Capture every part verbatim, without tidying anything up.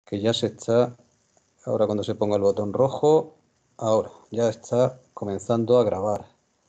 que ya se está, ahora cuando se ponga el botón rojo, ahora ya está comenzando a grabar.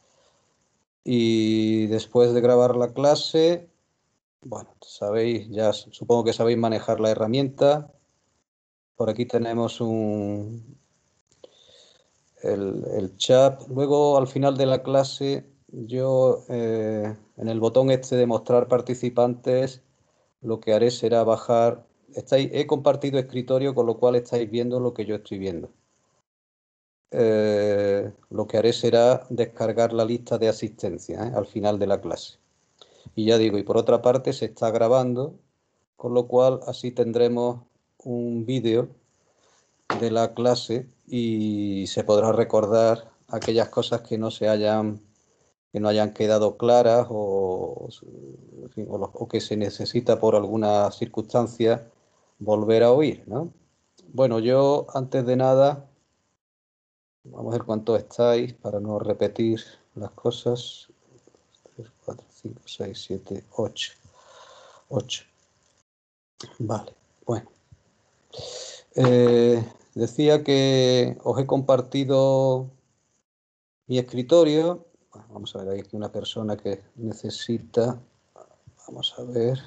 Y después de grabar la clase, bueno, sabéis, ya supongo que sabéis manejar la herramienta. Por aquí tenemos un, el, el chat. Luego, al final de la clase, yo eh, en el botón este de mostrar participantes, lo que haré será bajar. Estáis, he compartido escritorio, con lo cual estáis viendo lo que yo estoy viendo. Eh, lo que haré será descargar la lista de asistencia, ¿eh? Al final de la clase. Y ya digo, y por otra parte se está grabando, con lo cual así tendremos un vídeo de la clase y se podrá recordar aquellas cosas que no se hayan, que no hayan quedado claras o, en fin, o, lo, o que se necesita por alguna circunstancia volver a oír, ¿no? Bueno, yo antes de nada, vamos a ver cuántos estáis para no repetir las cosas. tres, cuatro, cinco, seis, siete, ocho. ocho. Vale, bueno. Eh, decía que os he compartido mi escritorio. Bueno, vamos a ver, hay aquí una persona que necesita. Vamos a ver.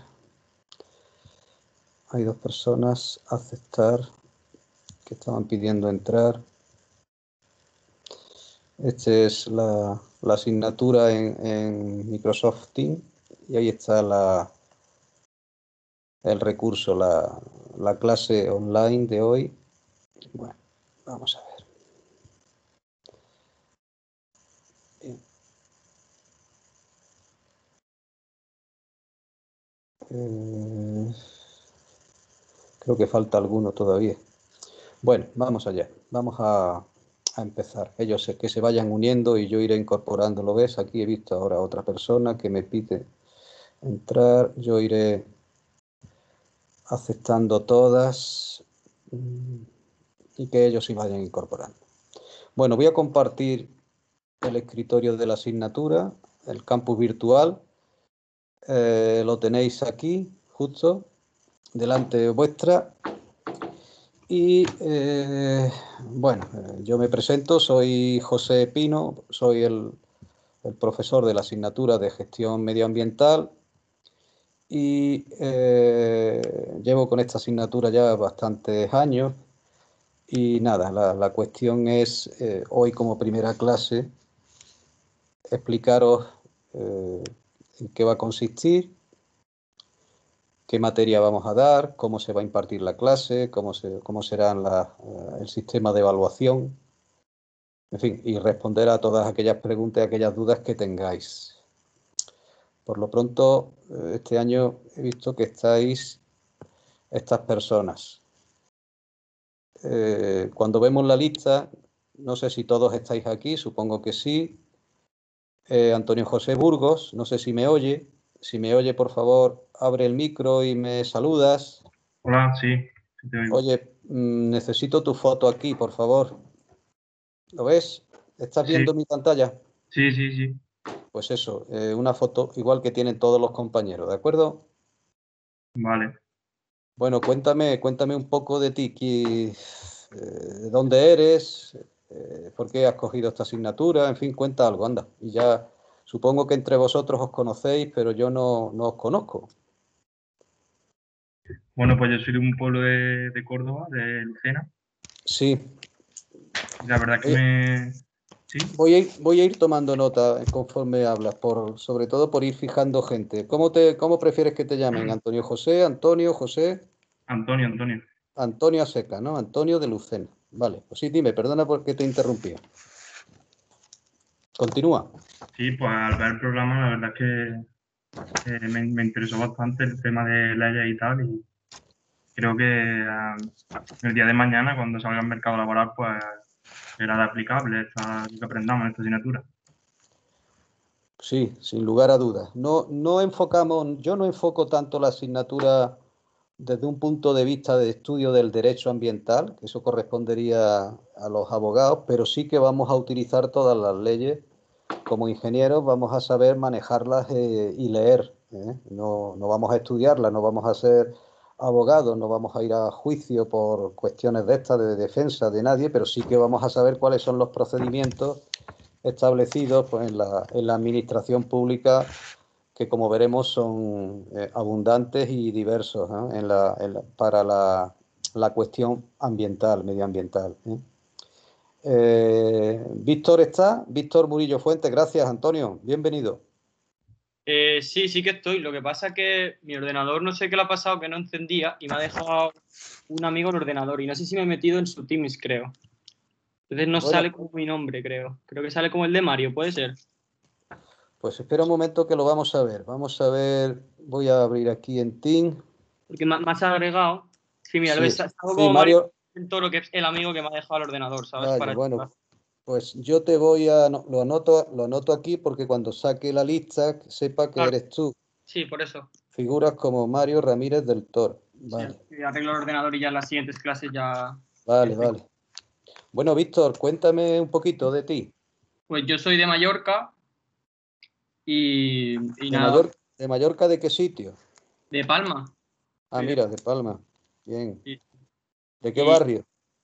Hay dos personas a aceptar que estaban pidiendo entrar. Esta es la, la asignatura en, en Microsoft Teams y ahí está la, el recurso, la, la clase online de hoy. Bueno, vamos a ver. Bien. Eh, creo que falta alguno todavía. Bueno, vamos allá. Vamos a, a empezar. Ellos que se vayan uniendo y yo iré incorporando. ¿Lo ves? Aquí he visto ahora a otra persona que me pide entrar. Yo iré aceptando todas y que ellos se vayan incorporando. Bueno, voy a compartir el escritorio de la asignatura, el campus virtual. Eh, lo tenéis aquí, justo, delante vuestra. Y eh, bueno, yo me presento, soy José Pino, soy el, el profesor de la asignatura de gestión medioambiental y eh, llevo con esta asignatura ya bastantes años. Y nada, la, la cuestión es eh, hoy como primera clase explicaros eh, en qué va a consistir, qué materia vamos a dar, cómo se va a impartir la clase, cómo, se, cómo será la, el sistema de evaluación, en fin, y responder a todas aquellas preguntas y aquellas dudas que tengáis. Por lo pronto, este año he visto que estáis estas personas. Eh, cuando vemos la lista, no sé si todos estáis aquí, supongo que sí. Eh, Antonio José Burgos, no sé si me oye. Si me oye, por favor, abre el micro y me saludas. Hola, sí, sí te oigo. Oye, mmm, necesito tu foto aquí, por favor. ¿Lo ves? ¿Estás Sí, viendo mi pantalla? sí, sí, sí. Pues eso, eh, una foto igual que tienen todos los compañeros, ¿de acuerdo? Vale. Bueno, cuéntame, cuéntame un poco de ti, qui- eh, de dónde eres, eh, por qué has cogido esta asignatura, en fin, cuenta algo, anda. Y ya supongo que entre vosotros os conocéis, pero yo no, no os conozco. Bueno, pues yo soy de un pueblo de, de Córdoba, de Lucena. Sí, Y la verdad es que voy, me... Sí, voy a ir, voy a ir tomando nota conforme hablas, por, sobre todo por ir fijando gente. ¿Cómo te, cómo prefieres que te llamen? ¿Antonio José, Antonio, José? Antonio, Antonio. Antonio Seca, ¿no? Antonio de Lucena. Vale, pues sí, dime, perdona porque te interrumpí. Continúa. Sí, pues al ver el programa la verdad es que eh, me, me interesó bastante el tema de leyes y tal. Y creo que ah, el día de mañana, cuando salga al mercado laboral, pues será de aplicable esta, lo que aprendamos en esta asignatura. Sí, sin lugar a dudas. No, no enfocamos, yo no enfoco tanto la asignatura desde un punto de vista de estudio del derecho ambiental, que eso correspondería a los abogados, pero sí que vamos a utilizar todas las leyes. Como ingenieros vamos a saber manejarlas eh, y leer, ¿eh? No, no vamos a estudiarlas, no vamos a ser abogados, no vamos a ir a juicio por cuestiones de estas, de defensa de nadie, pero sí que vamos a saber cuáles son los procedimientos establecidos pues, en, la, en la administración pública, que como veremos son eh, abundantes y diversos ¿eh? en la, en la, para la, la cuestión ambiental, medioambiental. ¿eh? Eh, Víctor está, Víctor Murillo Fuentes, gracias Antonio, bienvenido. Eh, sí, sí que estoy. Lo que pasa es que mi ordenador no sé qué le ha pasado, que no encendía y me ha dejado un amigo el ordenador y no sé si me he metido en su Teams, creo. Entonces no Bueno, sale como mi nombre, creo. Creo que sale como el de Mario, ¿puede ser? Pues espera un momento que lo vamos a ver. Vamos a ver, voy a abrir aquí en Teams. Porque me, me has agregado. Sí, mira, Sí, lo ves, está sí, como Mario. Mario en Toro, que es el amigo que me ha dejado el ordenador, ¿sabes? Vaya, Para bueno, pues yo te voy a, no, lo anoto, lo anoto aquí porque cuando saque la lista sepa que Claro. eres tú. Sí, por eso. Figuras como Mario Ramírez del Toro. Sí, Vale, arreglo el ordenador y ya en las siguientes clases ya... vale, vale. Bueno, Víctor, cuéntame un poquito de ti. Pues yo soy de Mallorca y, y ¿De nada, Mallorca, de Mallorca de qué sitio? de Palma. Ah, Soy de- mira, de Palma. Bien. y- ¿De qué y, barrio?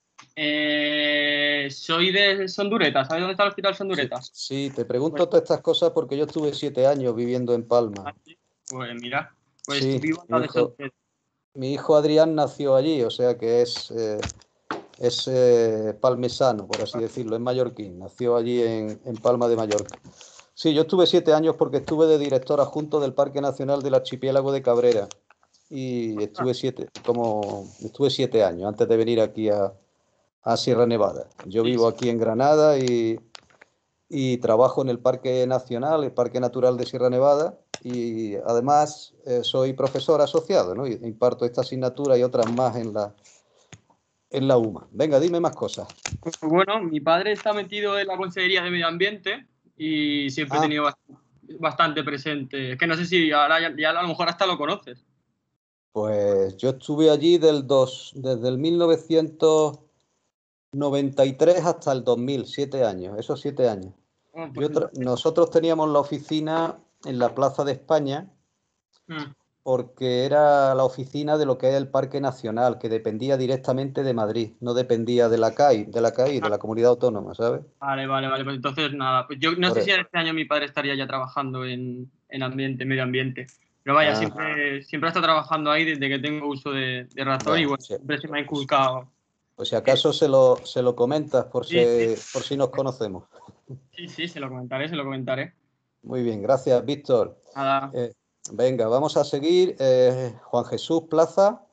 eh, soy de Sondureta. ¿Sabes dónde está el hospital Sí, Sondureta? sí, te Pues, pregunto todas estas cosas porque yo estuve siete años viviendo en Palma. aquí, pues mira, pues Sí, vivo al mi lado de hijo, Sondureta. mi hijo Adrián nació allí, o sea que es, eh, es eh, palmesano, por así decirlo, es mallorquín, nació allí en, en Palma de Mallorca. Sí, yo estuve siete años porque estuve de director adjunto del Parque Nacional del Archipiélago de Cabrera y estuve siete, como, estuve siete años antes de venir aquí a, a Sierra Nevada. Yo Sí, vivo sí. aquí en Granada y, y trabajo en el Parque Nacional, el Parque Natural de Sierra Nevada, y además eh, soy profesor asociado, ¿no? Y imparto esta asignatura y otras más en la, en la U M A. Venga, dime más cosas. Pues bueno, mi padre está metido en la Consejería de Medio Ambiente y siempre he Ah, tenido bast- bastante presente. Es que no sé si ahora ya, ya a lo mejor hasta lo conoces. pues yo estuve allí del dos, desde el mil novecientos noventa y tres hasta el dos mil, siete años, esos siete años. Bueno, pues Yo tra- entonces... nosotros teníamos la oficina en la Plaza de España, mm, porque era la oficina de lo que es el Parque Nacional, que dependía directamente de Madrid, no dependía de la C A I, de la C A I, de ah, la Comunidad Autónoma, ¿sabes? vale, vale, vale. Pues entonces nada. Pues yo no Por sé si eso. este año mi padre estaría ya trabajando en, en ambiente, medio ambiente. Pero vaya, Ah, siempre, siempre ha estado trabajando ahí desde que tengo uso de, de razón y bueno, bueno, sí. siempre se me ha inculcado. Pues si Eh, acaso se lo, se lo comentas por si, sí, sí, por si nos conocemos. sí, sí, se lo comentaré, se lo comentaré. Muy bien, gracias, Víctor. Nada. Eh, venga, vamos a seguir. Eh, Juan Jesús Plaza,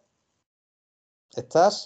¿estás?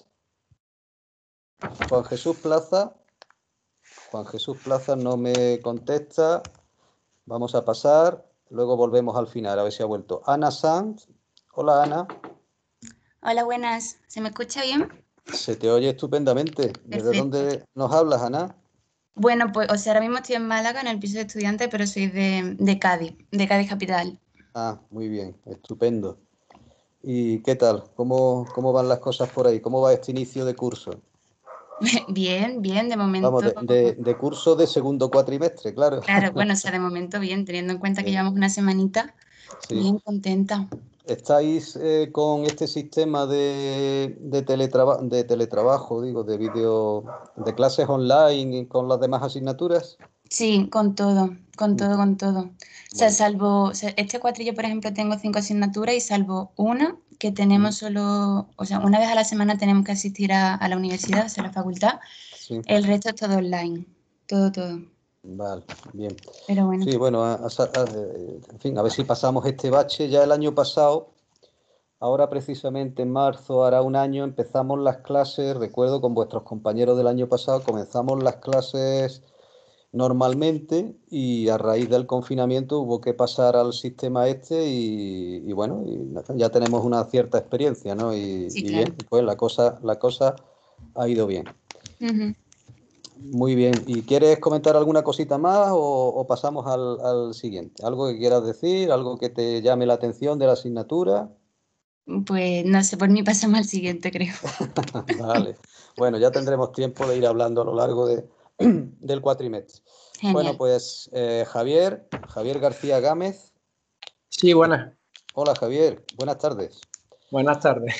Juan Jesús Plaza. Juan Jesús Plaza no me contesta. Vamos a pasar. Luego volvemos al final, a ver si ha vuelto. Ana Sanz. Hola, Ana. Hola, buenas. ¿Se me escucha bien? Se te oye estupendamente. ¿Desde Perfecto. dónde nos hablas, Ana? Bueno, pues, o sea, ahora mismo estoy en Málaga, en el piso de estudiantes, pero soy de, de Cádiz, de Cádiz capital. Ah, muy bien, estupendo. ¿Y qué tal? ¿Cómo, cómo van las cosas por ahí? ¿Cómo va este inicio de curso? Bien, bien, de Vamos, momento, de, de- de curso de segundo cuatrimestre, claro. claro, bueno, o sea, de momento bien, teniendo en cuenta que Bien, llevamos una semanita, sí. bien contenta. ¿Estáis eh, con este sistema de, de, teletraba- de teletrabajo, digo, de video, de clases online y con las demás asignaturas? Sí, con todo, con todo, con todo. O sea, Bueno, salvo, o sea, este cuatrillo, por ejemplo, tengo cinco asignaturas y salvo una que tenemos solo, o sea, una vez a la semana tenemos que asistir a, a la universidad, o sea, a la facultad, sí. el resto es todo online, todo, todo. Vale, bien. Pero bueno, Sí, bueno, a- a- a- eh, en fin, a ver si pasamos este bache. Ya el año pasado, ahora precisamente en marzo, hará un año, empezamos las clases, recuerdo con vuestros compañeros del año pasado, comenzamos las clases normalmente y a raíz del confinamiento hubo que pasar al sistema este y, y bueno, y ya tenemos una cierta experiencia, ¿no? Y, sí, y claro. bien, pues la cosa, la cosa ha ido bien. Ujú. Muy bien. ¿Y quieres comentar alguna cosita más o, o pasamos al, al siguiente? ¿Algo que quieras decir? ¿Algo que te llame la atención de la asignatura? Pues no sé, por mí pasamos al siguiente, creo. Vale. Bueno, ya tendremos tiempo de ir hablando a lo largo de, del cuatrimestre. Bueno, Genial. pues eh, Javier, Javier García Gámez. Sí, buenas. Hola Javier, buenas tardes. Buenas tardes.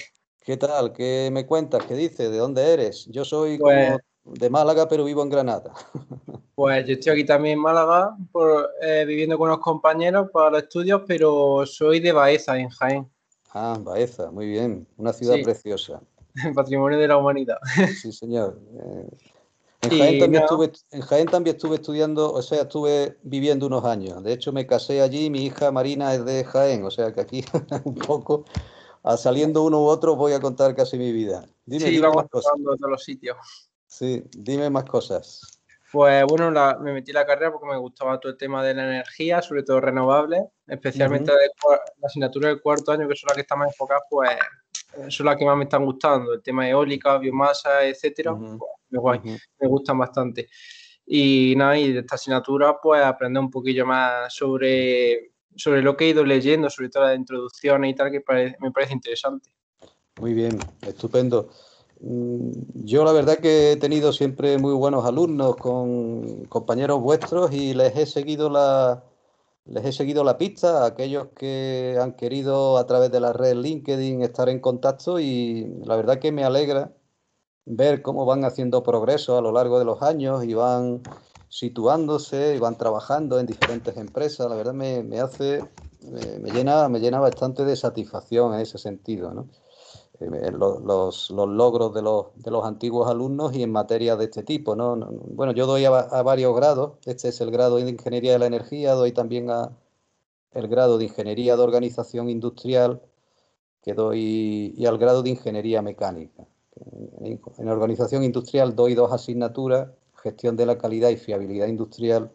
¿Qué tal? ¿Qué me cuentas? ¿Qué dices? ¿De dónde eres? Yo soy Pues, como de Málaga, pero vivo en Granada. pues yo estoy aquí también en Málaga, por, eh, viviendo con unos compañeros para los estudios, pero soy de Baeza, en Jaén. Ah, Baeza, muy bien. Una ciudad Sí, preciosa. patrimonio de la humanidad. Sí, señor. Eh, en Jaén Y también no, estuve, en Jaén también estuve estudiando, o sea, estuve viviendo unos años. De hecho, me casé allí, mi hija Marina es de Jaén, o sea que aquí un poco, a saliendo uno u otro, voy a contar casi mi vida. Dime, sí, dime vamos más cosas. tocando de todos los sitios. Sí, dime más cosas. Pues bueno, la- me metí en la carrera porque me gustaba todo el tema de la energía, sobre todo renovables, especialmente Ujú, de cua- la asignatura del cuarto año, que son las que están más enfocadas, pues eh, son las que más me están gustando. El tema eólica, biomasa, etcétera, ujú, pues, muy guay, ujú. me gustan bastante. Y nada, y de esta asignatura, pues aprender un poquillo más sobre, sobre lo que he ido leyendo, sobre todo las introducciones y tal, que pare- me parece interesante. Muy bien, estupendo. Mm, Yo la verdad que he tenido siempre muy buenos alumnos con compañeros vuestros y les he seguido la, les he seguido la pista a aquellos que han querido a través de la red LinkedIn estar en contacto y la verdad que me alegra ver cómo van haciendo progreso a lo largo de los años y van situándose y van trabajando en diferentes empresas. La verdad me, me hace, me, me llena, me llena bastante de satisfacción en ese sentido, ¿no? Eh, los, los, los, logros de los, de los antiguos alumnos y en materia de este tipo, ¿no? Bueno, yo doy a, a, varios grados, este es el grado de Ingeniería de la Energía, doy también a el grado de Ingeniería de Organización Industrial, que doy, y al grado de Ingeniería Mecánica. En, en Organización Industrial doy dos asignaturas, Gestión de la Calidad y Fiabilidad Industrial,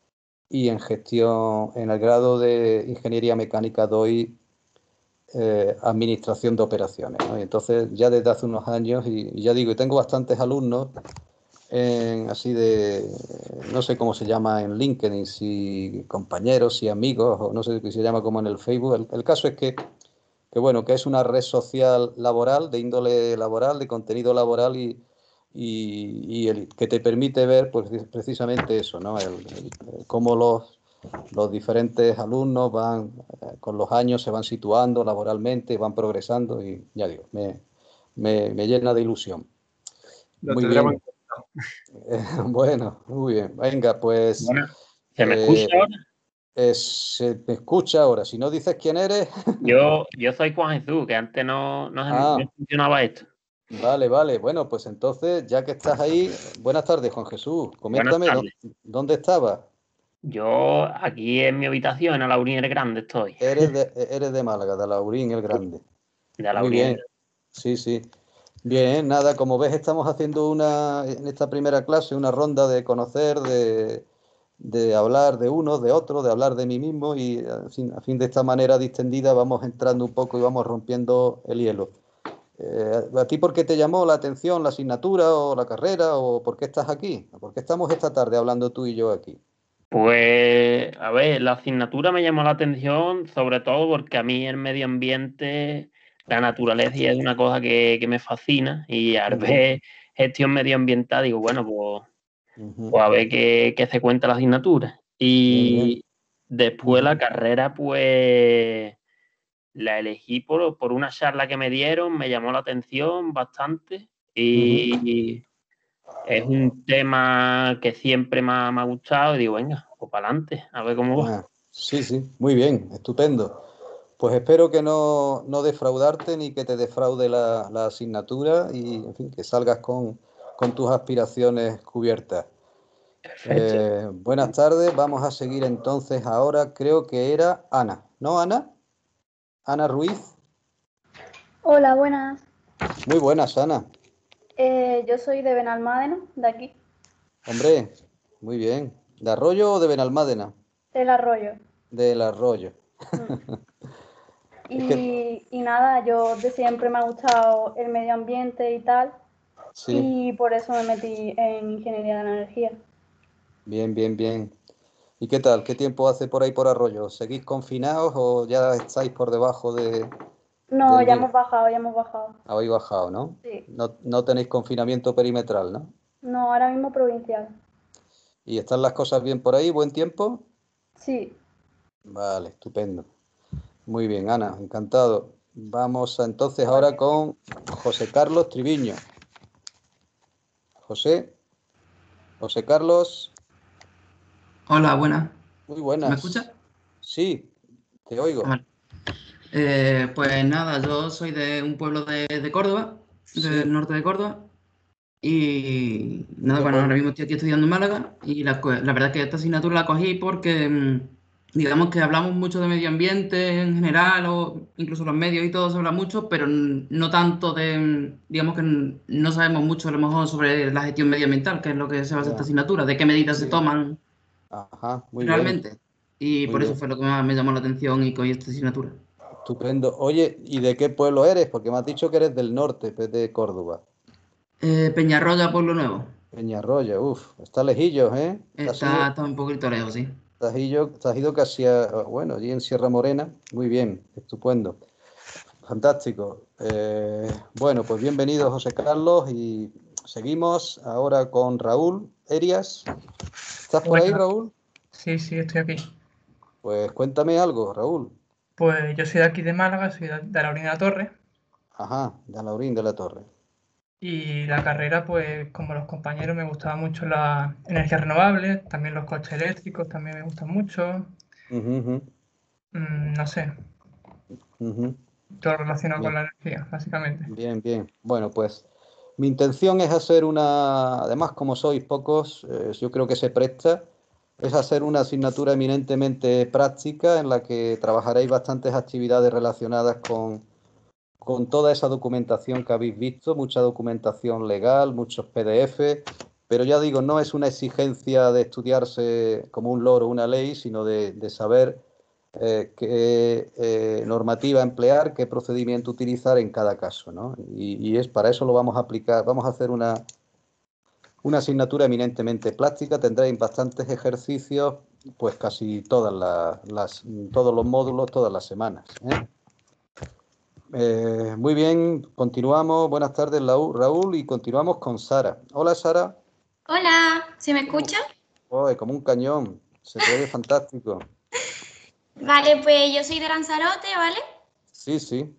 y en gestión, en el grado de Ingeniería Mecánica doy Eh, administración de operaciones, ¿no? Y entonces ya desde hace unos años, y, y ya digo, y tengo bastantes alumnos en, así de, no sé cómo se llama en LinkedIn, si compañeros, si amigos, o no sé si se llama como en el Facebook. El, el caso es que, que, bueno, que es una red social laboral, de índole laboral, de contenido laboral y, y, y el, que te permite ver pues precisamente eso, ¿no? El, el, cómo los los diferentes alumnos van, eh, con los años se van situando laboralmente, van progresando y ya digo, me, me, me llena de ilusión. Lo Muy tendremos en bien, cuenta. eh, bueno, muy bien. Venga, pues Bueno, ¿se me escucha eh, ahora? eh, se me escucha ahora. Si no dices quién eres, Yo, yo soy Juan Jesús, que antes no, no, se- no ah, funcionaba esto. vale, vale. Bueno, pues entonces, ya que estás ahí, buenas tardes, Juan Jesús. Buenas Coméntame, ¿dó- tardes. ¿dónde estabas? Yo aquí en mi habitación, en Laurín el Grande, estoy. Eres de, eres de Málaga, de Laurín el Grande. De Muy Laurín el bien, sí, sí. Bien, nada, como ves, estamos haciendo una, en esta primera clase una ronda de conocer, de, de hablar de unos, de otros, de hablar de mí mismo y a fin, a fin de esta manera distendida vamos entrando un poco y vamos rompiendo el hielo. Eh, ¿a ti por qué te llamó la atención la asignatura o la carrera o por qué estás aquí? ¿Por qué estamos esta tarde hablando tú y yo aquí? Pues, a ver, la asignatura me llamó la atención, sobre todo porque a mí el medio ambiente, la naturaleza y es una cosa que, que me fascina. Y al Ujú, ver gestión medioambiental, digo, bueno, pues, ujú. pues a ver qué, qué se cuenta la asignatura. Bien, bien. Y después la Ujú, carrera, pues la elegí por, por una charla que me dieron, me llamó la atención bastante. ujú. Y es un tema que siempre me ha, me ha gustado y digo, venga, pues para adelante, a ver cómo va. Ah, sí, sí, muy bien, estupendo. Pues espero que no, no defraudarte ni que te defraude la, la asignatura y, en fin, que salgas con, con tus aspiraciones cubiertas. Perfecto. Eh, buenas tardes, vamos a seguir entonces ahora, creo que era Ana, ¿no, Ana? Ana Ruiz. Hola, buenas. Muy buenas, Ana. Eh, yo soy de Benalmádena, de aquí, Hombre, muy bien. ¿De Arroyo o de Benalmádena? del Arroyo. Del Arroyo. Mm. Es que, Y, y nada, yo de siempre me ha gustado el medio ambiente y tal, sí, y por eso me metí en ingeniería de la energía. bien, bien, bien. ¿Y qué tal? ¿Qué tiempo hace por ahí por Arroyo? ¿Seguís confinados o ya estáis por debajo de, No, del ya nivel? hemos bajado, ya hemos bajado. Habéis bajado, ¿no? Sí. ¿no? No tenéis confinamiento perimetral, ¿no? No, ahora mismo provincial. ¿Y están las cosas bien por ahí? ¿Buen tiempo? Sí. Vale, estupendo. Muy bien, Ana, encantado. Vamos a, entonces ahora con José Carlos Triviño. José. José Carlos. Hola, buenas. Muy ¿Se buenas. me escucha? Sí, te oigo. Vale. Eh, pues nada, yo soy de un pueblo de, de Córdoba, Sí. del norte de Córdoba. Y nada, ¿Qué bueno, ahora pueblo? mismo estoy aquí estudiando en Málaga y la, co- la verdad es que esta asignatura la cogí porque mm, digamos que hablamos mucho de medio ambiente en general o incluso los medios y todo se habla mucho, pero n- no tanto de, mm, digamos que n- no sabemos mucho a lo mejor sobre la gestión medioambiental, que es lo que se basa esta Ya. asignatura, de qué medidas se Sí. toman Ajá, muy bien, realmente. Y muy por eso bien. fue lo que más me llamó la atención y cogí esta asignatura. Estupendo. Oye, ¿y de qué pueblo eres? Porque me has dicho que eres del norte, pues, de Córdoba. Eh, Peñarroya, Pueblo Nuevo. Peñarroya, uff, está lejillos, ¿eh? Te has Está, ido, está un poquito lejos, sí. te has ido, te has ido casi a, bueno, allí en Sierra Morena. Muy bien, estupendo. Fantástico. Eh, bueno, pues bienvenido José Carlos y seguimos ahora con Raúl Erias. ¿Estás por ahí, Bueno, Raúl? sí, sí, estoy aquí. Pues cuéntame algo, Raúl. Pues yo soy de aquí de Málaga, soy de, de Laurín de la Torre Ajá, de Laurín de la Torre. y la carrera, pues como los compañeros, me gustaba mucho la energía renovable, también los coches eléctricos también me gustan mucho, Ujú, ujú, mm, no sé, ujú. todo relacionado con Bien, la energía, básicamente. bien, bien. Bueno, pues mi intención es hacer una, además como sois pocos, eh, yo creo que se presta, es hacer una asignatura eminentemente práctica en la que trabajaréis bastantes actividades relacionadas con, con toda esa documentación que habéis visto, mucha documentación legal, muchos P D F, pero ya digo, no es una exigencia de estudiarse como un loro una ley, sino de, de saber eh, qué eh, normativa emplear, qué procedimiento utilizar en cada caso, ¿no? Y, y es para eso lo vamos a aplicar, vamos a hacer una, una asignatura eminentemente práctica, tendréis bastantes ejercicios, pues casi todas las, las todos los módulos, todas las semanas, ¿eh? Eh, muy bien, continuamos. Buenas tardes, Raúl, y continuamos con Sara. Hola, Sara. Hola, ¿se me escucha? Oh, como un cañón, se te oye fantástico. Vale, pues yo soy de Lanzarote, ¿vale? Sí, sí.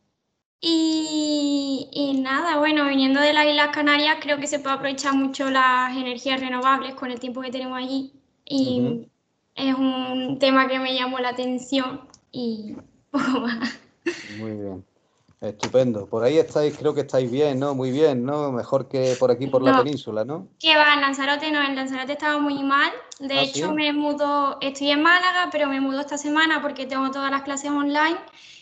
Y, y nada, bueno, viniendo de las Islas Canarias, creo que se puede aprovechar mucho las energías renovables con el tiempo que tenemos allí. Y Uh-huh. es un tema que me llamó la atención y poco más. Muy bien. Estupendo. Por ahí estáis, creo que estáis bien, ¿no? Muy bien, ¿no? Mejor que por aquí, por la No, península, ¿no? que va, en Lanzarote no, en Lanzarote estaba muy mal. De Ah, hecho, sí. me mudo, estoy en Málaga, pero me mudo esta semana porque tengo todas las clases online.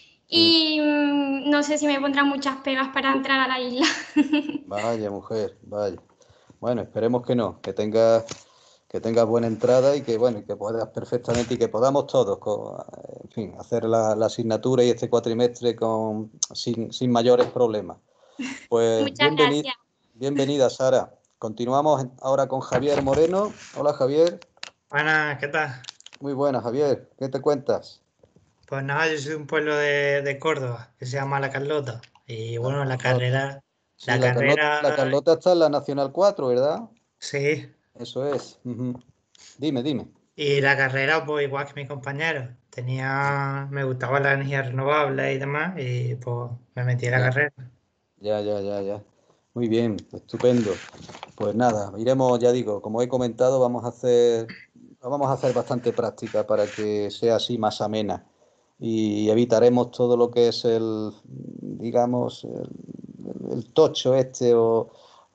Y mmm, no sé si me pondrán muchas pegas para entrar a la isla. Vaya, mujer, vaya. Bueno, esperemos que no, que tengas que tengas buena entrada y que bueno, y que puedas perfectamente y que podamos todos, con, en fin, hacer la, la asignatura y este cuatrimestre con sin, sin mayores problemas. Pues Muchas bienvenida, gracias. bienvenida, Sara. Continuamos ahora con Javier Moreno. Hola, Javier. Buenas, ¿qué tal? Muy buenas, Javier. ¿Qué te cuentas? Pues nada, yo soy de un pueblo de, de Córdoba que se llama La Carlota. Y La bueno, la Carlota. carrera, Sí, la la Carlota, la carrera, Carlota está en la Nacional cuatro, ¿verdad? sí. Eso es. Uh-huh. Dime, dime. Y la carrera, pues igual que mis compañeros. Tenía, me gustaba la energía renovable y demás, y pues me metí en la Ya, carrera. ya, ya, ya, ya. Muy bien, estupendo. Pues nada, iremos, ya digo, como he comentado, vamos a hacer, vamos a hacer bastante práctica para que sea así más amena y evitaremos todo lo que es el, digamos, el, el tocho este o,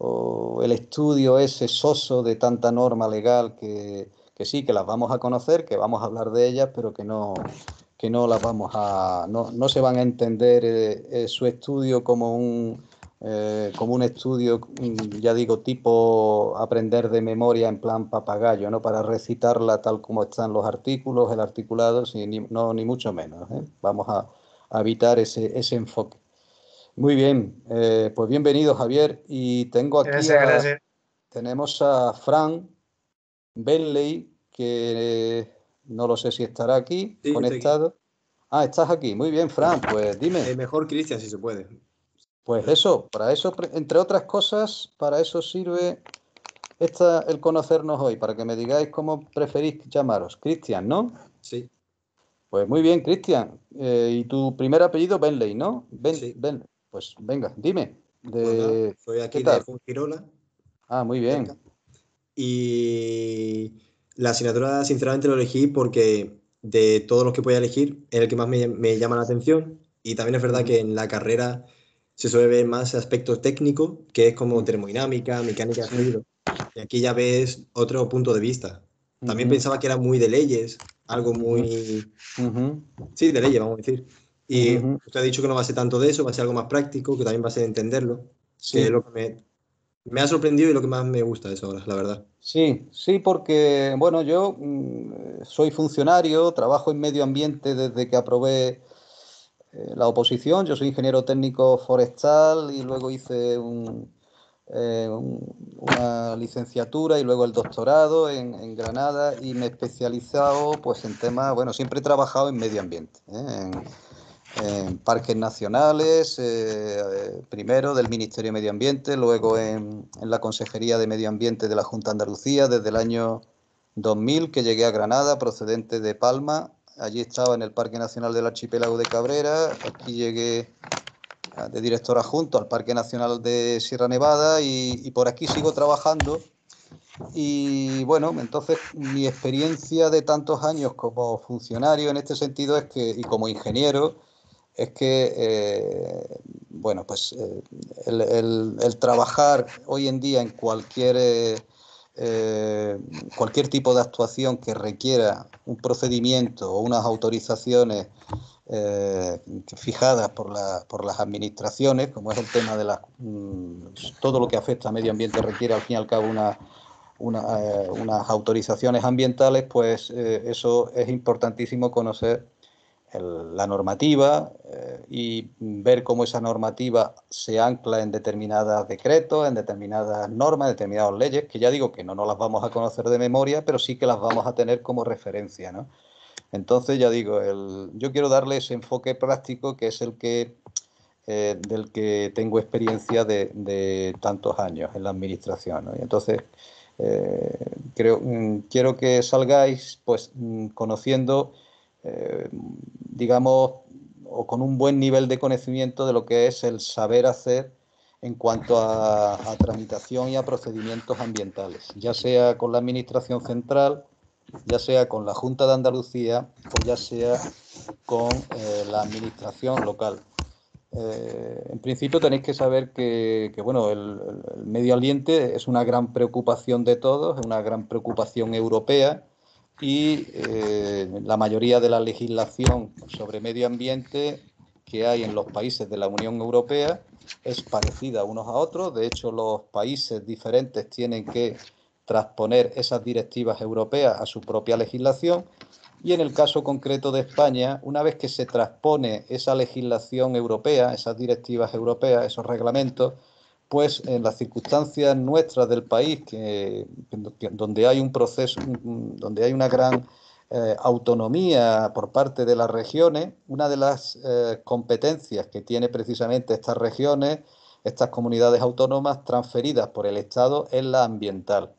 o el estudio ese soso de tanta norma legal que, que sí, que las vamos a conocer, que vamos a hablar de ellas, pero que no, que no las vamos a, no, no se van a entender eh, eh, su estudio como un eh, como un estudio, ya digo, tipo aprender de memoria en plan papagayo, ¿no? Para recitarla tal como están los artículos, el articulado, sí, ni, no, ni mucho menos, ¿eh? Vamos a, a evitar ese, ese enfoque. Muy bien, eh, pues bienvenido, Javier. Y tengo aquí Gracias, a, gracias. tenemos a Fran Benley, que eh, no lo sé si estará aquí, Sí, conectado. aquí. Ah, estás aquí. Muy bien, Fran, pues dime. Eh, mejor Cristian, si se puede. Pues eso, para eso, entre otras cosas, para eso sirve esta, el conocernos hoy, para que me digáis cómo preferís llamaros. Cristian, ¿no? Sí. Pues muy bien, Cristian. Eh, y tu primer apellido, Benley, ¿no? Ben, Sí. Ben. Pues venga, dime. De... Pues nada, soy aquí ¿Qué de tal? Fuengirola. Ah, muy bien. cerca. Y la asignatura, sinceramente, lo elegí porque de todos los que podía elegir, es el que más me, me llama la atención. Y también es verdad Ujú. que en la carrera se suele ver más aspectos técnicos, que es como Ujú. termodinámica, mecánica de Sí. fluido. Y aquí ya ves otro punto de vista. También Ujú. pensaba que era muy de leyes, algo Ujú. muy... Ujú. Sí, de leyes, vamos a decir. Y Ujú. usted ha dicho que no va a ser tanto de eso, va a ser algo más práctico, que también va a ser entenderlo, que es Sí. lo que me, me ha sorprendido y lo que más me gusta de eso ahora, la verdad. Sí, sí, porque, bueno, yo mm, soy funcionario, trabajo en medio ambiente desde que aprobé eh, la oposición. Yo soy ingeniero técnico forestal y luego hice un, eh, un- una licenciatura y luego el doctorado en, en Granada y me he especializado pues en temas, bueno, siempre he trabajado en medio ambiente, ¿eh? en, en parques nacionales, eh, eh, primero del Ministerio de Medio Ambiente, luego en, en la Consejería de Medio Ambiente de la Junta de Andalucía desde el año dos mil, que llegué a Granada procedente de Palma. Allí estaba en el Parque Nacional del Archipiélago de Cabrera. Aquí llegué de director adjunto al Parque Nacional de Sierra Nevada y, y por aquí sigo trabajando. Y bueno, entonces mi experiencia de tantos años como funcionario en este sentido es que, y como ingeniero, es que, eh, bueno, pues eh, el, el, el trabajar hoy en día en cualquier, eh, eh, cualquier tipo de actuación que requiera un procedimiento o unas autorizaciones eh, fijadas por, la, por las administraciones, como es el tema de las, mmm, todo lo que afecta a medio ambiente requiere al fin y al cabo una, una, eh, unas autorizaciones ambientales, pues eh, eso es importantísimo conocer el, la normativa eh, y ver cómo esa normativa se ancla en determinados decretos, en determinadas normas, en determinadas leyes, que ya digo que no nos las vamos a conocer de memoria, pero sí que las vamos a tener como referencia, ¿no? Entonces, ya digo, el, yo quiero darle ese enfoque práctico que es el que eh, del que tengo experiencia de, de tantos años en la administración, ¿no? Y entonces, eh, creo, mm, quiero que salgáis pues mm, conociendo, eh, digamos, o con un buen nivel de conocimiento de lo que es el saber hacer en cuanto a, a tramitación y a procedimientos ambientales, ya sea con la Administración Central, ya sea con la Junta de Andalucía o ya sea con eh, la Administración local. Eh, en principio tenéis que saber que, que bueno, el, el, medio ambiente es una gran preocupación de todos, es una gran preocupación europea y eh, la mayoría de la legislación sobre medio ambiente que hay en los países de la Unión Europea es parecida unos a otros. De hecho, los países diferentes tienen que transponer esas directivas europeas a su propia legislación. Y en el caso concreto de España, una vez que se transpone esa legislación europea, esas directivas europeas, esos reglamentos, pues en las circunstancias nuestras del país, que, que, donde hay un proceso, donde hay una gran eh, autonomía por parte de las regiones, una de las eh, competencias que tiene precisamente estas regiones, estas comunidades autónomas transferidas por el Estado, es la ambiental.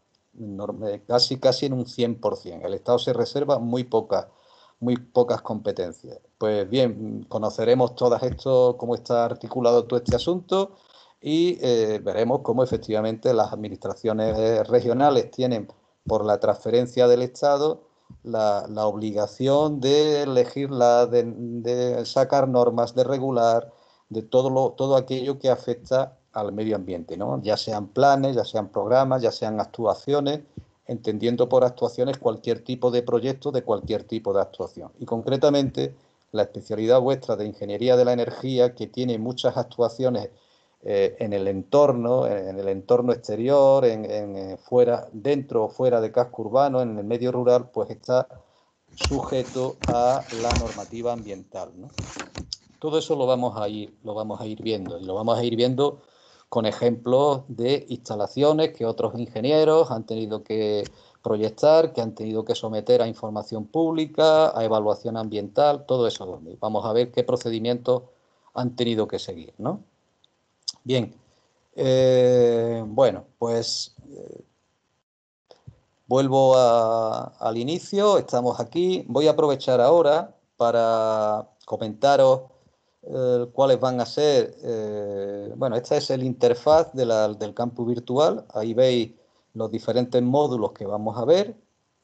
Casi, casi en un cien por ciento. El Estado se reserva muy pocas, muy pocas competencias. Pues bien, conoceremos todas esto, cómo está articulado todo este asunto y eh, veremos cómo efectivamente las administraciones regionales tienen, por la transferencia del Estado, la, la obligación de elegir, la, de, de sacar normas, de regular, de todo, lo, todo aquello que afecta al medio ambiente, ¿no? Ya sean planes, ya sean programas, ya sean actuaciones, entendiendo por actuaciones cualquier tipo de proyecto, de cualquier tipo de actuación. Y concretamente, la especialidad vuestra de Ingeniería de la Energía, que tiene muchas actuaciones eh, en el entorno, en el entorno exterior, en, en fuera, dentro o fuera de casco urbano, en el medio rural, pues está sujeto a la normativa ambiental, ¿no? Todo eso lo vamos a ir, lo vamos a ir viendo y lo vamos a ir viendo con ejemplos de instalaciones que otros ingenieros han tenido que proyectar, que han tenido que someter a información pública, a evaluación ambiental, todo eso. Vamos a ver qué procedimientos han tenido que seguir, ¿no? Bien, eh, bueno, pues eh, vuelvo a, al inicio, estamos aquí. Voy a aprovechar ahora para comentaros eh, cuáles van a ser. Eh, bueno, esta es el interfaz de la, del campus virtual. Ahí veis los diferentes módulos que vamos a ver.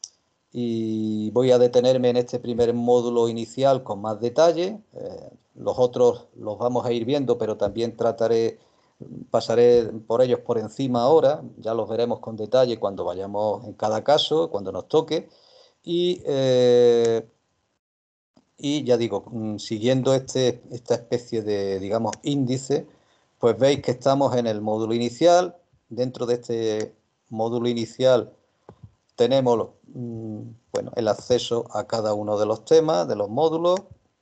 Y voy a detenerme en este primer módulo inicial con más detalle. Eh, los otros los vamos a ir viendo, pero también trataré, pasaré por ellos por encima ahora. Ya los veremos con detalle cuando vayamos en cada caso, cuando nos toque. Y, eh, y ya digo, siguiendo este, esta especie de, digamos, índice, pues veis que estamos en el módulo inicial. Dentro de este módulo inicial tenemos bueno, el acceso a cada uno de los temas, de los módulos,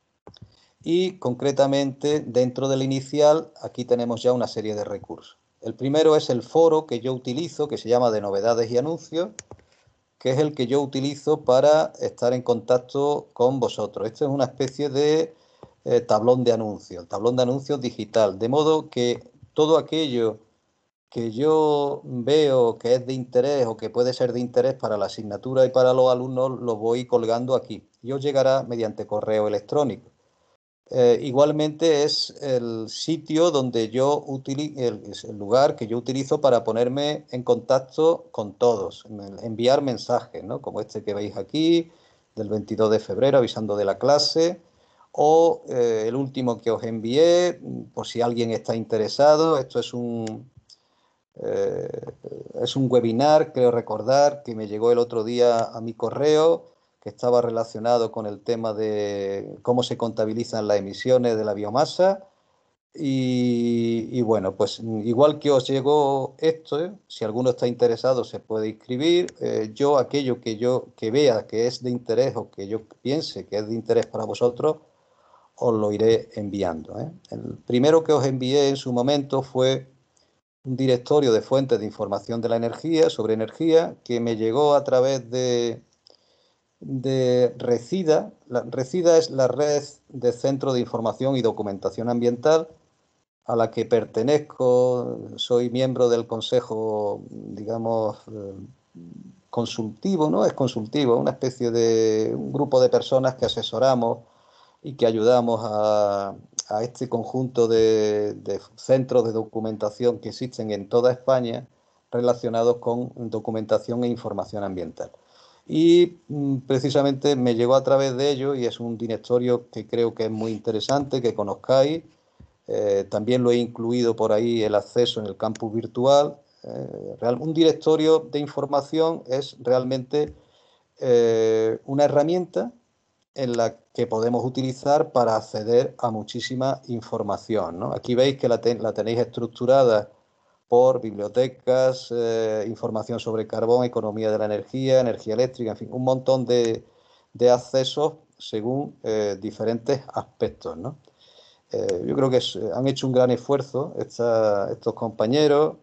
y concretamente dentro del inicial aquí tenemos ya una serie de recursos. El primero es el foro que yo utilizo, que se llama de novedades y anuncios, que es el que yo utilizo para estar en contacto con vosotros. Esto es una especie de eh, tablón de anuncios, tablón de anuncios digital, de modo que todo aquello que yo veo que es de interés o que puede ser de interés para la asignatura y para los alumnos, lo voy colgando aquí y os llegará mediante correo electrónico. Eh, igualmente es el sitio donde yo utilizo, el, es el lugar que yo utilizo para ponerme en contacto con todos, enviar mensajes, ¿no? Como este que veis aquí, del veintidós de febrero, avisando de la clase, o eh, el último que os envié, por si alguien está interesado. Esto es un... Eh, es un webinar, creo recordar, que me llegó el otro día a mi correo, que estaba relacionado con el tema de cómo se contabilizan las emisiones de la biomasa. Y, y bueno, pues igual que os llegó esto, ¿eh? Si alguno está interesado se puede inscribir. Eh, yo aquello que yo que vea que es de interés o que yo piense que es de interés para vosotros, os lo iré enviando, ¿eh? El primero que os envié en su momento fue un directorio de fuentes de información de la energía, sobre energía, que me llegó a través de, de RECIDA. La, RECIDA es la red de Centro de Información y Documentación Ambiental, a la que pertenezco. Soy miembro del consejo, digamos, consultivo, ¿no? Es consultivo, una especie de un grupo de personas que asesoramos y que ayudamos a, a este conjunto de, de centros de documentación que existen en toda España relacionados con documentación e información ambiental. Y mm, precisamente me llegó a través de ello, y es un directorio que creo que es muy interesante que conozcáis. Eh, también lo he incluido por ahí el acceso en el campus virtual. Eh, real, un directorio de información es realmente eh, una herramienta en la que podemos utilizar para acceder a muchísima información, ¿no? Aquí veis que la, ten, la tenéis estructurada por bibliotecas, eh, información sobre carbón, economía de la energía, energía eléctrica, en fin, un montón de, de accesos según eh, diferentes aspectos, ¿no? Eh, yo creo que es, han hecho un gran esfuerzo esta, estos compañeros.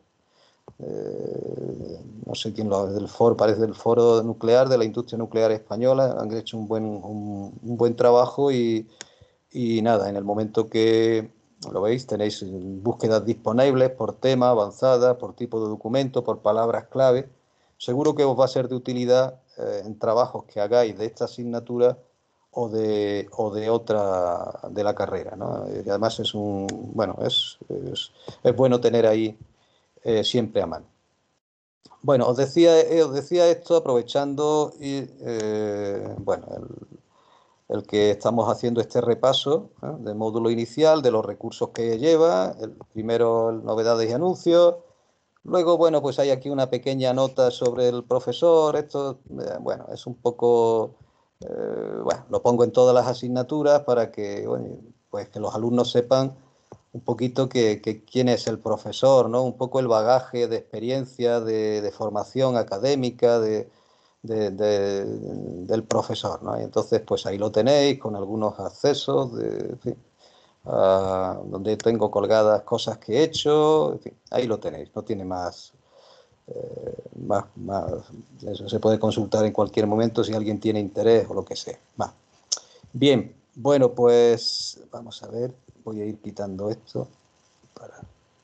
Eh, no sé quién lo del foro, parece del Foro Nuclear de la Industria Nuclear Española. Han hecho un buen, un, un buen trabajo y, y nada, en el momento que lo veis tenéis búsquedas disponibles por tema, avanzada, por tipo de documento, por palabras clave. Seguro que os va a ser de utilidad eh, en trabajos que hagáis de esta asignatura o de, o de otra de la carrera, ¿no? Y además es un, bueno, es, es, es bueno tener ahí Eh, siempre a mano. Bueno, os decía, eh, os decía esto aprovechando y, eh, bueno, el, el que estamos haciendo este repaso ¿eh? del módulo inicial, de los recursos que lleva. El primero, el novedades y anuncios. Luego, bueno, pues hay aquí una pequeña nota sobre el profesor. Esto, eh, bueno, es un poco, eh, bueno, lo pongo en todas las asignaturas para que, bueno, pues que los alumnos sepan un poquito que, que quién es el profesor, ¿no? Un poco el bagaje de experiencia, de, de formación académica de, de, de, del profesor, ¿no? Y entonces, pues ahí lo tenéis con algunos accesos, de, en fin, uh, donde tengo colgadas cosas que he hecho, en fin, ahí lo tenéis, no tiene más, eh, más, más, eso se puede consultar en cualquier momento si alguien tiene interés o lo que sea. Va. Bien, bueno, pues vamos a ver. Voy a ir quitando esto. Para...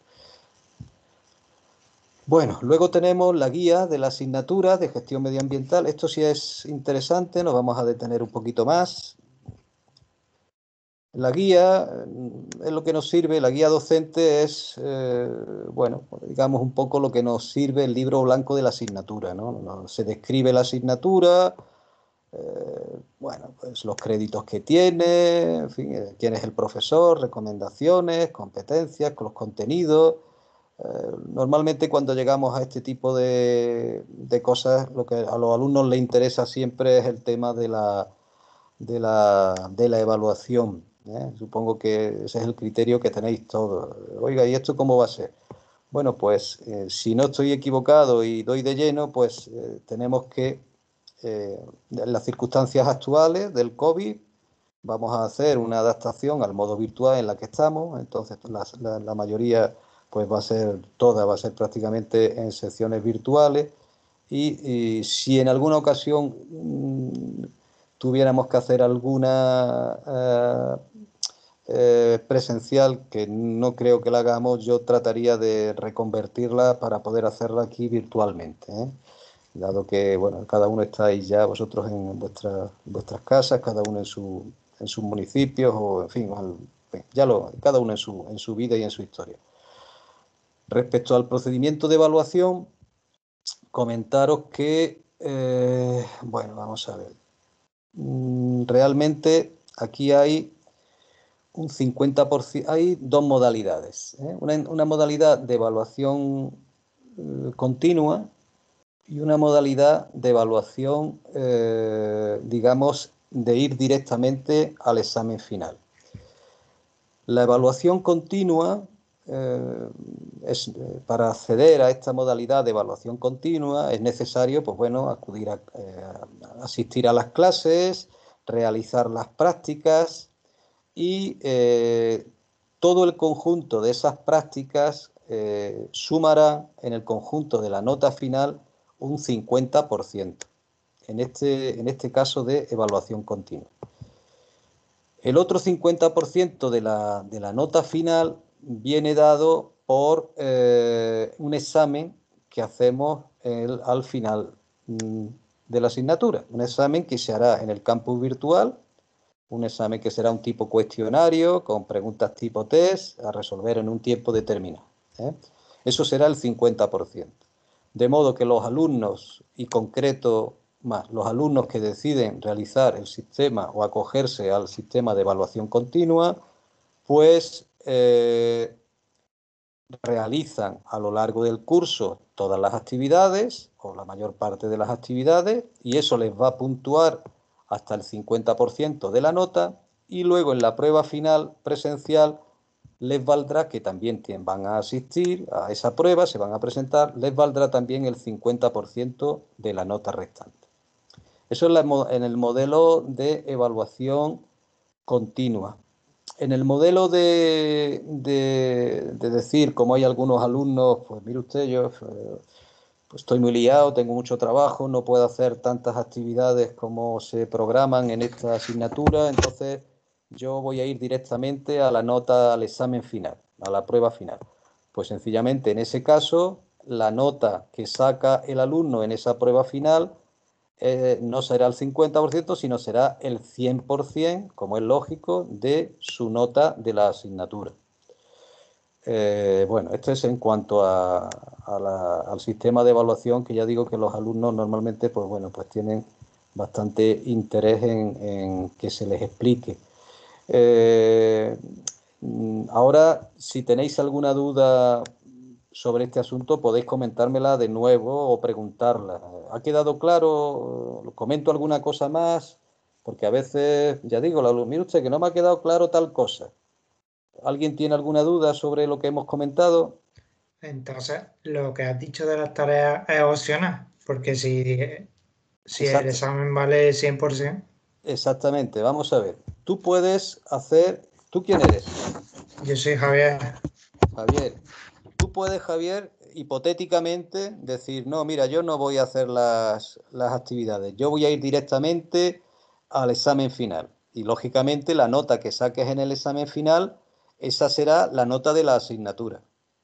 Bueno, luego tenemos la guía de la asignatura de gestión medioambiental. Esto sí es interesante, nos vamos a detener un poquito más. La guía eh, es lo que nos sirve, la guía docente es, eh, bueno, digamos un poco lo que nos sirve el libro blanco de la asignatura, ¿no? No, se describe la asignatura, eh, bueno, pues los créditos que tiene, en fin, eh, quién es el profesor, recomendaciones, competencias, con los contenidos. Eh, normalmente cuando llegamos a este tipo de, de cosas, lo que a los alumnos les interesa siempre es el tema de la, de la, de la evaluación. ¿eh? Supongo que ese es el criterio que tenéis todos. Oiga, ¿y esto cómo va a ser? Bueno, pues eh, si no estoy equivocado y doy de lleno, pues eh, tenemos que, eh, en las circunstancias actuales del COVID, vamos a hacer una adaptación al modo virtual en la que estamos. Entonces, la, la, la mayoría, pues va a ser, toda va a ser prácticamente en secciones virtuales. Y, y si en alguna ocasión mmm, tuviéramos que hacer alguna eh, eh, presencial, que no creo que la hagamos, yo trataría de reconvertirla para poder hacerla aquí virtualmente, ¿eh? Dado que, bueno, cada uno estáis ya vosotros en vuestra, vuestras casas, cada uno en, su, en sus municipios, o en fin, al, ya lo, cada uno en su, en su vida y en su historia. Respecto al procedimiento de evaluación, comentaros que, eh, bueno, vamos a ver, realmente aquí hay un cincuenta por ciento, hay dos modalidades, ¿eh? una, una modalidad de evaluación eh, continua y una modalidad de evaluación, eh, digamos, de ir directamente al examen final. La evaluación continua, eh, es, eh, para acceder a esta modalidad de evaluación continua es necesario, pues bueno, acudir a, eh, asistir a las clases, realizar las prácticas y eh, todo el conjunto de esas prácticas eh, sumará en el conjunto de la nota final un cincuenta por ciento, en este, en este caso de evaluación continua. El otro cincuenta por ciento de la, de la nota final viene dado por eh, un examen que hacemos el, al final mm, de la asignatura, un examen que se hará en el campus virtual, un examen que será un tipo cuestionario con preguntas tipo test a resolver en un tiempo determinado, ¿eh? Eso será el cincuenta por ciento. De modo que los alumnos, y concreto más, los alumnos que deciden realizar el sistema o acogerse al sistema de evaluación continua, pues eh, realizan a lo largo del curso todas las actividades, o la mayor parte de las actividades, y eso les va a puntuar hasta el cincuenta por ciento de la nota, y luego en la prueba final presencial les valdrá, que también van a asistir a esa prueba, se van a presentar, les valdrá también el cincuenta por ciento de la nota restante. Eso es la, en el modelo de evaluación continua. En el modelo de, de, de decir, como hay algunos alumnos, pues mire usted, yo pues estoy muy liado, tengo mucho trabajo, no puedo hacer tantas actividades como se programan en esta asignatura, entonces yo voy a ir directamente a la nota, al examen final, a la prueba final. Pues sencillamente en ese caso, la nota que saca el alumno en esa prueba final eh, no será el cincuenta por ciento, sino será el cien por ciento, como es lógico, de su nota de la asignatura. Eh, bueno, esto es en cuanto a, a la, al sistema de evaluación, que ya digo que los alumnos normalmente pues, bueno, pues tienen bastante interés en, en que se les explique. Eh, ahora, si tenéis alguna duda sobre este asunto, podéis comentármela de nuevo o preguntarla. ¿Ha quedado claro? ¿Comento alguna cosa más? Porque a veces, ya digo, la, mire usted que no me ha quedado claro tal cosa. ¿Alguien tiene alguna duda sobre lo que hemos comentado? Entonces, lo que has dicho de las tareas es opcional, porque si, si el examen vale cien por ciento. Exactamente, vamos a ver. Tú puedes hacer... ¿Tú quién eres? Yo soy Javier. Javier. Tú puedes, Javier, hipotéticamente decir, no, mira, yo no voy a hacer las, las actividades, yo voy a ir directamente al examen final. Y, lógicamente, la nota que saques en el examen final, esa será la nota de la asignatura.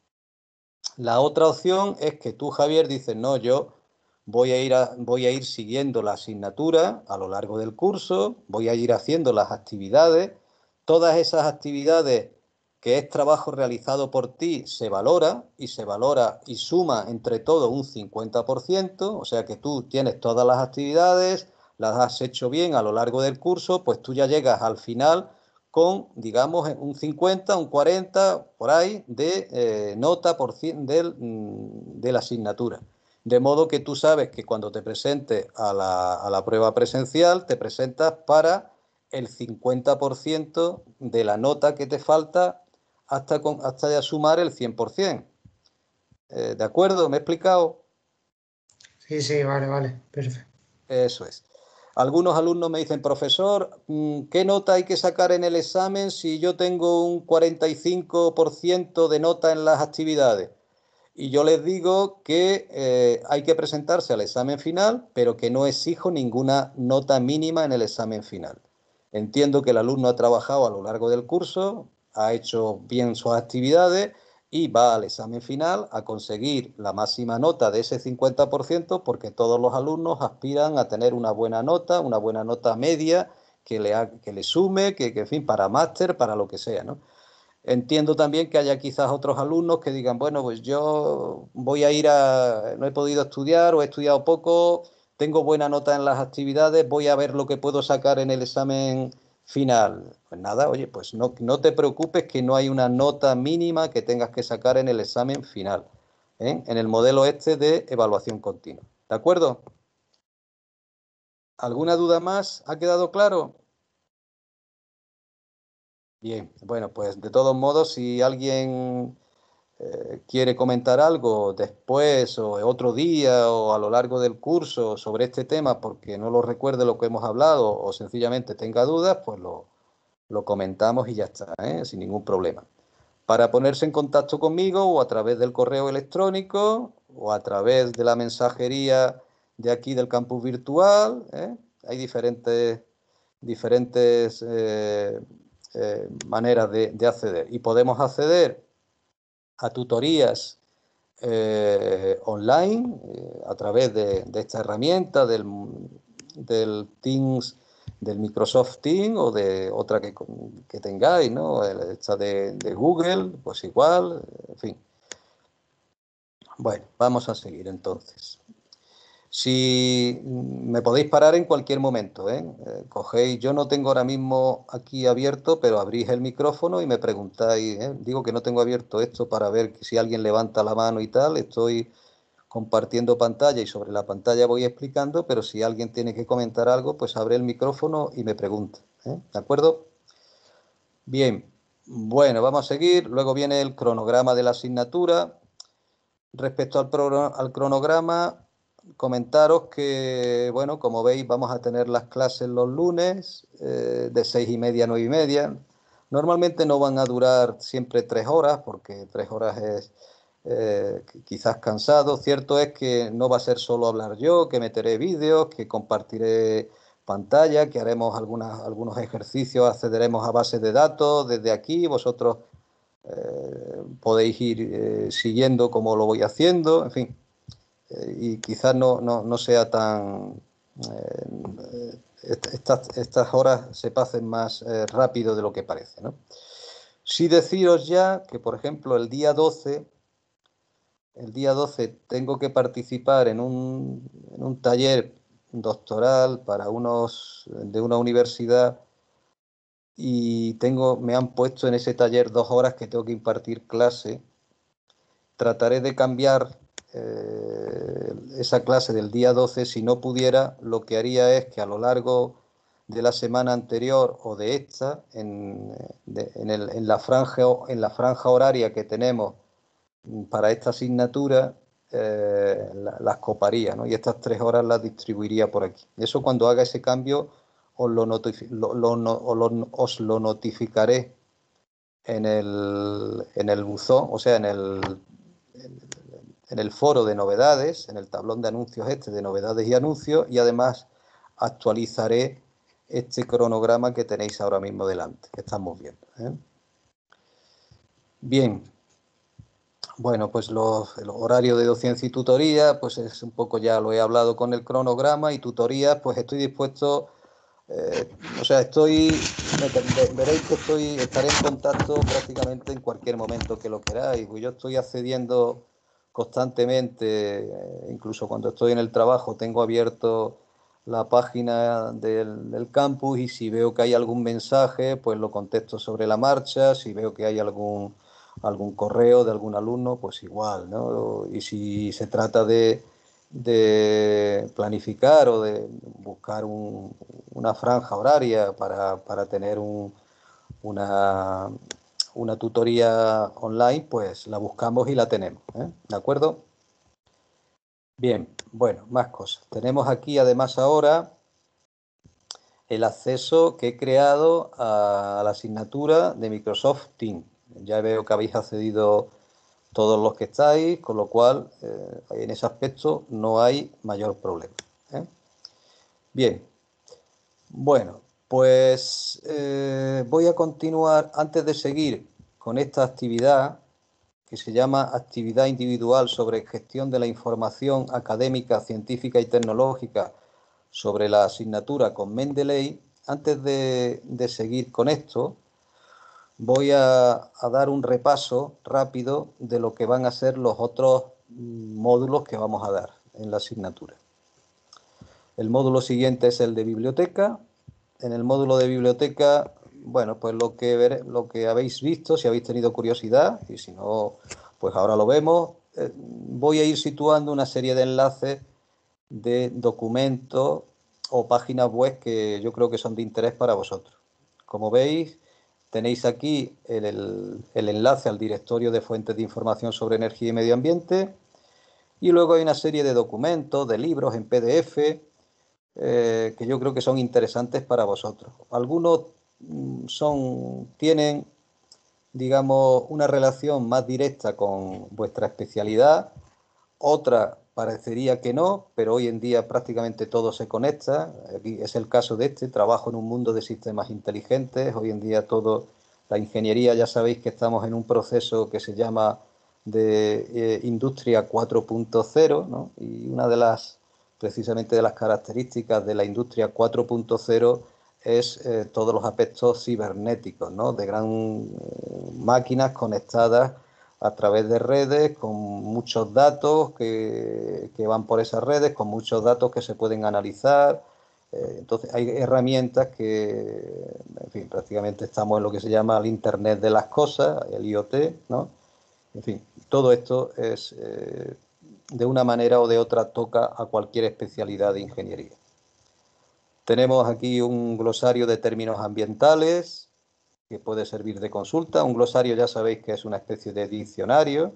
La otra opción es que tú, Javier, dices, no, yo voy a ir, a, voy a ir siguiendo la asignatura a lo largo del curso, voy a ir haciendo las actividades, todas esas actividades que es trabajo realizado por ti se valora y se valora y suma entre todo un cincuenta por ciento, o sea que tú tienes todas las actividades, las has hecho bien a lo largo del curso, pues tú ya llegas al final con, digamos, un cincuenta, un cuarenta, por ahí, de eh, nota por cien del, de la asignatura. De modo que tú sabes que cuando te presentes a la, a la prueba presencial, te presentas para el cincuenta por ciento de la nota que te falta hasta, con, hasta ya sumar el cien por ciento. Eh, ¿De acuerdo? ¿Me he explicado? Sí, sí, vale, vale, perfecto. Eso es. Algunos alumnos me dicen, profesor, ¿qué nota hay que sacar en el examen si yo tengo un cuarenta y cinco por ciento de nota en las actividades? Y yo les digo que eh, hay que presentarse al examen final, pero que no exijo ninguna nota mínima en el examen final. Entiendo que el alumno ha trabajado a lo largo del curso, ha hecho bien sus actividades y va al examen final a conseguir la máxima nota de ese cincuenta por ciento, porque todos los alumnos aspiran a tener una buena nota, una buena nota media que le, ha, que le sume, que, que en fin, para máster, para lo que sea, ¿no? Entiendo también que haya quizás otros alumnos que digan, bueno, pues yo voy a ir a, no he podido estudiar o he estudiado poco, tengo buena nota en las actividades, voy a ver lo que puedo sacar en el examen final. Pues nada, oye, pues no, no te preocupes que no hay una nota mínima que tengas que sacar en el examen final, ¿eh? En el modelo este de evaluación continua. ¿De acuerdo? ¿Alguna duda más? ¿Ha quedado claro? Bien, bueno, pues de todos modos, si alguien eh, quiere comentar algo después o otro día o a lo largo del curso sobre este tema porque no lo recuerde lo que hemos hablado o sencillamente tenga dudas, pues lo, lo comentamos y ya está, ¿eh? Sin ningún problema. Para ponerse en contacto conmigo o a través del correo electrónico o a través de la mensajería de aquí del campus virtual, ¿eh? Hay diferentes, diferentes eh, eh, maneras de, de acceder y podemos acceder a tutorías eh, online eh, a través de, de esta herramienta del, del Teams, del Microsoft Teams o de otra que, que tengáis, ¿no? Esta de, de Google, pues igual, en fin. Bueno, vamos a seguir entonces. Si me podéis parar en cualquier momento, ¿eh? Eh, cogéis, yo no tengo ahora mismo aquí abierto, pero abrís el micrófono y me preguntáis, ¿eh? Digo que no tengo abierto esto para ver que si alguien levanta la mano y tal, estoy compartiendo pantalla y sobre la pantalla voy explicando, pero si alguien tiene que comentar algo, pues abre el micrófono y me pregunta, ¿eh? ¿De acuerdo? Bien, bueno, vamos a seguir, luego viene el cronograma de la asignatura. Respecto al, al cronograma, comentaros que, bueno, como veis, vamos a tener las clases los lunes eh, de seis y media a nueve y media. Normalmente no van a durar siempre tres horas, porque tres horas es eh, quizás cansado. Cierto es que no va a ser solo hablar yo, que meteré vídeos, que compartiré pantalla, que haremos algunas, algunos ejercicios, accederemos a bases de datos desde aquí, vosotros eh, podéis ir eh, siguiendo cómo lo voy haciendo, en fin. Y quizás no, no, no sea tan... Eh, estas, estas horas se pasen más eh, rápido de lo que parece, ¿no? Sí deciros ya que, por ejemplo, el día doce, el día doce tengo que participar en un, en un taller doctoral para unos de una universidad y tengo, me han puesto en ese taller dos horas que tengo que impartir clase. Trataré de cambiar Eh, esa clase del día doce. Si no pudiera, lo que haría es que a lo largo de la semana anterior o de esta, en, de, en, el, en, la, franja, en la franja horaria que tenemos para esta asignatura, eh, la, las coparía, ¿no? Y estas tres horas las distribuiría por aquí. Eso cuando haga ese cambio os lo, notifi lo, lo, no, os lo, os lo notificaré en el, en el buzón, o sea, en el... En, en el foro de novedades, en el tablón de anuncios este de novedades y anuncios, y además actualizaré este cronograma que tenéis ahora mismo delante, que estamos viendo, ¿eh? Bien, bueno, pues los, el horario de docencia y tutoría, pues es un poco, ya lo he hablado con el cronograma, y tutorías, pues estoy dispuesto Eh, o sea, estoy, veréis que estoy, estaré en contacto prácticamente en cualquier momento que lo queráis. Yo estoy accediendo constantemente, incluso cuando estoy en el trabajo, tengo abierto la página del, del campus y si veo que hay algún mensaje, pues lo contesto sobre la marcha. Si veo que hay algún, algún correo de algún alumno, pues igual, ¿no? Y si se trata de de planificar o de buscar un, una franja horaria para, para tener un, una, una tutoría online, pues la buscamos y la tenemos, ¿eh? ¿De acuerdo? Bien, bueno, más cosas. Tenemos aquí además ahora el acceso que he creado a la asignatura de Microsoft Teams. Ya veo que habéis accedido todos los que estáis, con lo cual eh, en ese aspecto no hay mayor problema, ¿eh? Bien, bueno, pues eh, voy a continuar antes de seguir con esta actividad que se llama Actividad Individual sobre Gestión de la Información Académica, Científica y Tecnológica sobre la asignatura con Mendeley. Antes de, de seguir con esto, voy a, a dar un repaso rápido de lo que van a ser los otros módulos que vamos a dar en la asignatura. El módulo siguiente es el de biblioteca. En el módulo de biblioteca, bueno, pues lo que, ver, lo que habéis visto, si habéis tenido curiosidad, y si no, pues ahora lo vemos. Eh, voy a ir situando una serie de enlaces de documentos o páginas web que yo creo que son de interés para vosotros. Como veis, tenéis aquí el, el, el enlace al directorio de fuentes de información sobre energía y medio ambiente y luego hay una serie de documentos, de libros en P D F eh, que yo creo que son interesantes para vosotros. Algunos son, tienen, digamos, una relación más directa con vuestra especialidad, otra parecería que no, pero hoy en día prácticamente todo se conecta. Aquí es el caso de este, trabajo en un mundo de sistemas inteligentes. Hoy en día todo, la ingeniería, ya sabéis que estamos en un proceso que se llama de eh, industria cuatro punto cero, ¿no? Y una de las, precisamente de las características de la industria cuatro punto cero es eh, todos los aspectos cibernéticos, ¿no? De gran eh, máquinas conectadas a través de redes, con muchos datos que, que van por esas redes, con muchos datos que se pueden analizar. Eh, entonces, hay herramientas que, en fin, prácticamente estamos en lo que se llama el Internet de las cosas, el I O T, ¿no? En fin, todo esto es, eh, de una manera o de otra, toca a cualquier especialidad de ingeniería. Tenemos aquí un glosario de términos ambientales, que puede servir de consulta. Un glosario ya sabéis que es una especie de diccionario.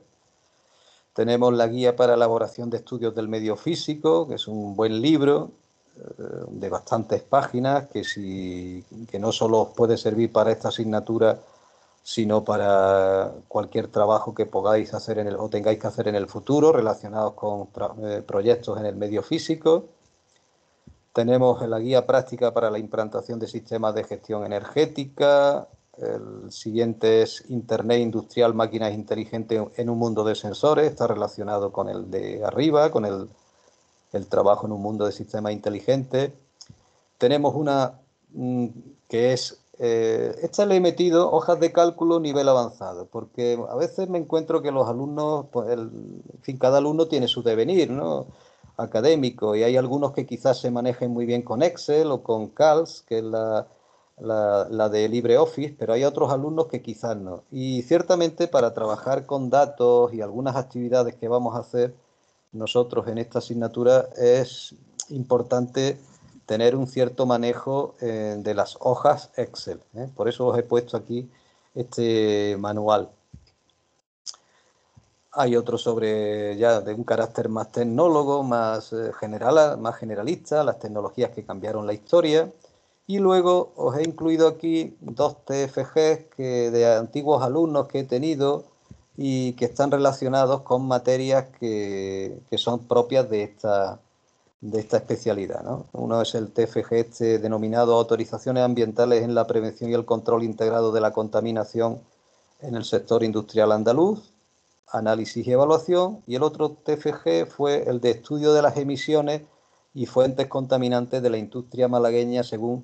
Tenemos la guía para elaboración de estudios del medio físico, que es un buen libro eh, de bastantes páginas, que, si, que no solo os puede servir para esta asignatura, sino para cualquier trabajo que podáis hacer en el, o tengáis que hacer en el futuro relacionados con eh, proyectos en el medio físico. Tenemos la guía práctica para la implantación de sistemas de gestión energética. El siguiente es Internet Industrial, Máquinas Inteligentes en un mundo de sensores. Está relacionado con el de arriba, con el, el trabajo en un mundo de sistemas inteligentes. Tenemos una mmm, que es, eh, esta le he metido hojas de cálculo nivel avanzado, porque a veces me encuentro que los alumnos, pues el, en fin, cada alumno tiene su devenir, ¿no?, académico, y hay algunos que quizás se manejen muy bien con Excel o con Calc, que es la, la, la de LibreOffice, pero hay otros alumnos que quizás no. Y ciertamente para trabajar con datos y algunas actividades que vamos a hacer nosotros en esta asignatura es importante tener un cierto manejo eh, de las hojas Excel, ¿eh? Por eso os he puesto aquí este manual. Hay otro sobre ya de un carácter más tecnólogo, más eh, general, más generalista, las tecnologías que cambiaron la historia. Y luego os he incluido aquí dos T F Gs que de antiguos alumnos que he tenido y que están relacionados con materias que, que son propias de esta, de esta especialidad, ¿no? Uno es el T F G este denominado Autorizaciones Ambientales en la Prevención y el Control Integrado de la Contaminación en el Sector Industrial Andaluz, Análisis y Evaluación, y el otro T F G fue el de Estudio de las Emisiones y Fuentes Contaminantes de la Industria Malagueña según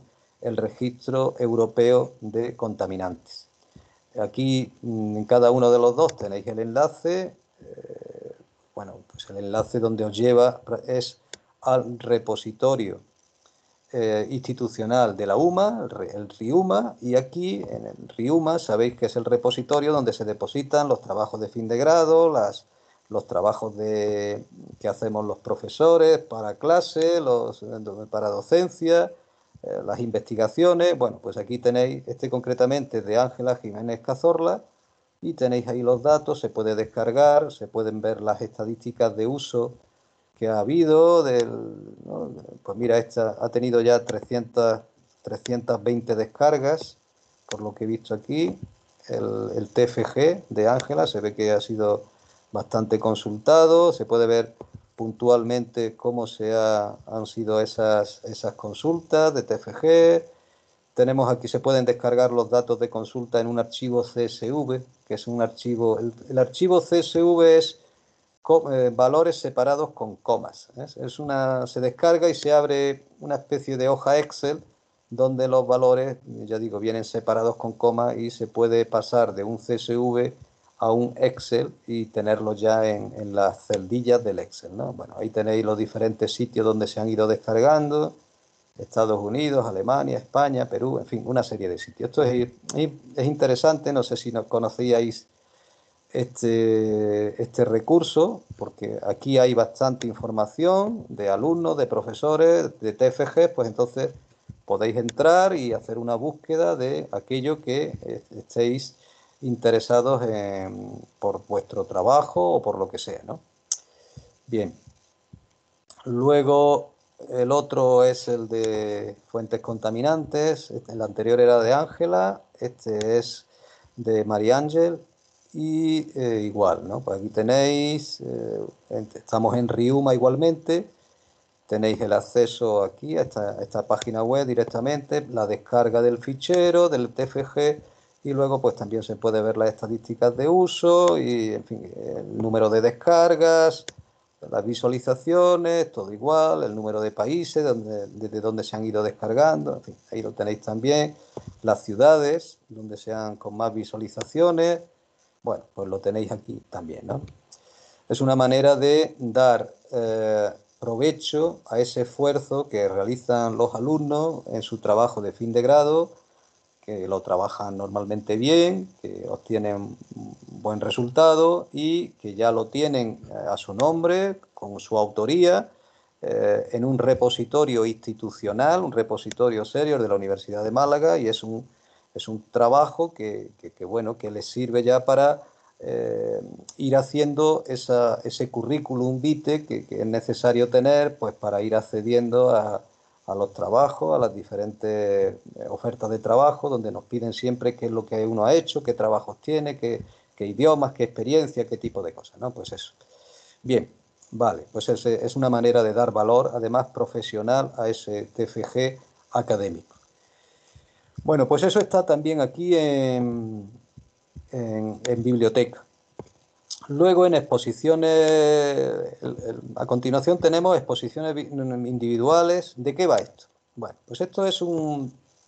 el registro europeo de contaminantes. Aquí en cada uno de los dos tenéis el enlace. Eh, bueno, pues el enlace donde os lleva es al repositorio eh, institucional de la U M A, el, el RIUMA, y aquí en el RIUMA sabéis que es el repositorio donde se depositan los trabajos de fin de grado, las, los trabajos de, que hacemos los profesores para clase, los, para docencia, eh, las investigaciones. Bueno, pues aquí tenéis este concretamente de Ángela Jiménez Cazorla, y tenéis ahí los datos, se puede descargar, se pueden ver las estadísticas de uso que ha habido, del, ¿no? Pues mira, esta ha tenido ya trescientas, trescientas veinte descargas, por lo que he visto aquí. El, el T F G de Ángela se ve que ha sido bastante consultado, se puede ver puntualmente cómo se ha, han sido esas, esas consultas de T F G. Tenemos aquí, se pueden descargar los datos de consulta en un archivo C S V, que es un archivo, el, el archivo C S V es co, eh, valores separados con comas. ¿eh? Es una, se descarga y se abre una especie de hoja Excel donde los valores, ya digo, vienen separados con comas y se puede pasar de un C S V a un Excel y tenerlo ya en, en las celdillas del Excel, ¿no? Bueno, ahí tenéis los diferentes sitios donde se han ido descargando. Estados Unidos, Alemania, España, Perú, en fin, una serie de sitios. Esto es, es interesante, no sé si no conocíais este, este recurso, porque aquí hay bastante información de alumnos, de profesores, de T F G, pues entonces podéis entrar y hacer una búsqueda de aquello que estéis interesados en, por vuestro trabajo o por lo que sea, ¿no? Bien. Luego, el otro es el de fuentes contaminantes. El anterior era de Ángela, este es de María Ángel y eh, igual, ¿no? Pues aquí tenéis, eh, estamos en RIUMA igualmente, tenéis el acceso aquí a esta, a esta página web directamente, la descarga del fichero, del T F G, y luego pues también se puede ver las estadísticas de uso y, en fin, el número de descargas, las visualizaciones, todo igual, el número de países, donde, desde donde se han ido descargando, en fin, ahí lo tenéis también, las ciudades donde sean con más visualizaciones, bueno, pues lo tenéis aquí también, ¿no? Es una manera de dar eh, provecho a ese esfuerzo que realizan los alumnos en su trabajo de fin de grado, que lo trabajan normalmente bien, que obtienen un buen resultado y que ya lo tienen a su nombre, con su autoría, eh, en un repositorio institucional, un repositorio serio de la Universidad de Málaga, y es un, es un trabajo que, que, que, bueno, que les sirve ya para eh, ir haciendo esa, ese currículum vitae que, que es necesario tener, pues, para ir accediendo a a los trabajos, a las diferentes ofertas de trabajo, donde nos piden siempre qué es lo que uno ha hecho, qué trabajos tiene, qué, qué idiomas, qué experiencia, qué tipo de cosas, ¿no? Pues eso. Bien, vale, pues es, es una manera de dar valor, además profesional, a ese T F G académico. Bueno, pues eso está también aquí en, en, en biblioteca. Luego en exposiciones, a continuación tenemos exposiciones individuales. ¿De qué va esto? Bueno, pues esto es un,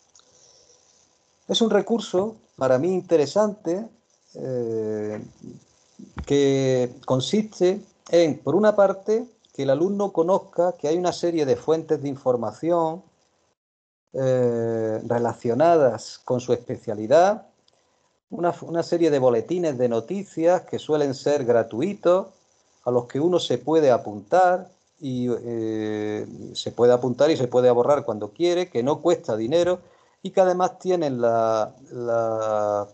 es un recurso para mí interesante eh, que consiste en, por una parte, que el alumno conozca que hay una serie de fuentes de información eh, relacionadas con su especialidad, Una, una serie de boletines de noticias que suelen ser gratuitos, a los que uno se puede apuntar y eh, se puede apuntar y se puede borrar cuando quiere, que no cuesta dinero y que además tienen la, la,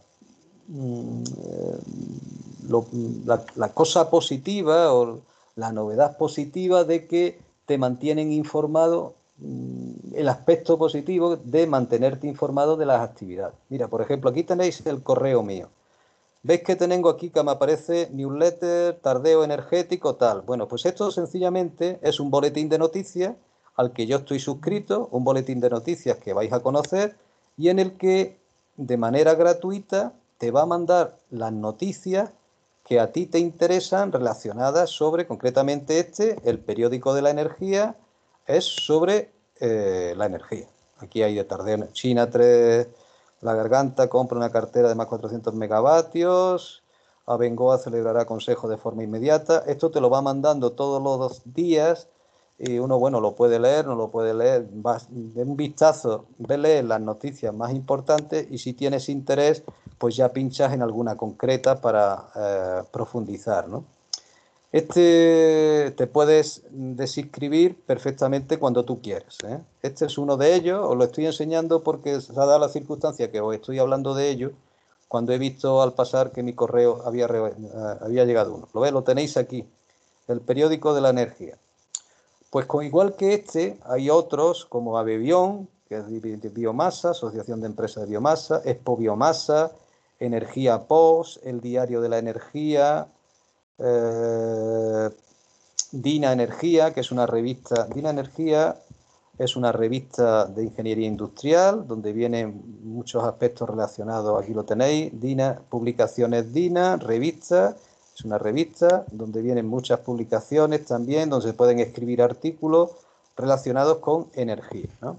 lo, la, la cosa positiva o la novedad positiva de que te mantienen informado, el aspecto positivo de mantenerte informado de las actividades. Mira, por ejemplo, aquí tenéis el correo mío. ¿Veis que tengo aquí que me aparece newsletter, tardeo energético, tal? Bueno, pues esto sencillamente es un boletín de noticias al que yo estoy suscrito, un boletín de noticias que vais a conocer y en el que de manera gratuita te va a mandar las noticias que a ti te interesan relacionadas sobre, concretamente este, el periódico de la energía, es sobre eh, la energía. aquí hay de tardeo. China tres, La Garganta compra una cartera de más cuatrocientos megavatios. Abengoa celebrará consejo de forma inmediata. Esto te lo va mandando todos los días y uno, bueno, lo puede leer, no lo puede leer. Va de un vistazo, ve leer las noticias más importantes y si tienes interés, pues ya pinchas en alguna concreta para eh, profundizar, ¿no? Este te puedes desinscribir perfectamente cuando tú quieres, ¿eh? Este es uno de ellos, os lo estoy enseñando porque se ha dado la circunstancia que os estoy hablando de ello cuando he visto al pasar que mi correo había, había llegado uno. ¿Lo ves? Lo tenéis aquí, el periódico de la energía. Pues con igual que este, hay otros como Abebión, que es de biomasa, Asociación de Empresas de Biomasa, Expo Biomasa, Energía Post, El Diario de la Energía, eh, Dina Energía, que es una revista. Dina Energía es una revista de ingeniería industrial, donde vienen muchos aspectos relacionados, aquí lo tenéis, Dina, publicaciones Dina, revista, es una revista donde vienen muchas publicaciones también, donde se pueden escribir artículos relacionados con energía, ¿no?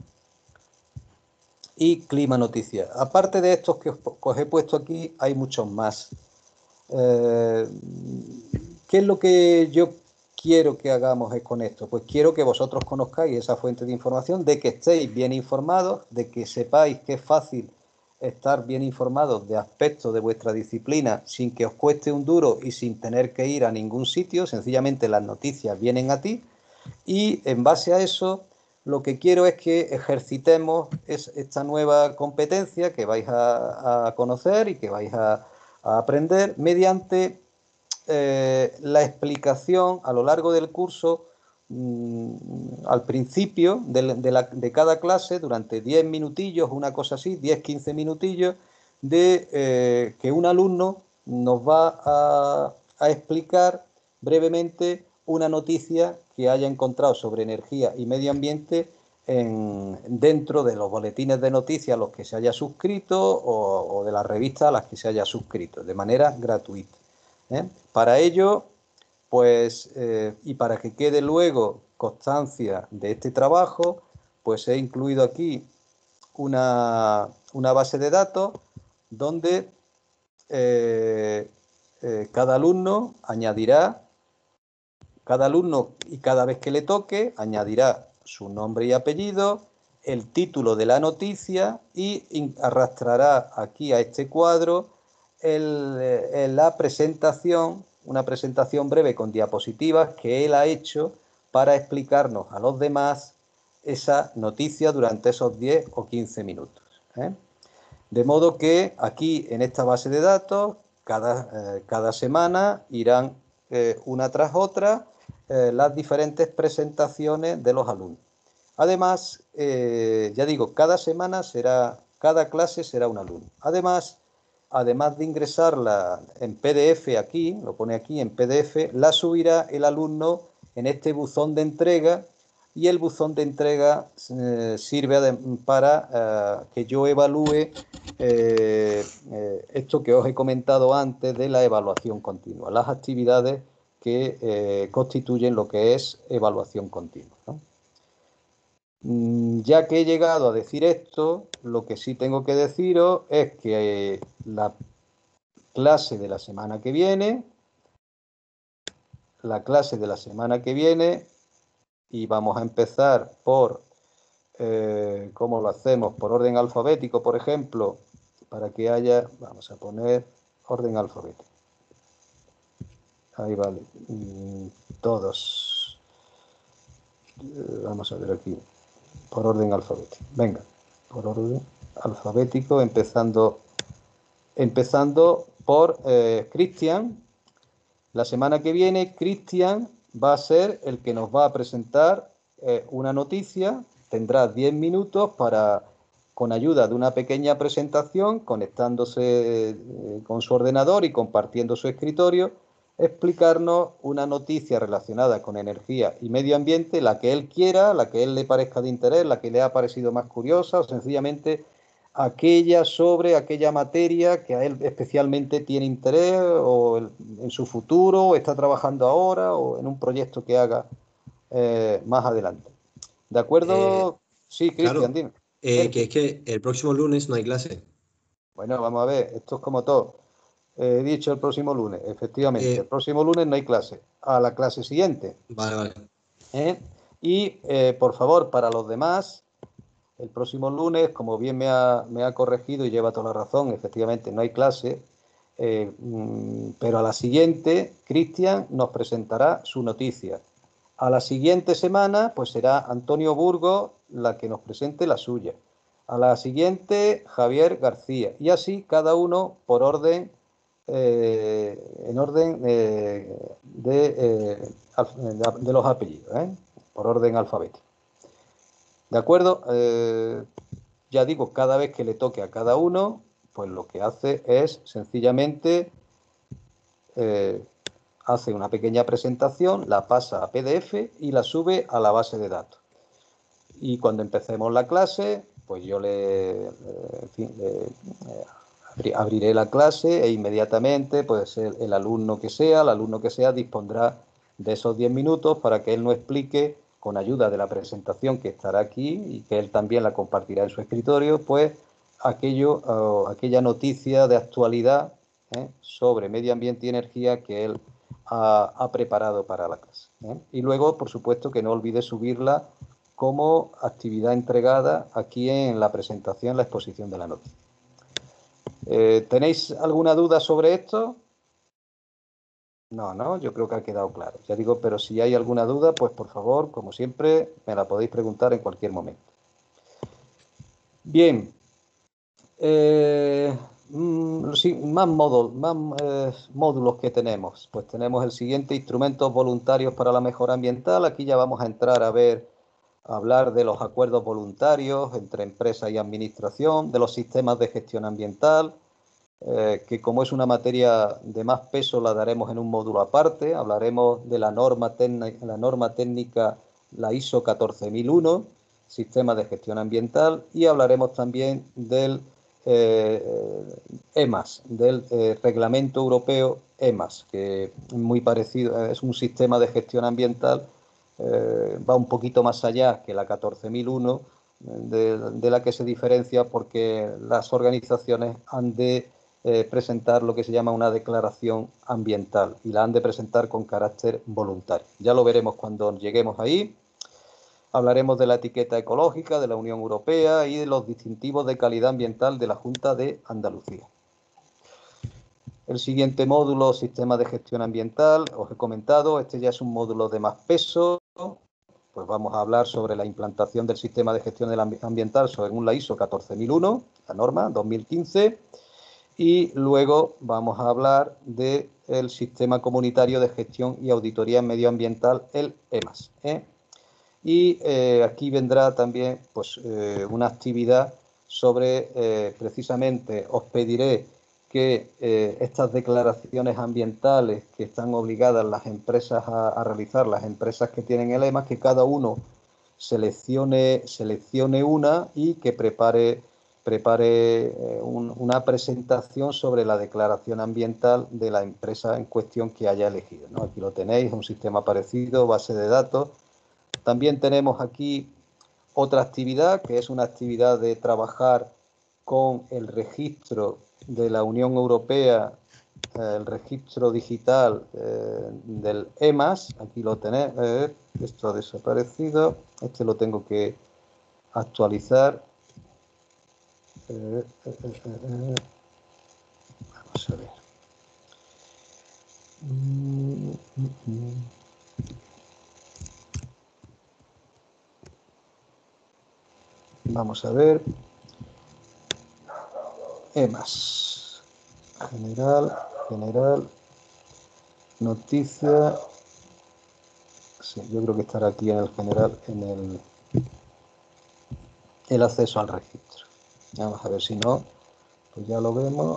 Y Clima Noticias. Aparte de estos que os, que os he puesto aquí, hay muchos más. Eh, ¿Qué es lo que yo quiero que hagamos con esto? Pues quiero que vosotros conozcáis esa fuente de información, de que estéis bien informados, de que sepáis que es fácil estar bien informados de aspectos de vuestra disciplina sin que os cueste un duro y sin tener que ir a ningún sitio, sencillamente las noticias vienen a ti y en base a eso lo que quiero es que ejercitemos es esta nueva competencia que vais a, a conocer y que vais a, a aprender mediante eh, la explicación a lo largo del curso mmm, al principio de, de, la, de cada clase durante diez minutillos, una cosa así, diez quince minutillos de eh, que un alumno nos va a, a explicar brevemente una noticia que haya encontrado sobre energía y medio ambiente en, dentro de los boletines de noticias a los que se haya suscrito o, o de las revistas a las que se haya suscrito, de manera gratuita, ¿eh? Para ello, pues, eh, y para que quede luego constancia de este trabajo, pues he incluido aquí una, una base de datos donde eh, eh, cada alumno añadirá Cada alumno y cada vez que le toque añadirá su nombre y apellido, el título de la noticia y arrastrará aquí a este cuadro el, el, la presentación, una presentación breve con diapositivas que él ha hecho para explicarnos a los demás esa noticia durante esos diez o quince minutos, ¿eh? De modo que aquí en esta base de datos cada, eh, cada semana irán eh, una tras otra Eh, las diferentes presentaciones de los alumnos. Además, eh, ya digo, cada semana será, cada clase será un alumno. Además, además de ingresarla en P D F aquí, lo pone aquí en P D F, la subirá el alumno en este buzón de entrega y el buzón de entrega eh, sirve de, para eh, que yo evalúe eh, eh, esto que os he comentado antes de la evaluación continua, las actividades que eh, constituyen lo que es evaluación continua, ¿no? Ya que he llegado a decir esto, lo que sí tengo que deciros es que eh, la clase de la semana que viene, la clase de la semana que viene, y vamos a empezar por, eh, ¿cómo lo hacemos? Por orden alfabético, por ejemplo, para que haya, vamos a poner orden alfabético. Ahí vale, todos. Vamos a ver aquí, por orden alfabético. Venga, por orden alfabético, empezando, empezando por eh, Cristian. La semana que viene, Cristian va a ser el que nos va a presentar eh, una noticia. Tendrá diez minutos para, con ayuda de una pequeña presentación, conectándose eh, con su ordenador y compartiendo su escritorio, explicarnos una noticia relacionada con energía y medio ambiente, la que él quiera, la que a él le parezca de interés, la que le ha parecido más curiosa o sencillamente aquella sobre aquella materia que a él especialmente tiene interés o el, en su futuro, o está trabajando ahora o en un proyecto que haga eh, más adelante. ¿De acuerdo? Eh, sí, Cristian, claro. dime. Eh, que es que el próximo lunes no hay clase. Bueno, vamos a ver, esto es como todo. He dicho el próximo lunes, efectivamente, Eh, el próximo lunes no hay clase. A la clase siguiente. Vale, vale. ¿Eh? Y, eh, por favor, para los demás, el próximo lunes, como bien me ha, me ha corregido y lleva toda la razón, efectivamente no hay clase, eh, pero a la siguiente, Cristian nos presentará su noticia. A la siguiente semana, pues será Antonio Burgos la que nos presente la suya. A la siguiente, Javier García. Y así, cada uno por orden, eh, en orden eh, de, eh, de los apellidos, ¿eh? Por orden alfabético. ¿De acuerdo? Eh, ya digo, cada vez que le toque a cada uno, pues lo que hace es sencillamente eh, hace una pequeña presentación, la pasa a P D F y la sube a la base de datos. Y cuando empecemos la clase, pues yo le, en fin, le abriré la clase e inmediatamente, pues el, el alumno que sea, el alumno que sea, dispondrá de esos diez minutos para que él nos explique, con ayuda de la presentación que estará aquí y que él también la compartirá en su escritorio, pues aquello, uh, aquella noticia de actualidad ¿eh? sobre medio ambiente y energía que él ha, ha preparado para la clase. ¿eh? Y luego, por supuesto, que no olvide subirla como actividad entregada aquí en la presentación, la exposición de la noticia. Eh, ¿Tenéis alguna duda sobre esto? No, no, yo creo que ha quedado claro. Ya digo, pero si hay alguna duda, pues por favor, como siempre, me la podéis preguntar en cualquier momento. Bien. Eh, sí, más, módulos, más eh, módulos que tenemos. Pues tenemos el siguiente, instrumentos voluntarios para la mejora ambiental. Aquí ya vamos a entrar a ver, a hablar de los acuerdos voluntarios entre empresa y administración, de los sistemas de gestión ambiental, Eh, que como es una materia de más peso la daremos en un módulo aparte. Hablaremos de la norma, la norma técnica, la I S O catorce mil uno, Sistema de Gestión Ambiental, y hablaremos también del eh, E M A S, del eh, Reglamento Europeo E M A S, que es muy parecido, es un sistema de gestión ambiental, eh, va un poquito más allá que la catorce mil uno, de, de la que se diferencia porque las organizaciones han de Eh, presentar lo que se llama una declaración ambiental y la han de presentar con carácter voluntario. Ya lo veremos cuando lleguemos ahí. Hablaremos de la etiqueta ecológica de la Unión Europea y de los distintivos de calidad ambiental de la Junta de Andalucía. El siguiente módulo, sistema de gestión ambiental, os he comentado, este ya es un módulo de más peso. Pues vamos a hablar sobre la implantación del sistema de gestión ambiental según la I S O catorce mil uno, la norma dos mil quince. Y luego vamos a hablar del Sistema Comunitario de Gestión y Auditoría Medioambiental, el E M A S. ¿eh? Y eh, aquí vendrá también pues, eh, una actividad sobre, eh, precisamente, os pediré que eh, estas declaraciones ambientales que están obligadas las empresas a, a realizar, las empresas que tienen el E M A S, que cada uno seleccione, seleccione una y que prepare prepare eh, un, una presentación sobre la declaración ambiental de la empresa en cuestión que haya elegido, ¿no? Aquí lo tenéis, un sistema parecido, base de datos. También tenemos aquí otra actividad, que es una actividad de trabajar con el registro de la Unión Europea, eh, el registro digital eh, del E M A S. Aquí lo tenéis, eh, esto ha desaparecido, este lo tengo que actualizar. Eh, eh, eh, eh. Vamos a ver. Mm, mm, mm. Vamos a ver. E M A S. General, general. Noticia. Sí, yo creo que estará aquí en el general, en el, el acceso al registro. Vamos a ver si no, pues ya lo vemos.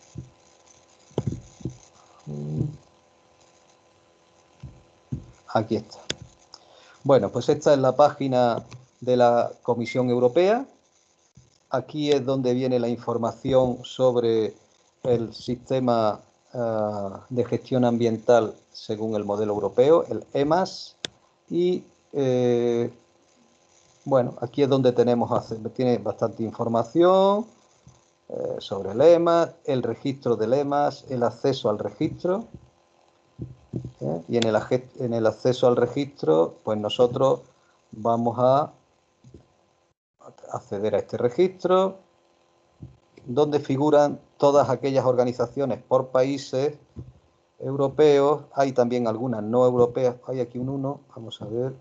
Aquí está. Bueno, pues esta es la página de la Comisión Europea. Aquí es donde viene la información sobre el sistema uh, de gestión ambiental según el modelo europeo, el E M A S. Y eh, bueno, aquí es donde tenemos, tiene bastante información eh, sobre lemas, el registro de lemas, el acceso al registro. ¿eh? Y en el, en el acceso al registro, pues nosotros vamos a acceder a este registro, donde figuran todas aquellas organizaciones por países europeos. Hay también algunas no europeas. Hay aquí un uno, vamos a ver.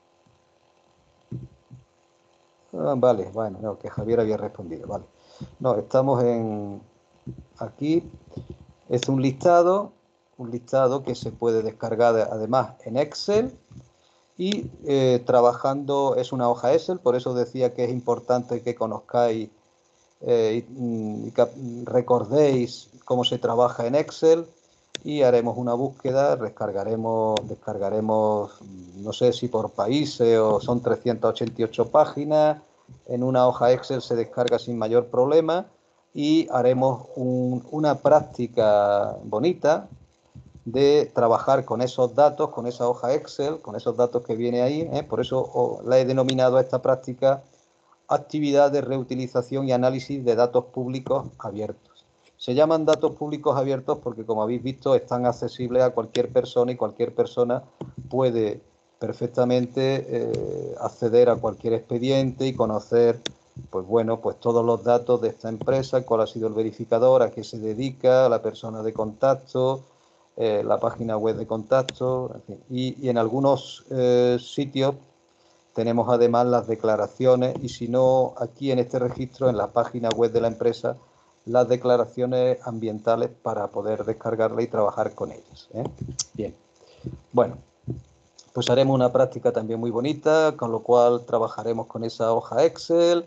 Ah, vale, bueno, no, que Javier había respondido, vale. No, estamos en aquí, es un listado, un listado que se puede descargar además en Excel y eh, trabajando, es una hoja Excel, por eso decía que es importante que conozcáis eh, y, y que recordéis cómo se trabaja en Excel, y haremos una búsqueda, descargaremos, descargaremos, no sé si por países o son trescientas ochenta y ocho páginas, en una hoja Excel se descarga sin mayor problema y haremos un, una práctica bonita de trabajar con esos datos, con esa hoja Excel, con esos datos que viene ahí, ¿eh? Por eso oh, la he denominado a esta práctica actividad de reutilización y análisis de datos públicos abiertos. Se llaman datos públicos abiertos porque, como habéis visto, están accesibles a cualquier persona y cualquier persona puede perfectamente eh, acceder a cualquier expediente y conocer, pues bueno, pues todos los datos de esta empresa, cuál ha sido el verificador, a qué se dedica, la persona de contacto, eh, la página web de contacto, en fin. y, y en algunos eh, sitios tenemos además las declaraciones, y si no, aquí en este registro, en la página web de la empresa, las declaraciones ambientales para poder descargarla y trabajar con ellas, ¿eh? Bien, bueno, pues haremos una práctica también muy bonita, con lo cual trabajaremos con esa hoja Excel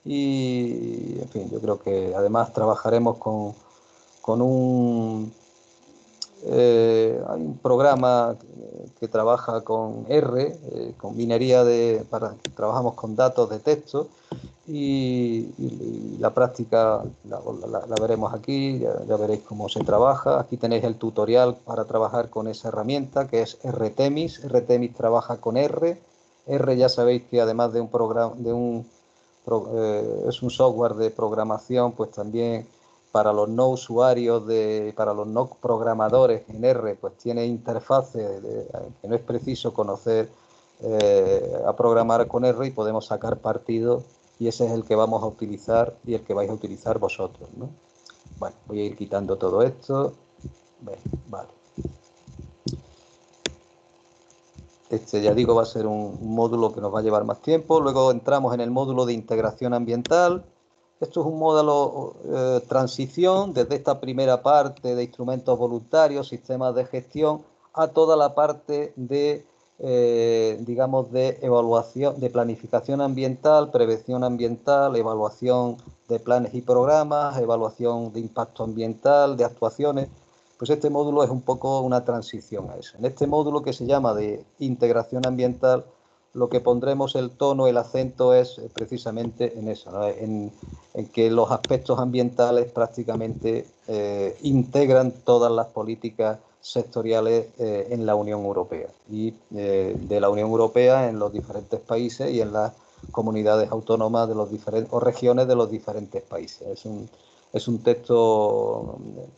y, en fin, yo creo que además trabajaremos con, con un... Eh, hay un programa que, que trabaja con R, eh, con minería de... Para, trabajamos con datos de texto y, y, y la práctica la, la, la veremos aquí, ya, ya veréis cómo se trabaja. Aquí tenéis el tutorial para trabajar con esa herramienta que es RTemis. RTemis trabaja con R. R ya sabéis que además de un programa, de un, eh, es un software de programación, pues también para los no usuarios, de, para los no programadores en R, pues tiene interfaces de, que no es preciso conocer eh, a programar con R y podemos sacar partido, y ese es el que vamos a utilizar y el que vais a utilizar vosotros, ¿no? Bueno, voy a ir quitando todo esto. Bien, vale. Este, ya digo, va a ser un, un módulo que nos va a llevar más tiempo. Luego entramos en el módulo de integración ambiental. Esto es un módulo eh, transición desde esta primera parte de instrumentos voluntarios, sistemas de gestión, a toda la parte de, eh, digamos, de evaluación, de planificación ambiental, prevención ambiental, evaluación de planes y programas, evaluación de impacto ambiental, de actuaciones. Pues este módulo es un poco una transición a eso. En este módulo, que se llama de integración ambiental, lo que pondremos el tono, el acento es precisamente en eso, ¿no? en, en que los aspectos ambientales prácticamente eh, integran todas las políticas sectoriales eh, en la Unión Europea y eh, de la Unión Europea en los diferentes países y en las comunidades autónomas de los diferentes o regiones de los diferentes países. Es un, es un texto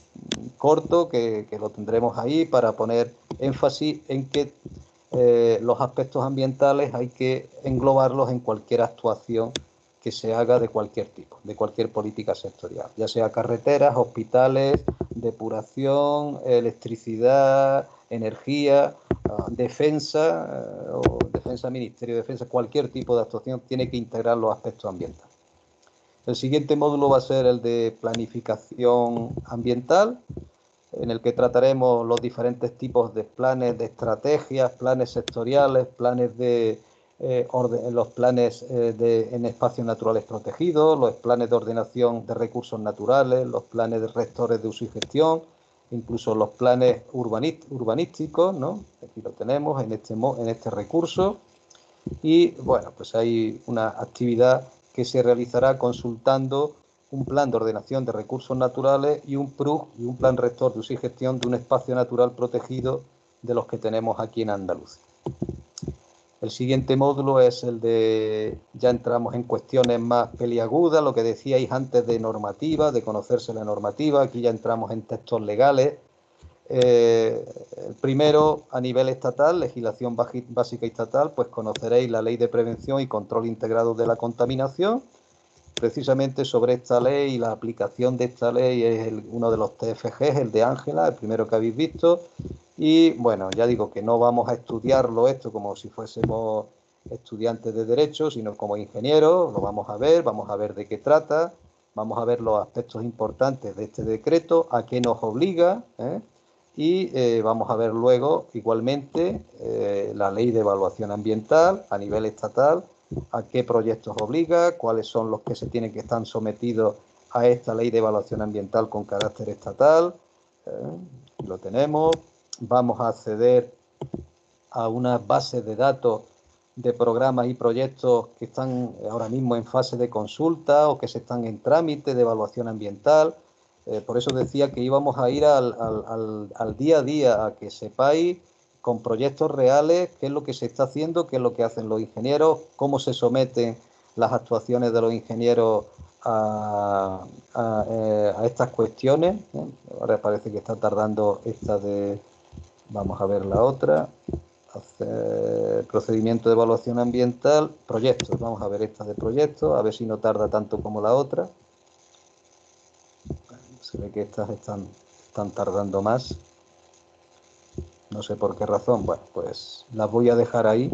corto que, que lo tendremos ahí para poner énfasis en que Eh, los aspectos ambientales hay que englobarlos en cualquier actuación que se haga de cualquier tipo, de cualquier política sectorial, ya sea carreteras, hospitales, depuración, electricidad, energía, uh, defensa, uh, o defensa, Ministerio de Defensa, cualquier tipo de actuación tiene que integrar los aspectos ambientales. El siguiente módulo va a ser el de planificación ambiental, en el que trataremos los diferentes tipos de planes, de estrategias, planes sectoriales, planes de eh, orden, los planes eh, de, en espacios naturales protegidos, los planes de ordenación de recursos naturales, los planes de rectores de uso y gestión, incluso los planes urbanist, urbanísticos, ¿no? Aquí lo tenemos en este, en este recurso. Y bueno, pues hay una actividad que se realizará consultando un plan de ordenación de recursos naturales y un P R U y un plan rector de uso y gestión de un espacio natural protegido de los que tenemos aquí en Andalucía. El siguiente módulo es el de, ya entramos en cuestiones más peliagudas, lo que decíais antes de normativa, de conocerse la normativa, aquí ya entramos en textos legales. Eh, el primero, a nivel estatal, legislación básica estatal, pues conoceréis la Ley de Prevención y Control Integrado de la Contaminación. Precisamente sobre esta ley y la aplicación de esta ley es el, uno de los T F Gs, el de Ángela, el primero que habéis visto. Y bueno, ya digo que no vamos a estudiarlo esto como si fuésemos estudiantes de Derecho, sino como ingenieros, lo vamos a ver, vamos a ver de qué trata, vamos a ver los aspectos importantes de este decreto, a qué nos obliga, ¿eh? Y eh, vamos a ver luego igualmente eh, la ley de evaluación ambiental a nivel estatal, a qué proyectos obliga, cuáles son los que se tienen que estar sometidos a esta ley de evaluación ambiental con carácter estatal. Eh, lo tenemos. Vamos a acceder a unas bases de datos de programas y proyectos que están ahora mismo en fase de consulta o que se están en trámite de evaluación ambiental. Eh, por eso decía que íbamos a ir al, al, al, al día a día, a que sepáis con proyectos reales qué es lo que se está haciendo, qué es lo que hacen los ingenieros, cómo se someten las actuaciones de los ingenieros a, a, eh, a estas cuestiones. ¿eh? Ahora parece que está tardando esta de... Vamos a ver la otra. Hacer procedimiento de evaluación ambiental, proyectos. Vamos a ver esta de proyectos, a ver si no tarda tanto como la otra. Se ve que estas están, están tardando más. No sé por qué razón. Bueno, pues las voy a dejar ahí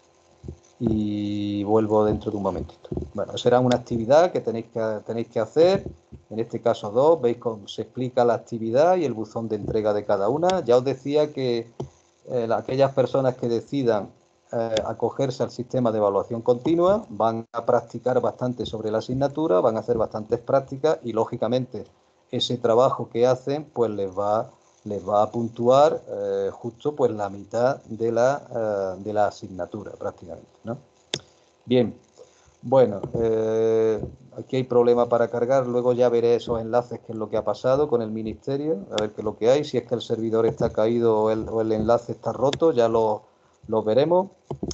y vuelvo dentro de un momentito. Bueno, será una actividad que tenéis que, tenéis que hacer. En este caso dos, veis cómo se explica la actividad y el buzón de entrega de cada una. Ya os decía que eh, aquellas personas que decidan eh, acogerse al sistema de evaluación continua van a practicar bastante sobre la asignatura, van a hacer bastantes prácticas y lógicamente ese trabajo que hacen pues les va, les va a puntuar eh, justo pues la mitad de la, eh, de la asignatura prácticamente, ¿no? Bien. Bueno, eh, aquí hay problema para cargar, luego ya veré esos enlaces, qué es lo que ha pasado con el ministerio, a ver qué es lo que hay, si es que el servidor está caído o el, o el enlace está roto, ya lo, lo veremos.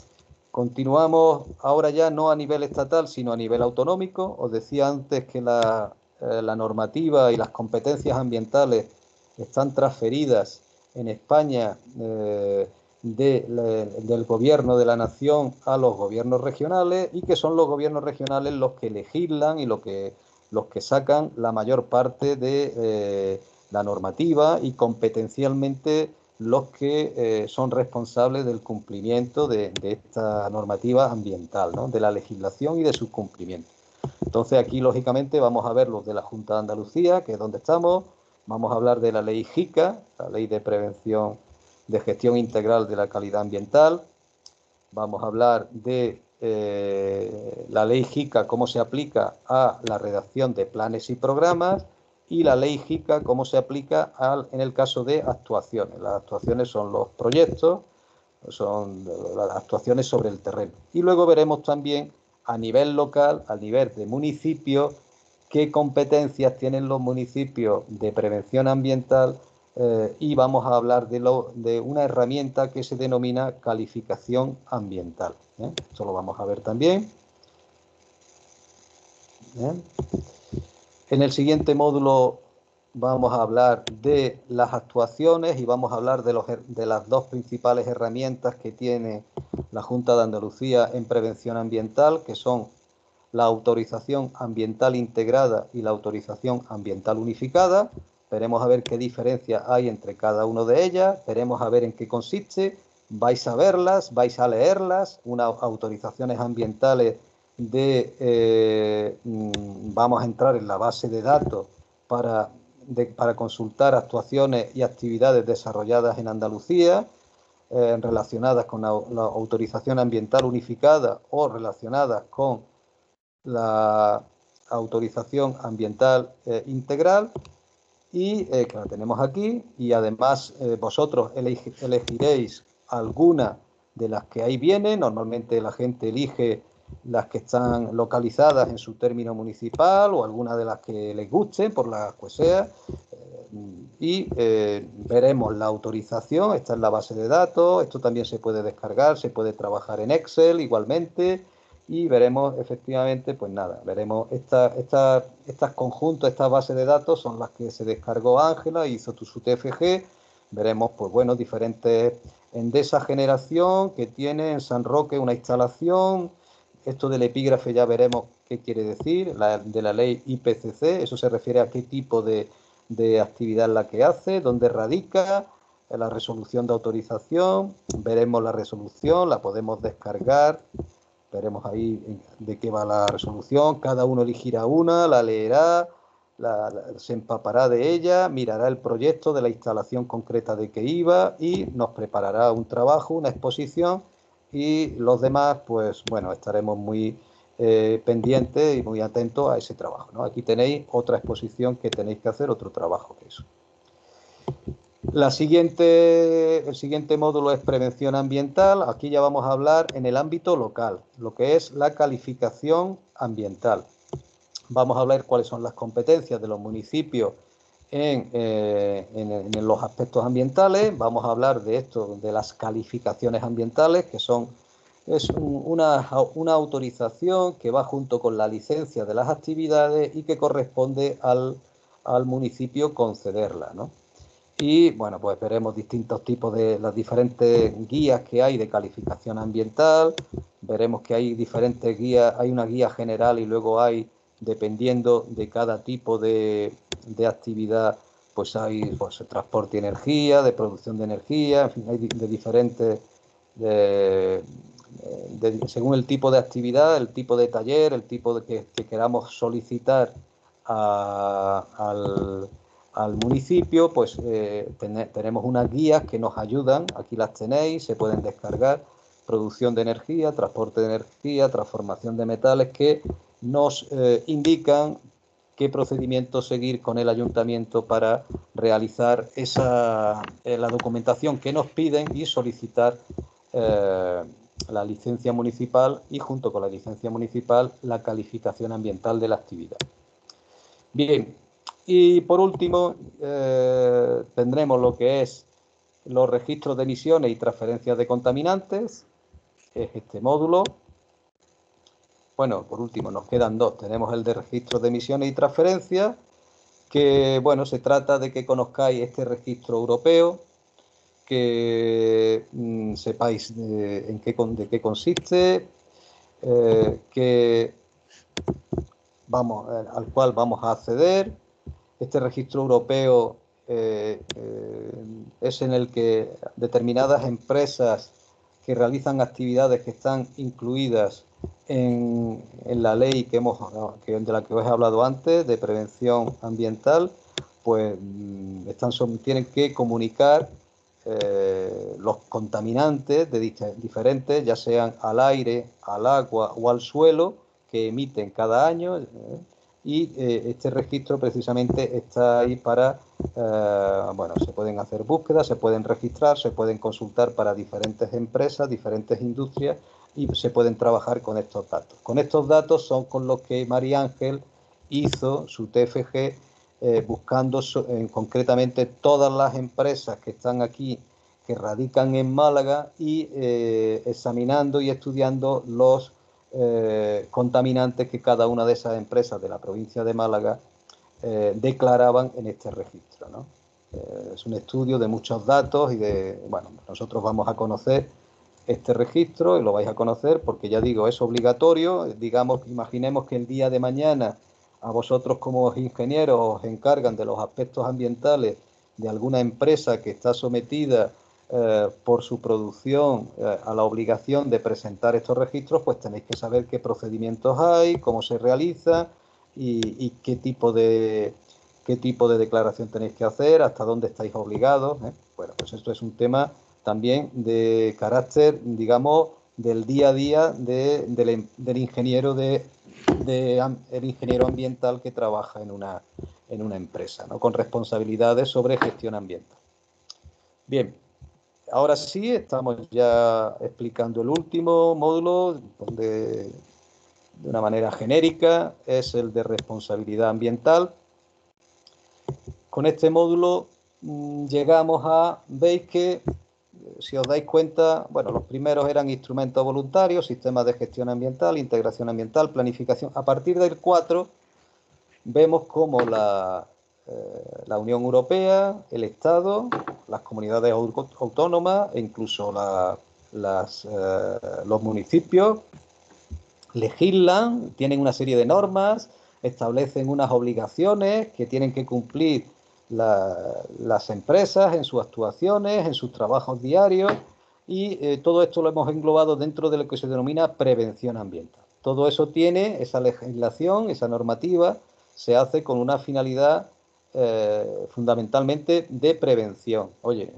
Continuamos ahora ya no a nivel estatal, sino a nivel autonómico. Os decía antes que la, eh, la normativa y las competencias ambientales están transferidas en España eh, De, de, del gobierno de la nación a los gobiernos regionales y que son los gobiernos regionales los que legislan y los que, los que sacan la mayor parte de eh, la normativa y competencialmente los que eh, son responsables del cumplimiento de, de esta normativa ambiental, ¿no? De la legislación y de su cumplimiento. Entonces aquí lógicamente vamos a ver los de la Junta de Andalucía, que es donde estamos, vamos a hablar de la ley JICA, la ley de prevención de gestión integral de la calidad ambiental. Vamos a hablar de eh, la ley JICA, cómo se aplica a la redacción de planes y programas, y la ley JICA, cómo se aplica al, en el caso de actuaciones. Las actuaciones son los proyectos, son las actuaciones sobre el terreno. Y luego veremos también a nivel local, a nivel de municipio, qué competencias tienen los municipios de prevención ambiental. Eh, y vamos a hablar de, lo, de una herramienta que se denomina calificación ambiental. ¿eh? Esto lo vamos a ver también. ¿eh? En el siguiente módulo vamos a hablar de las actuaciones y vamos a hablar de, los, de las dos principales herramientas que tiene la Junta de Andalucía en prevención ambiental, que son la autorización ambiental integrada y la autorización ambiental unificada. Veremos a ver qué diferencia hay entre cada una de ellas, veremos a ver en qué consiste, vais a verlas, vais a leerlas, unas autorizaciones ambientales de, eh, vamos a entrar en la base de datos para, de, para consultar actuaciones y actividades desarrolladas en Andalucía, eh, relacionadas con la, la autorización ambiental unificada o relacionadas con la autorización ambiental eh, integral. Y eh, que la tenemos aquí, y además eh, vosotros eleg elegiréis alguna de las que ahí viene. Normalmente la gente elige las que están localizadas en su término municipal o alguna de las que les guste, por las que sea. Eh, y eh, veremos la autorización. Esta es la base de datos, esto también se puede descargar, se puede trabajar en Excel igualmente, y veremos efectivamente, pues nada, veremos esta, esta, estas conjuntos, estas bases de datos son las que se descargó Ángela, hizo su T F G. Veremos, pues bueno, diferentes Endesa Generación, que tiene en San Roque una instalación. Esto del epígrafe ya veremos qué quiere decir, la, de la ley I P C C, eso se refiere a qué tipo de, de actividad la que hace, dónde radica, la resolución de autorización. Veremos la resolución, la podemos descargar, veremos ahí de qué va la resolución, cada uno elegirá una, la leerá, la, la, se empapará de ella, mirará el proyecto de la instalación concreta de que iba y nos preparará un trabajo, una exposición, y los demás, pues bueno, estaremos muy eh, pendientes y muy atentos a ese trabajo, ¿no? Aquí tenéis otra exposición que tenéis que hacer, otro trabajo que eso. La siguiente, el siguiente módulo es prevención ambiental. Aquí ya vamos a hablar en el ámbito local, lo que es la calificación ambiental. Vamos a hablar cuáles son las competencias de los municipios en, eh, en, en los aspectos ambientales. Vamos a hablar de esto, de las calificaciones ambientales, que son es un, una, una autorización que va junto con la licencia de las actividades y que corresponde al, al municipio concederla, ¿no? Y bueno, pues veremos distintos tipos de las diferentes guías que hay de calificación ambiental. Veremos que hay diferentes guías, hay una guía general y luego hay, dependiendo de cada tipo de, de actividad, pues hay pues, transporte y energía, de producción de energía, en fin, hay de diferentes, de, de, según el tipo de actividad, el tipo de taller, el tipo de que, que queramos solicitar a, al, al municipio, pues eh, ten, tenemos unas guías que nos ayudan, aquí las tenéis, se pueden descargar, producción de energía, transporte de energía, transformación de metales, que nos eh, indican qué procedimiento seguir con el ayuntamiento para realizar esa, eh, la documentación que nos piden y solicitar eh, la licencia municipal y junto con la licencia municipal la calificación ambiental de la actividad. Bien, y por último eh, tendremos lo que es los registros de emisiones y transferencias de contaminantes, es este módulo. Bueno, por último nos quedan dos. Tenemos el de registros de emisiones y transferencias, que bueno, se trata de que conozcáis este registro europeo, que mmm, sepáis de, en qué, de qué consiste, eh, que vamos, eh, al cual vamos a acceder. Este registro europeo eh, eh, es en el que determinadas empresas que realizan actividades que están incluidas en, en la ley que hemos, que, de la que os he hablado antes, de prevención ambiental, pues están, son, tienen que comunicar eh, los contaminantes de diferentes, ya sean al aire, al agua o al suelo, que emiten cada año. Eh, y eh, este registro precisamente está ahí para, eh, bueno, se pueden hacer búsquedas, se pueden registrar, se pueden consultar para diferentes empresas, diferentes industrias, y se pueden trabajar con estos datos. Con estos datos son con los que María Ángel hizo su T F G, eh, buscando so, eh, concretamente todas las empresas que están aquí, que radican en Málaga, y eh, examinando y estudiando los Eh, contaminantes que cada una de esas empresas de la provincia de Málaga eh, declaraban en este registro, ¿no? Eh, es un estudio de muchos datos y de, bueno, nosotros vamos a conocer este registro y lo vais a conocer porque, ya digo, es obligatorio. Digamos, imaginemos que el día de mañana a vosotros como ingenieros os encargan de los aspectos ambientales de alguna empresa que está sometida Eh, por su producción eh, a la obligación de presentar estos registros, pues tenéis que saber qué procedimientos hay, cómo se realiza y, y qué tipo de qué tipo de declaración tenéis que hacer, hasta dónde estáis obligados, ¿eh? Bueno, pues esto es un tema también de carácter, digamos, del día a día de, de, del ingeniero de, de el ingeniero ambiental que trabaja en una en una empresa, ¿no? Con responsabilidades sobre gestión ambiental. Bien. Ahora sí, estamos ya explicando el último módulo, donde de una manera genérica es el de responsabilidad ambiental. Con este módulo mmm, llegamos a, veis que, si os dais cuenta, bueno, los primeros eran instrumentos voluntarios, sistemas de gestión ambiental, integración ambiental, planificación. A partir del cuatro vemos cómo la, eh, la Unión Europea, el Estado, las comunidades autónomas e incluso la, las, eh, los municipios legislan, tienen una serie de normas, establecen unas obligaciones que tienen que cumplir la, las empresas en sus actuaciones, en sus trabajos diarios, y eh, todo esto lo hemos englobado dentro de lo que se denomina prevención ambiental. Todo eso tiene, esa legislación, esa normativa, se hace con una finalidad eh, fundamentalmente de prevención. Oye,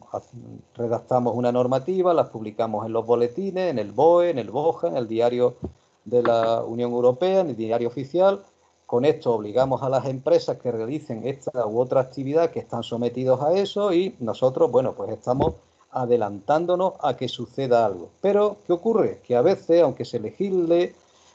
redactamos una normativa, las publicamos en los boletines, en el B O E, en el BOJA, en el diario de la Unión Europea, en el diario oficial. Con esto obligamos a las empresas que realicen esta u otra actividad, que están sometidos a eso, y nosotros, bueno, pues estamos adelantándonos a que suceda algo. Pero, ¿qué ocurre? Que a veces, aunque se legisle,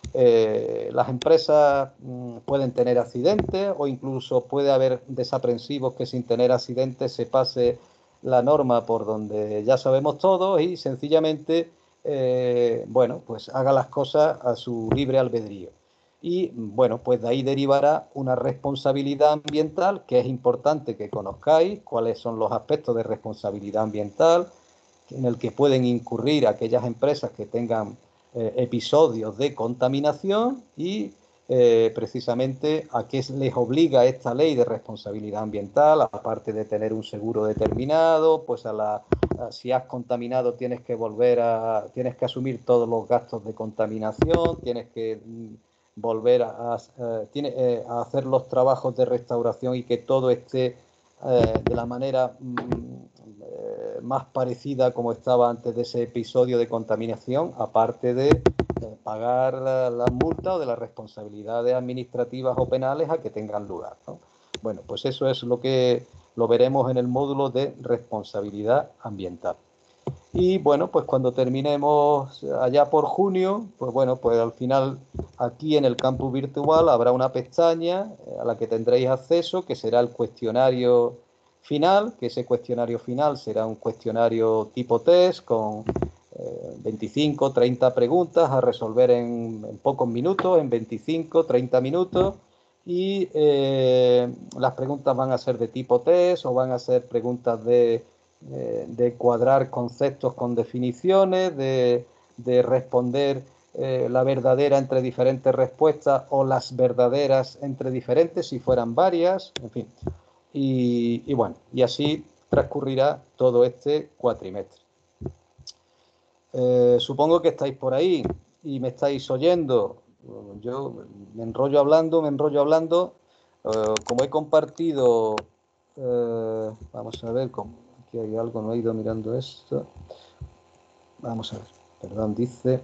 eh, las empresas mmm, pueden tener accidentes, o incluso puede haber desaprensivos que sin tener accidentes se pase la norma por donde ya sabemos todos y sencillamente, eh, bueno, pues haga las cosas a su libre albedrío. Y, bueno, pues de ahí derivará una responsabilidad ambiental, que es importante que conozcáis cuáles son los aspectos de responsabilidad ambiental en el que pueden incurrir aquellas empresas que tengan eh, episodios de contaminación y eh, precisamente a qué les obliga esta ley de responsabilidad ambiental, aparte de tener un seguro determinado, pues a la, a, si has contaminado tienes que volver a, tienes que asumir todos los gastos de contaminación, tienes que volver a, a, eh, tiene, eh, a hacer los trabajos de restauración y que todo esté eh, de la manera mm, eh, más parecida como estaba antes de ese episodio de contaminación, aparte de eh, pagar la, la multa o de las responsabilidades administrativas o penales a que tengan lugar, ¿no? Bueno, pues eso es lo que lo veremos en el módulo de responsabilidad ambiental. Y bueno, pues cuando terminemos allá por junio, pues bueno, pues al final aquí en el campus virtual habrá una pestaña a la que tendréis acceso, que será el cuestionario final, que ese cuestionario final será un cuestionario tipo test con eh, veinticinco, treinta preguntas a resolver en, en pocos minutos, en veinticinco, treinta minutos. Y eh, las preguntas van a ser de tipo test o van a ser preguntas de... de cuadrar conceptos con definiciones, de, de responder eh, la verdadera entre diferentes respuestas o las verdaderas entre diferentes si fueran varias, en fin. Y, y bueno, y así transcurrirá todo este cuatrimestre. Eh, supongo que estáis por ahí y me estáis oyendo. Yo me enrollo hablando, me enrollo hablando. Eh, como he compartido, eh, vamos a ver cómo. Aquí hay algo, no he ido mirando esto. Vamos a ver, perdón, dice...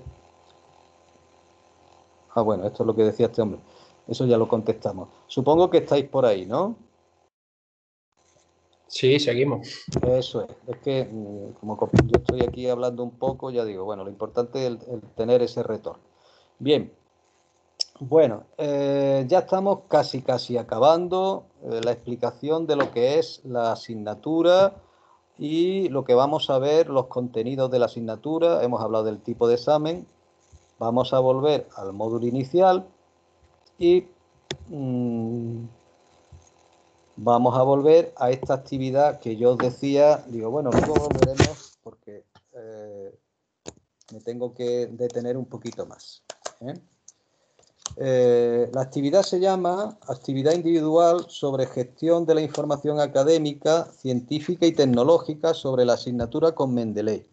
Ah, bueno, esto es lo que decía este hombre. Eso ya lo contestamos. Supongo que estáis por ahí, ¿no? Sí, seguimos. Eso es. Es que, como yo estoy aquí hablando un poco, ya digo, bueno, lo importante es el, el tener ese retorno. Bien. Bueno, eh, ya estamos casi, casi acabando eh, la explicación de lo que es la asignatura y lo que vamos a ver, los contenidos de la asignatura. Hemos hablado del tipo de examen. Vamos a volver al módulo inicial y mmm, vamos a volver a esta actividad que yo os decía. Digo, bueno, luego volveremos porque eh, me tengo que detener un poquito más, ¿eh? Eh, la actividad se llama Actividad Individual sobre Gestión de la Información Académica, Científica y Tecnológica sobre la asignatura con Mendeley.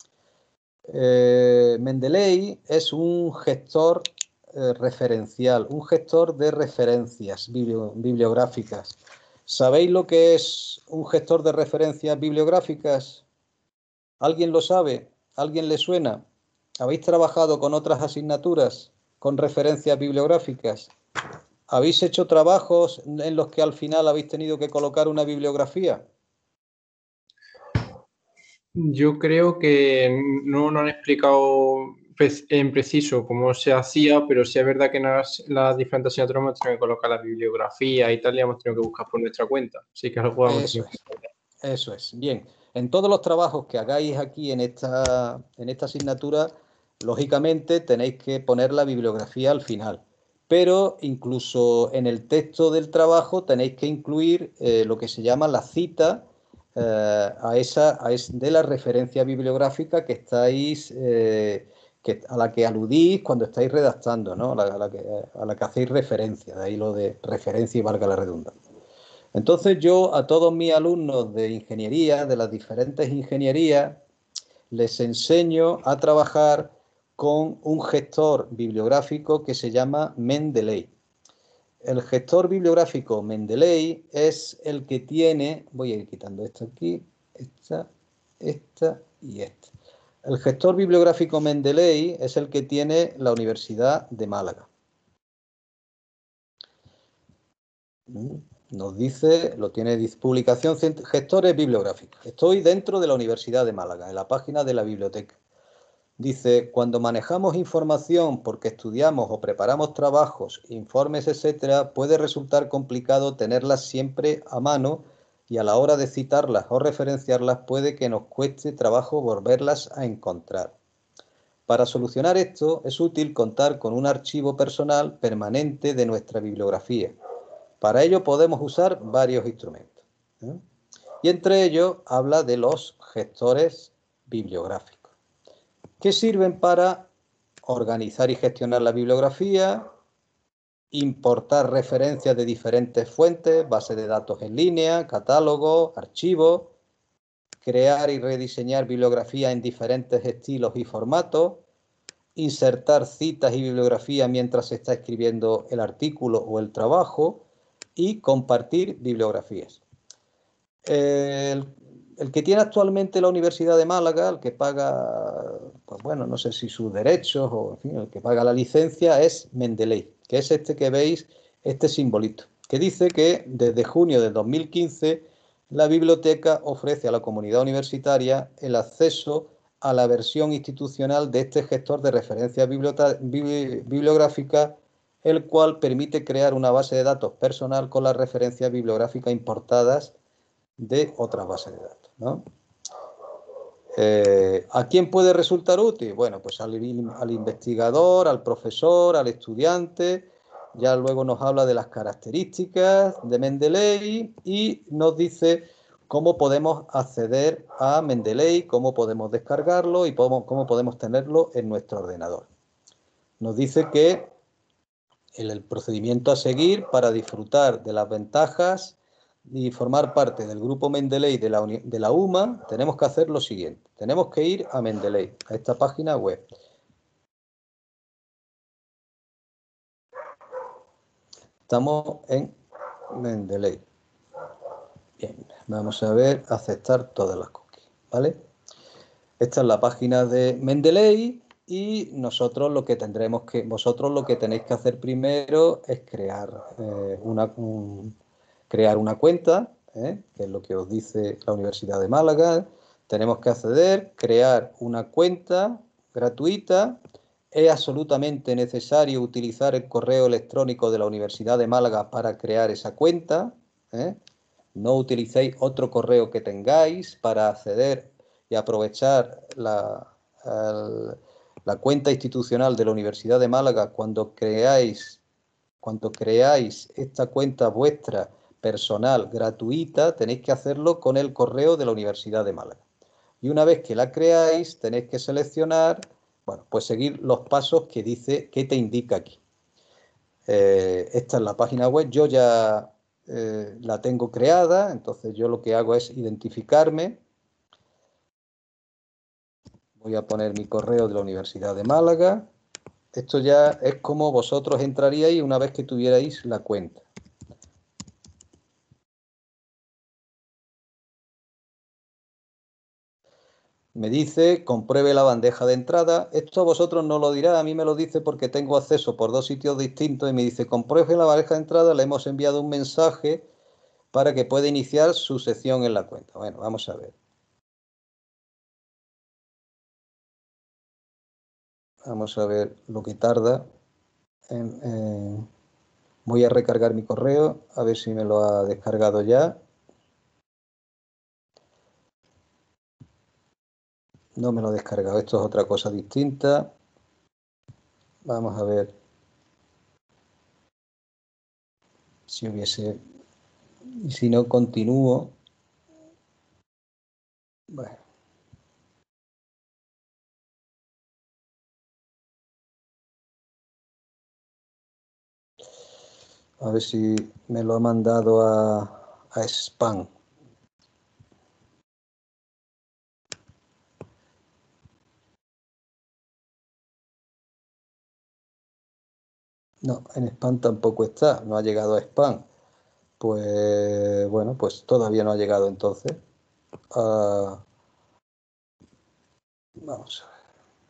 Eh, Mendeley es un gestor eh, referencial, un gestor de referencias biblio, bibliográficas. ¿Sabéis lo que es un gestor de referencias bibliográficas? ¿Alguien lo sabe? ¿Alguien le suena? ¿Habéis trabajado con otras asignaturas con referencias bibliográficas? ¿Habéis hecho trabajos en los que al final habéis tenido que colocar una bibliografía? Yo creo que no nos han explicado pues, en preciso cómo se hacía, pero sí es verdad que en las, las diferentes asignaturas hemos tenido que colocar la bibliografía y tal, y hemos tenido que buscar por nuestra cuenta. Así que algo hemos Eso tenido es, eso es. Bien, en todos los trabajos que hagáis aquí en esta, en esta asignatura, lógicamente tenéis que poner la bibliografía al final, pero incluso en el texto del trabajo tenéis que incluir eh, lo que se llama la cita eh, a esa, a es, de la referencia bibliográfica que estáis, eh, que, a la que aludís cuando estáis redactando, ¿no? a, la, a, la que, a la que hacéis referencia, de ahí lo de referencia y valga la redundancia. Entonces yo a todos mis alumnos de ingeniería, de las diferentes ingenierías, les enseño a trabajar con un gestor bibliográfico que se llama Mendeley. El gestor bibliográfico Mendeley es el que tiene, voy a ir quitando esto aquí, esta, esta y esta. El gestor bibliográfico Mendeley es el que tiene la Universidad de Málaga. Nos dice, lo tiene publicación gestores bibliográficos. Estoy dentro de la Universidad de Málaga, en la página de la biblioteca. Dice, cuando manejamos información porque estudiamos o preparamos trabajos, informes, etcétera, puede resultar complicado tenerlas siempre a mano y a la hora de citarlas o referenciarlas puede que nos cueste trabajo volverlas a encontrar. Para solucionar esto es útil contar con un archivo personal permanente de nuestra bibliografía. Para ello podemos usar varios instrumentos, ¿eh? Y entre ellos habla de los gestores bibliográficos, que sirven para organizar y gestionar la bibliografía, importar referencias de diferentes fuentes, bases de datos en línea, catálogos, archivos, crear y rediseñar bibliografía en diferentes estilos y formatos, insertar citas y bibliografía mientras se está escribiendo el artículo o el trabajo, y compartir bibliografías. El, el que tiene actualmente la Universidad de Málaga, el que paga, pues bueno, no sé si sus derechos o en fin, el que paga la licencia es Mendeley, que es este que veis, este simbolito, que dice que desde junio del dos mil quince la biblioteca ofrece a la comunidad universitaria el acceso a la versión institucional de este gestor de referencia bibliográfica, el cual permite crear una base de datos personal con las referencias bibliográficas importadas de otras bases de datos, ¿no? Eh, ¿A quién puede resultar útil? Bueno, pues al, al investigador, al profesor, al estudiante. Ya luego nos habla de las características de Mendeley y nos dice cómo podemos acceder a Mendeley, cómo podemos descargarlo y cómo, cómo podemos tenerlo en nuestro ordenador. Nos dice que el, el procedimiento a seguir para disfrutar de las ventajas y formar parte del grupo Mendeley de la, de la UMA, tenemos que hacer lo siguiente. Tenemos que ir a Mendeley, a esta página web. Estamos en Mendeley. Bien, vamos a ver, aceptar todas las cookies, ¿vale? Esta es la página de Mendeley y nosotros lo que tendremos que, vosotros lo que tenéis que hacer primero es crear eh, una, un, crear una cuenta, ¿eh? Que es lo que os dice la Universidad de Málaga. Tenemos que acceder, crear una cuenta gratuita. Es absolutamente necesario utilizar el correo electrónico de la Universidad de Málaga para crear esa cuenta, ¿eh? No utilicéis otro correo que tengáis para acceder y aprovechar la, el, la cuenta institucional de la Universidad de Málaga cuando creáis, cuando creáis esta cuenta vuestra personal gratuita, tenéis que hacerlo con el correo de la Universidad de Málaga. Y una vez que la creáis, tenéis que seleccionar, bueno, pues seguir los pasos que dice, que te indica aquí. Eh, esta es la página web, yo ya eh, la tengo creada, entonces yo lo que hago es identificarme. Voy a poner mi correo de la Universidad de Málaga. Esto ya es como vosotros entraríais una vez que tuvierais la cuenta. Me dice, compruebe la bandeja de entrada. Esto a vosotros no lo dirá, a mí me lo dice porque tengo acceso por dos sitios distintos y me dice, compruebe la bandeja de entrada, le hemos enviado un mensaje para que pueda iniciar su sesión en la cuenta. Bueno, vamos a ver. Vamos a ver lo que tarda. En, en... Voy a recargar mi correo, a ver si me lo ha descargado ya. No me lo ha descargado, esto es otra cosa distinta. Vamos a ver si hubiese... Y si no, continúo. Bueno. A ver si me lo ha mandado a, a spam. No, en spam tampoco está, no ha llegado a spam. Pues bueno, pues todavía no ha llegado entonces. Uh, vamos a ver.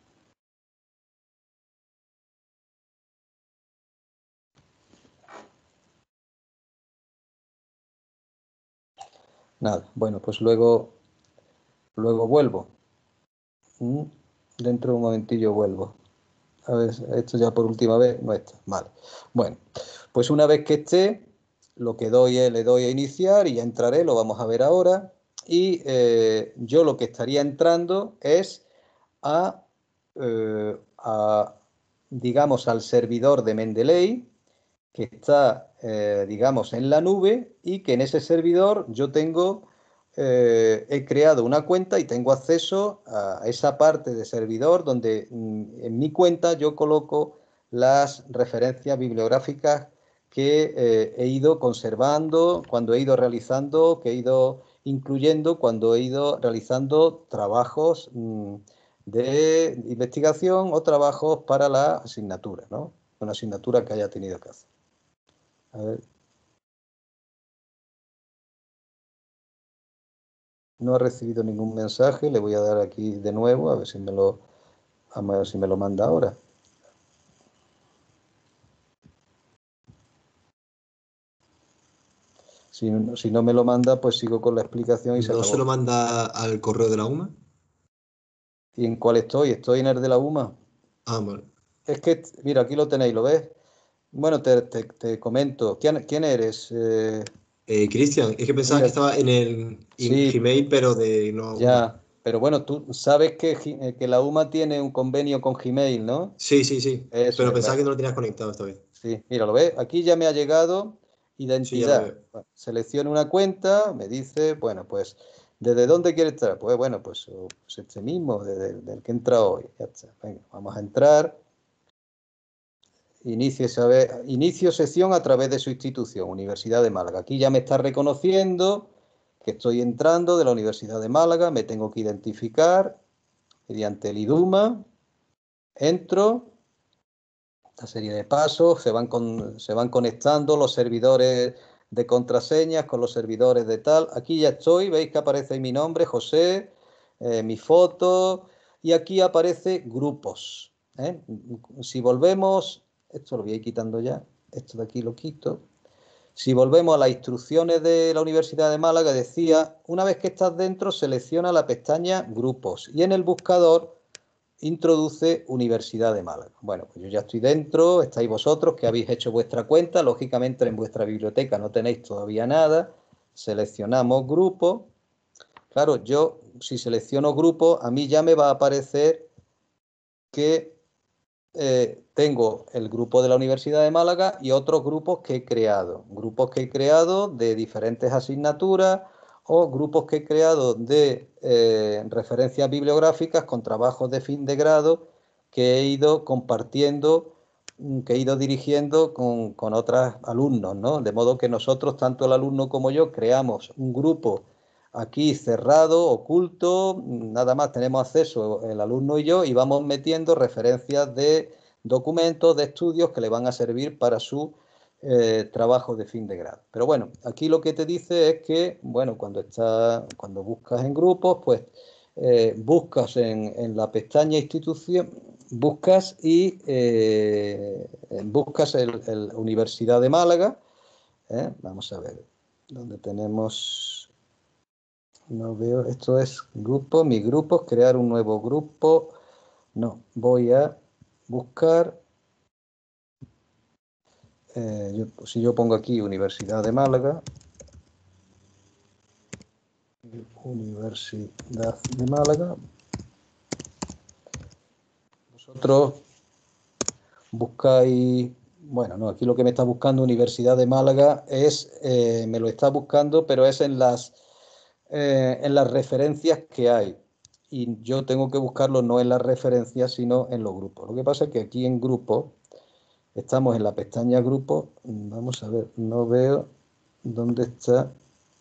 Nada, bueno, pues luego, luego vuelvo. ¿Mm? Dentro de un momentillo vuelvo. A ver, esto ya por última vez no está. Vale. Bueno, pues una vez que esté, lo que doy es, le doy a iniciar y ya entraré, lo vamos a ver ahora. Y eh, yo lo que estaría entrando es a, eh, a, digamos, al servidor de Mendeley, que está, eh, digamos, en la nube y que en ese servidor yo tengo, eh, he creado una cuenta y tengo acceso a esa parte de servidor donde mm, en mi cuenta yo coloco las referencias bibliográficas que eh, he ido conservando, cuando he ido realizando, que he ido incluyendo, cuando he ido realizando trabajos mmm, de investigación o trabajos para la asignatura, ¿no? Una asignatura que haya tenido que hacer. A ver. No ha recibido ningún mensaje, le voy a dar aquí de nuevo, a ver si me lo, a ver si me lo manda ahora. Si, si no me lo manda, pues sigo con la explicación y se ¿No acabó. se lo manda al correo de la U M A? ¿Y en cuál estoy? Estoy en el de la U M A. Ah, vale. Es que, mira, aquí lo tenéis, ¿lo ves? Bueno, te, te, te comento. ¿Quién, quién eres? Eh, eh, Cristian, es que pensaba mira, que estaba en el sí, Gmail, pero de no. Ya, pero bueno, tú sabes que, que la U M A tiene un convenio con Gmail, ¿no? Sí, sí, sí. Eso Pero es, pensaba bueno. que no lo tenías conectado esta vez. Sí, mira, lo ves. Aquí ya me ha llegado Sí, ya lo identidad. veo. Bueno, selecciono una cuenta, me dice, bueno, pues, ¿desde dónde quieres entrar? Pues bueno, pues, pues este mismo, desde el del que entra hoy. Ya está. Venga, vamos a entrar. Inicie, saber, inicio sesión a través de su institución, Universidad de Málaga. Aquí ya me está reconociendo que estoy entrando de la Universidad de Málaga, me tengo que identificar mediante el IDUMA, entro, esta serie de pasos, se van, con, se van conectando los servidores de contraseñas con los servidores de tal. Aquí ya estoy, veis que aparece ahí mi nombre, José, eh, mi foto, y aquí aparece grupos. ¿eh? Si volvemos, esto lo voy a ir quitando ya, esto de aquí lo quito. Si volvemos a las instrucciones de la Universidad de Málaga, decía, una vez que estás dentro, selecciona la pestaña Grupos y en el buscador introduce Universidad de Málaga. Bueno, pues yo ya estoy dentro, estáis vosotros que habéis hecho vuestra cuenta, lógicamente en vuestra biblioteca no tenéis todavía nada, seleccionamos Grupo. Claro, yo si selecciono Grupo, a mí ya me va a aparecer que Eh, tengo el grupo de la Universidad de Málaga y otros grupos que he creado. Grupos que he creado de diferentes asignaturas o grupos que he creado de eh, referencias bibliográficas con trabajos de fin de grado que he ido compartiendo, que he ido dirigiendo con, con otros alumnos, ¿no? De modo que nosotros, tanto el alumno como yo, creamos un grupo aquí cerrado, oculto, nada más tenemos acceso el alumno y yo y vamos metiendo referencias de documentos, de estudios que le van a servir para su eh, trabajo de fin de grado. Pero bueno, aquí lo que te dice es que, bueno, cuando, está, cuando buscas en grupos, pues eh, buscas en, en la pestaña institución, buscas y eh, buscas el, el Universidad de Málaga, ¿eh? Vamos a ver, donde tenemos... No veo, esto es grupo, mis grupos, crear un nuevo grupo. No, voy a buscar, eh, yo, si yo pongo aquí Universidad de Málaga, Universidad de Málaga, vosotros buscáis, bueno, no, aquí lo que me está buscando Universidad de Málaga es, eh, me lo está buscando, pero es en las, eh, en las referencias que hay. Y yo tengo que buscarlo no en las referencias, sino en los grupos. Lo que pasa es que aquí en grupos, estamos en la pestaña grupos, vamos a ver, no veo dónde está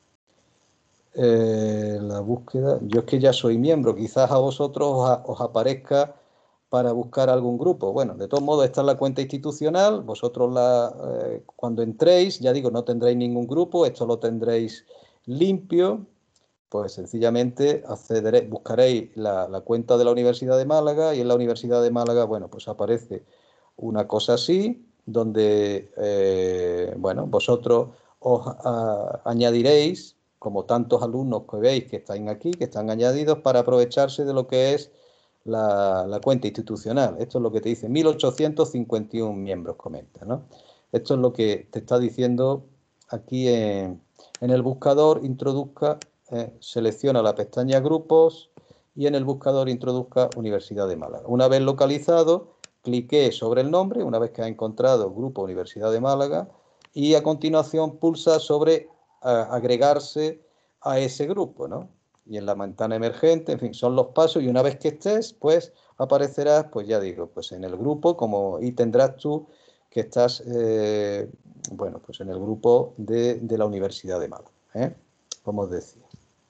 eh, la búsqueda. Yo es que ya soy miembro, quizás a vosotros os, a, os aparezca para buscar algún grupo. Bueno, de todos modos, esta es la cuenta institucional. Vosotros la, eh, cuando entréis, ya digo, no tendréis ningún grupo, esto lo tendréis limpio. Pues sencillamente accederé, buscaréis la, la cuenta de la Universidad de Málaga y en la Universidad de Málaga, bueno, pues aparece una cosa así, donde, eh, bueno, vosotros os a, añadiréis, como tantos alumnos que veis que están aquí, que están añadidos, para aprovecharse de lo que es la, la cuenta institucional. Esto es lo que te dice, mil ochocientos cincuenta y uno miembros, comenta, ¿no? Esto es lo que te está diciendo aquí en, en el buscador, introduzca, eh, selecciona la pestaña grupos y en el buscador introduzca Universidad de Málaga. Una vez localizado, clique sobre el nombre, una vez que ha encontrado Grupo Universidad de Málaga, y a continuación pulsa sobre uh, agregarse a ese grupo, ¿no? Y en la ventana emergente, en fin, son los pasos, y una vez que estés, pues aparecerás, pues ya digo, pues en el grupo, como y tendrás tú que estás, eh, bueno, pues en el grupo de, de la Universidad de Málaga, ¿eh? Como os decía.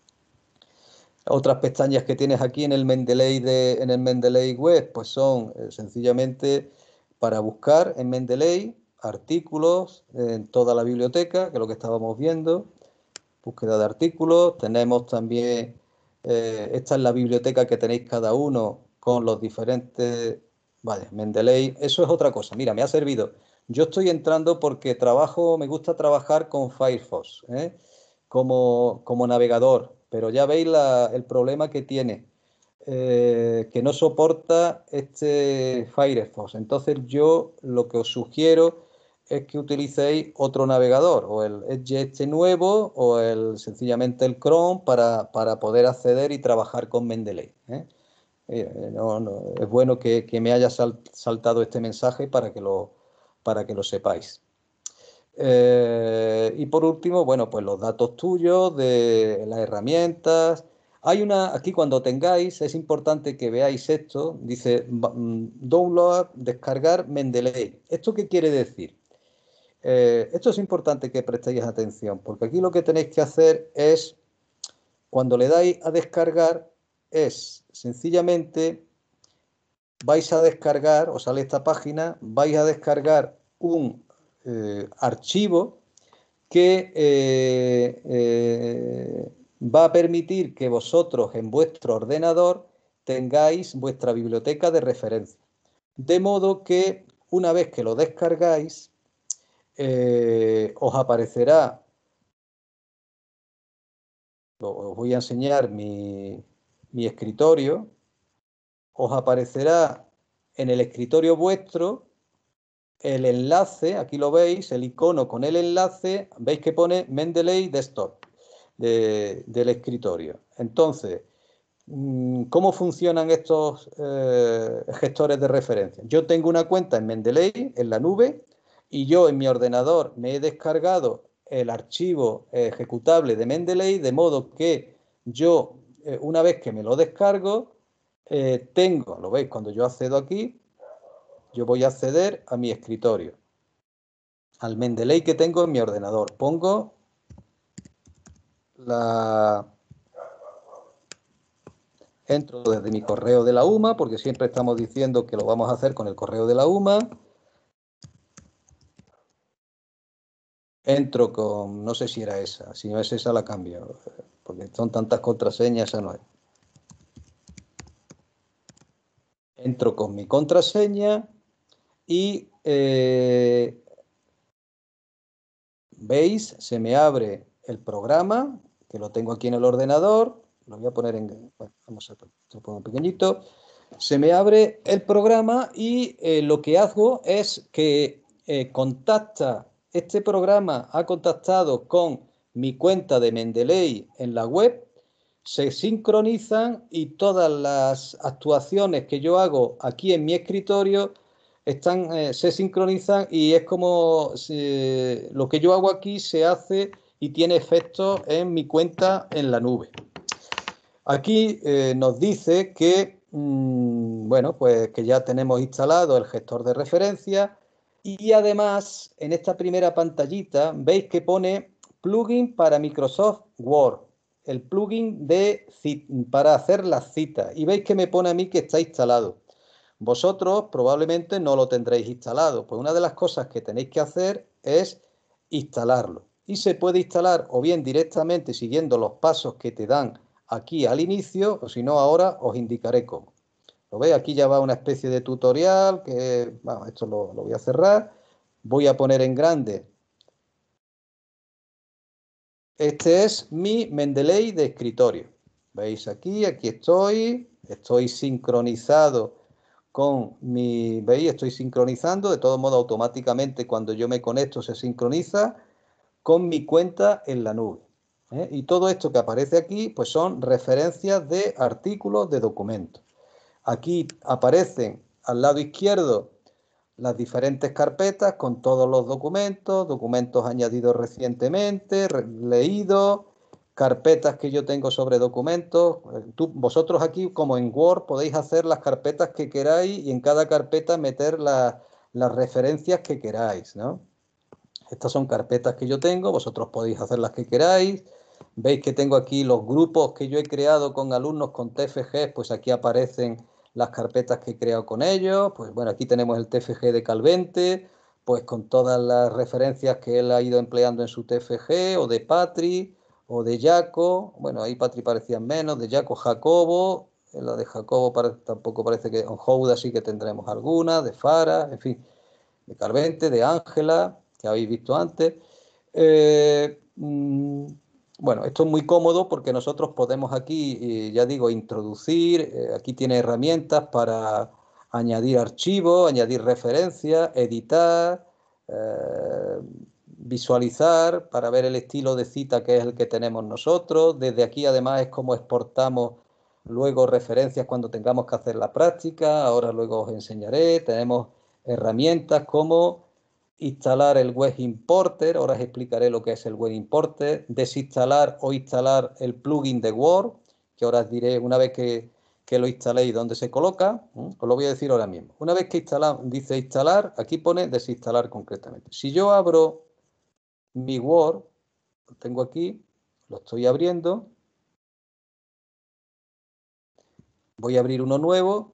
Otras pestañas que tienes aquí en el Mendeley, de, en el Mendeley web, pues son eh, sencillamente para buscar en Mendeley artículos en toda la biblioteca, que es lo que estábamos viendo, búsqueda de artículos. Tenemos también, eh, esta es la biblioteca que tenéis cada uno con los diferentes, vale, Mendeley, eso es otra cosa. Mira, me ha servido. Yo estoy entrando porque trabajo, me gusta trabajar con Firefox, ¿eh? como, como navegador, pero ya veis la, el problema que tiene, eh, que no soporta este Firefox. Entonces yo lo que os sugiero es que utilicéis otro navegador, o el Edge este nuevo, o el sencillamente el Chrome, para, para poder acceder y trabajar con Mendeley, ¿eh? Eh, no, no, es bueno que, que me haya sal, saltado este mensaje para que lo, para que lo sepáis. Eh, y por último, bueno, pues los datos tuyos, de las herramientas. Hay una, aquí cuando tengáis, es importante que veáis esto, dice download, descargar Mendeley. ¿Esto qué quiere decir? Eh, esto es importante que prestéis atención, porque aquí lo que tenéis que hacer es, cuando le dais a descargar, es sencillamente, vais a descargar, os sale esta página, vais a descargar un eh, archivo que eh, eh, va a permitir que vosotros en vuestro ordenador tengáis vuestra biblioteca de referencia. De modo que una vez que lo descargáis, eh, os aparecerá, os voy a enseñar mi, mi escritorio, os aparecerá en el escritorio vuestro el enlace, aquí lo veis, el icono con el enlace, veis que pone Mendeley Desktop de, del escritorio. Entonces, ¿cómo funcionan estos eh, gestores de referencia? Yo tengo una cuenta en Mendeley, en la nube, y yo en mi ordenador me he descargado el archivo ejecutable de Mendeley, de modo que yo, eh, una vez que me lo descargo, eh, tengo, lo veis, cuando yo accedo aquí, yo voy a acceder a mi escritorio, al Mendeley que tengo en mi ordenador. Pongo la... Entro desde mi correo de la U M A, porque siempre estamos diciendo que lo vamos a hacer con el correo de la U M A. Entro con, no sé si era esa, si no es esa la cambio, porque son tantas contraseñas, esa no es. Entro con mi contraseña y eh, veis, se me abre el programa, que lo tengo aquí en el ordenador, lo voy a poner en, bueno, vamos a lo pongo pequeñito, se me abre el programa y eh, lo que hago es que eh, contacta, este programa ha contactado con mi cuenta de Mendeley en la web, se sincronizan y todas las actuaciones que yo hago aquí en mi escritorio están, eh, se sincronizan y es como si lo que yo hago aquí se hace y tiene efectos en mi cuenta en la nube. Aquí eh, nos dice que, mmm, bueno, pues que ya tenemos instalado el gestor de referencia y además en esta primera pantallita veis que pone plugin para Microsoft Word, el plugin de para hacer las citas y veis que me pone a mí que está instalado. Vosotros probablemente no lo tendréis instalado, pues una de las cosas que tenéis que hacer es instalarlo y se puede instalar o bien directamente siguiendo los pasos que te dan aquí al inicio, o si no ahora os indicaré cómo. ¿Lo veis? Aquí ya va una especie de tutorial que, bueno, esto lo, lo voy a cerrar, voy a poner en grande. Este es mi Mendeley de escritorio. ¿Veis aquí? Aquí estoy, estoy sincronizado con mi, ¿veis? Estoy sincronizando, de todo modo automáticamente cuando yo me conecto se sincroniza con mi cuenta en la nube. ¿Eh? Y todo esto que aparece aquí pues son referencias de artículos de documentos. Aquí aparecen al lado izquierdo las diferentes carpetas con todos los documentos, documentos añadidos recientemente, leídos, carpetas que yo tengo sobre documentos. Tú, vosotros aquí como en Word podéis hacer las carpetas que queráis y en cada carpeta meter la, las referencias que queráis, ¿no? Estas son carpetas que yo tengo, vosotros podéis hacer las que queráis. Veis que tengo aquí los grupos que yo he creado con alumnos con T F G, pues aquí aparecen las carpetas que he creado con ellos. Pues bueno, aquí tenemos el T F G de Calvente, pues con todas las referencias que él ha ido empleando en su T F G, o de Patri, o de Jaco. Bueno, ahí Patri parecían menos, de Jaco Jacobo, en la de Jacobo para, tampoco parece que, en Jouda sí que tendremos alguna, de Fara, en fin, de Calvente, de Ángela, que habéis visto antes. Eh, mmm, bueno, esto es muy cómodo porque nosotros podemos aquí, eh, ya digo, introducir, eh, aquí tiene herramientas para añadir archivos, añadir referencias, editar, eh, visualizar para ver el estilo de cita que es el que tenemos nosotros. Desde aquí además es como exportamos luego referencias cuando tengamos que hacer la práctica. Ahora luego os enseñaré. Tenemos herramientas como instalar el web importer, ahora os explicaré lo que es el web importer, desinstalar o instalar el plugin de Word, que ahora os diré una vez que, que lo instaléis dónde se coloca, ¿eh? Os lo voy a decir ahora mismo. Una vez que instala, dice instalar, aquí pone desinstalar concretamente. Si yo abro mi Word, lo tengo aquí, lo estoy abriendo, voy a abrir uno nuevo.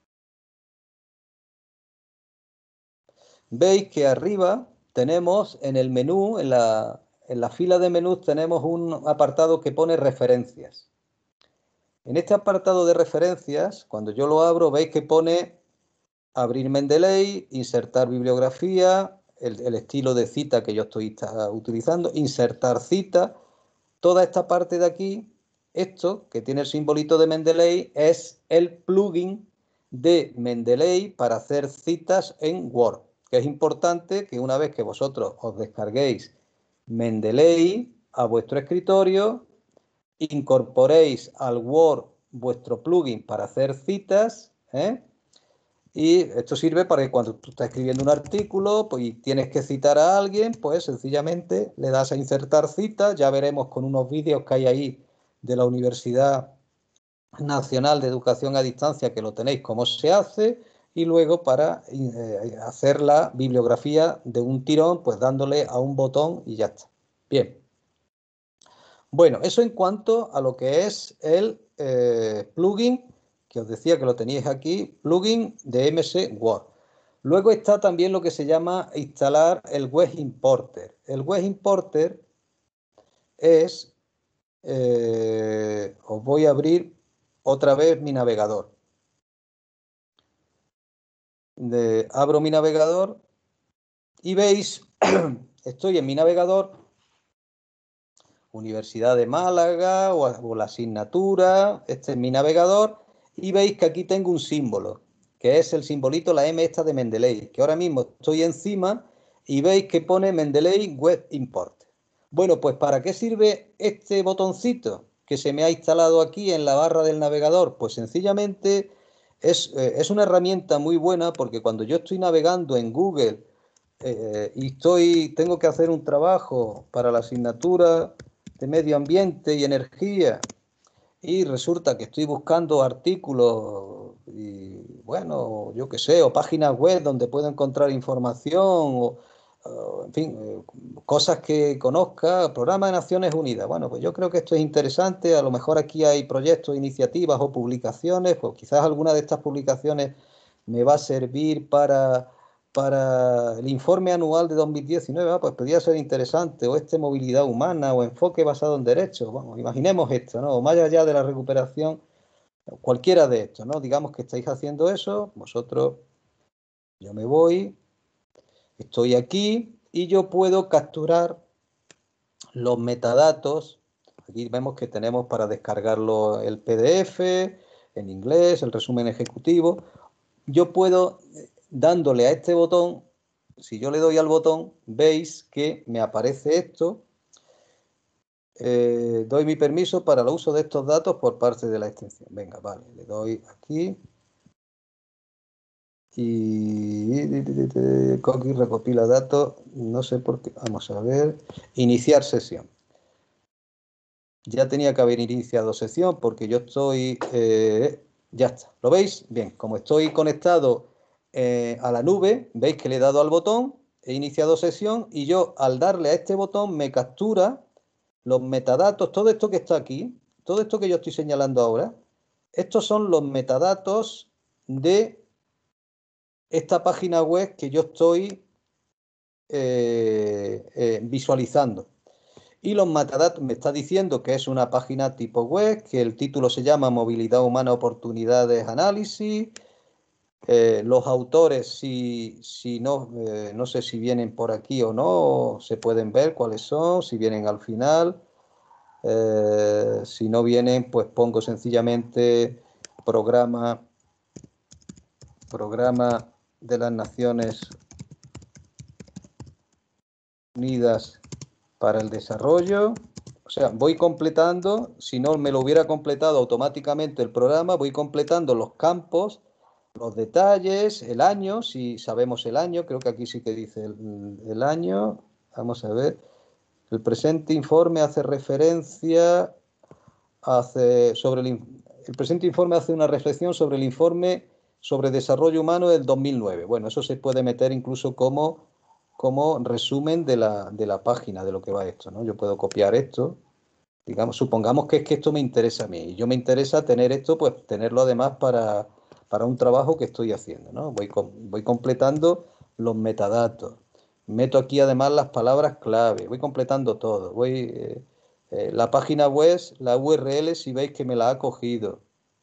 Veis que arriba tenemos en el menú, en la, en la fila de menús, tenemos un apartado que pone referencias. En este apartado de referencias, cuando yo lo abro, veis que pone abrir Mendeley, insertar bibliografía, el, el estilo de cita que yo estoy utilizando, insertar cita. Toda esta parte de aquí, esto que tiene el simbolito de Mendeley, es el plugin de Mendeley para hacer citas en Word. Que es importante que una vez que vosotros os descarguéis Mendeley a vuestro escritorio, incorporéis al Word vuestro plugin para hacer citas, ¿eh? Y esto sirve para que cuando tú estás escribiendo un artículo pues, y tienes que citar a alguien, pues sencillamente le das a insertar cita. Ya veremos con unos vídeos que hay ahí de la Universidad Nacional de Educación a Distancia que lo tenéis cómo se hace. Y luego para eh, hacer la bibliografía de un tirón, pues dándole a un botón y ya está. Bien. Bueno, eso en cuanto a lo que es el eh, plugin, que os decía que lo teníais aquí, plugin de M S Word. Luego está también lo que se llama instalar el web importer. El web importer es, eh, os voy a abrir otra vez mi navegador. De, abro mi navegador y veis, estoy en mi navegador, Universidad de Málaga o, o la asignatura, este es mi navegador y veis que aquí tengo un símbolo, que es el simbolito, la M esta de Mendeley, que ahora mismo estoy encima y veis que pone Mendeley Web Import. Bueno, pues ¿para qué sirve este botoncito que se me ha instalado aquí en la barra del navegador? Pues sencillamente es, eh, es una herramienta muy buena, porque cuando yo estoy navegando en Google eh, y estoy, tengo que hacer un trabajo para la asignatura de medio ambiente y energía, y resulta que estoy buscando artículos y, bueno, yo qué sé, o páginas web donde puedo encontrar información, o, o en fin, eh, cosas que conozca, Programa de Naciones Unidas. Bueno, pues yo creo que esto es interesante. A lo mejor aquí hay proyectos, iniciativas o publicaciones, pues quizás alguna de estas publicaciones me va a servir para... para el informe anual de dos mil diecinueve, ah, pues podría ser interesante, o este movilidad humana, o enfoque basado en derechos. Vamos, imaginemos esto, ¿no? O más allá de la recuperación, cualquiera de estos, ¿no? Digamos que estáis haciendo eso, vosotros, yo me voy, estoy aquí, y yo puedo capturar los metadatos. Aquí vemos que tenemos para descargarlo el P D F, en inglés, el resumen ejecutivo. Yo puedo, dándole a este botón, si yo le doy al botón, veis que me aparece esto. Eh, doy mi permiso para el uso de estos datos por parte de la extensión. Venga, vale, le doy aquí. Y Cookie recopila datos, no sé por qué. Vamos a ver. Iniciar sesión. Ya tenía que haber iniciado sesión porque yo estoy... Eh, ya está. ¿Lo veis? Bien, como estoy conectado eh, a la nube, veis que le he dado al botón, he iniciado sesión, y yo al darle a este botón me captura los metadatos, todo esto que está aquí, todo esto que yo estoy señalando ahora, estos son los metadatos de esta página web que yo estoy eh, eh, visualizando. Y los metadatos me está diciendo que es una página tipo web, que el título se llama Movilidad Humana, Oportunidades, Análisis. Eh, los autores, si, si no, eh, no sé si vienen por aquí o no, se pueden ver cuáles son, si vienen al final. Eh, si no vienen, pues pongo sencillamente programa, programa de las Naciones Unidas para el Desarrollo. O sea, voy completando, si no me lo hubiera completado automáticamente el programa, voy completando los campos, los detalles, el año, si sabemos el año, creo que aquí sí que dice el, el año. Vamos a ver. El presente informe hace referencia, hace sobre el, el presente informe hace una reflexión sobre el informe sobre desarrollo humano del dos mil nueve. Bueno, eso se puede meter incluso como, como resumen de la, de la página de lo que va esto, ¿no? Yo puedo copiar esto, digamos, supongamos que es que esto me interesa a mí, y yo me interesa tener esto, pues tenerlo además para, para un trabajo que estoy haciendo, ¿no? Voy, voy completando los metadatos. Meto aquí además las palabras clave, voy completando todo. Voy, eh, eh, la página web, la U R L, si veis que me la ha cogido.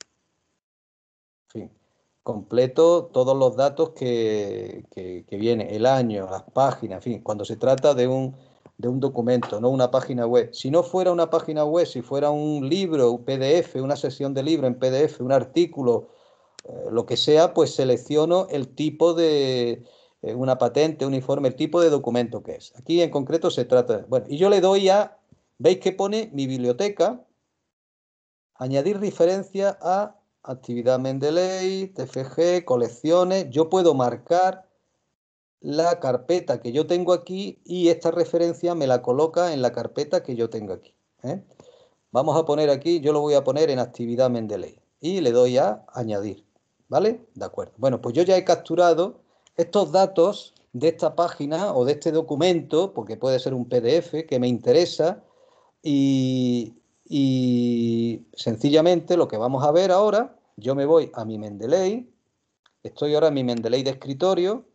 En fin, completo todos los datos que, que, que vienen, el año, las páginas, en fin, cuando se trata de un, de un documento, no una página web. Si no fuera una página web, si fuera un libro, un P D F, una sesión de libro en P D F, un artículo, eh, lo que sea, pues selecciono el tipo de... una patente, un informe, el tipo de documento que es. Aquí en concreto se trata de... Bueno, y yo le doy a... ¿Veis que pone mi biblioteca? Añadir referencia a actividad Mendeley, T F G, colecciones. Yo puedo marcar la carpeta que yo tengo aquí y esta referencia me la coloca en la carpeta que yo tengo aquí, ¿eh? Vamos a poner aquí, yo lo voy a poner en actividad Mendeley y le doy a añadir, ¿vale? De acuerdo. Bueno, pues yo ya he capturado estos datos de esta página o de este documento, porque puede ser un P D F que me interesa, y, y sencillamente lo que vamos a ver ahora, yo me voy a mi Mendeley, estoy ahora en mi Mendeley de escritorio,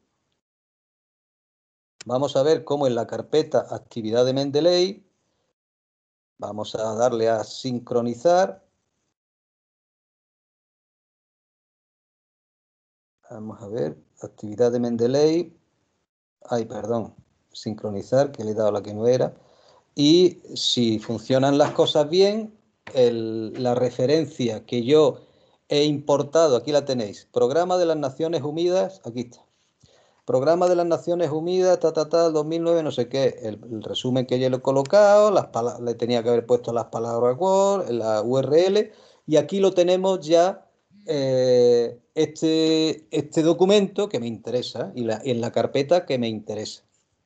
vamos a ver cómo en la carpeta actividad de Mendeley, vamos a darle a sincronizar, vamos a ver, actividad de Mendeley, ay, perdón, sincronizar, que le he dado la que no era, y si funcionan las cosas bien, el, la referencia que yo he importado, aquí la tenéis, Programa de las Naciones Unidas, aquí está. Programa de las Naciones Unidas, ta, ta, ta, dos mil nueve, no sé qué, el, el resumen que yo le he colocado, las le tenía que haber puesto las palabras Word, la U R L, y aquí lo tenemos ya, eh, este, este documento que me interesa, y, la, y en la carpeta que me interesa.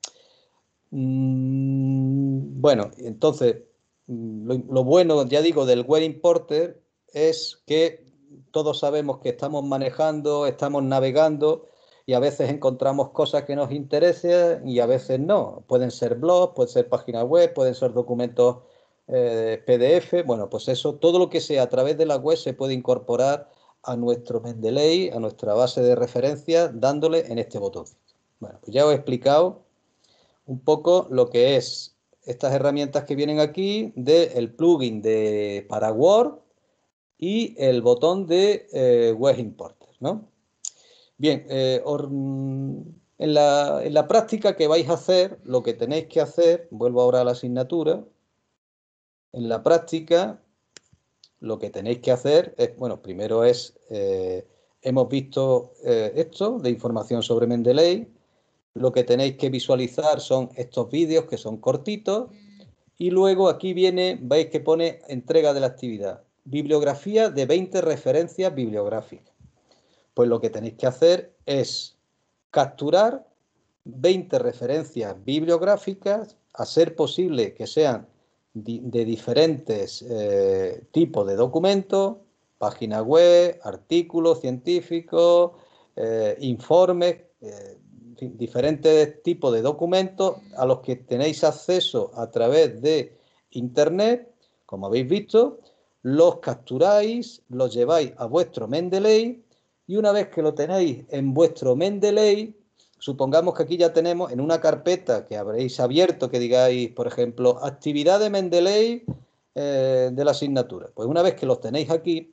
Mm, bueno, entonces, lo, lo bueno, ya digo, del Web Importer es que todos sabemos que estamos manejando, estamos navegando, y a veces encontramos cosas que nos interesan y a veces no. Pueden ser blogs, pueden ser páginas web, pueden ser documentos eh, P D F. Bueno, pues eso, todo lo que sea a través de la web se puede incorporar a nuestro Mendeley, a nuestra base de referencia, dándole en este botón. Bueno, pues ya os he explicado un poco lo que es estas herramientas que vienen aquí, del plugin de para Word y el botón de eh, Web Importer, ¿no? Bien, eh, or, en, la, en la práctica que vais a hacer, lo que tenéis que hacer, vuelvo ahora a la asignatura, en la práctica lo que tenéis que hacer es, bueno, primero es, eh, hemos visto eh, esto de información sobre Mendeley, lo que tenéis que visualizar son estos vídeos que son cortitos y luego aquí viene, veis que pone entrega de la actividad, bibliografía de veinte referencias bibliográficas. Pues lo que tenéis que hacer es capturar veinte referencias bibliográficas, a ser posible que sean de diferentes eh, tipos de documentos, páginas web, artículos científicos, eh, informes, eh, en fin, diferentes tipos de documentos a los que tenéis acceso a través de Internet, como habéis visto, los capturáis, los lleváis a vuestro Mendeley. Y una vez que lo tenéis en vuestro Mendeley, supongamos que aquí ya tenemos en una carpeta que habréis abierto, que digáis, por ejemplo, actividad de Mendeley eh, de la asignatura. Pues una vez que los tenéis aquí,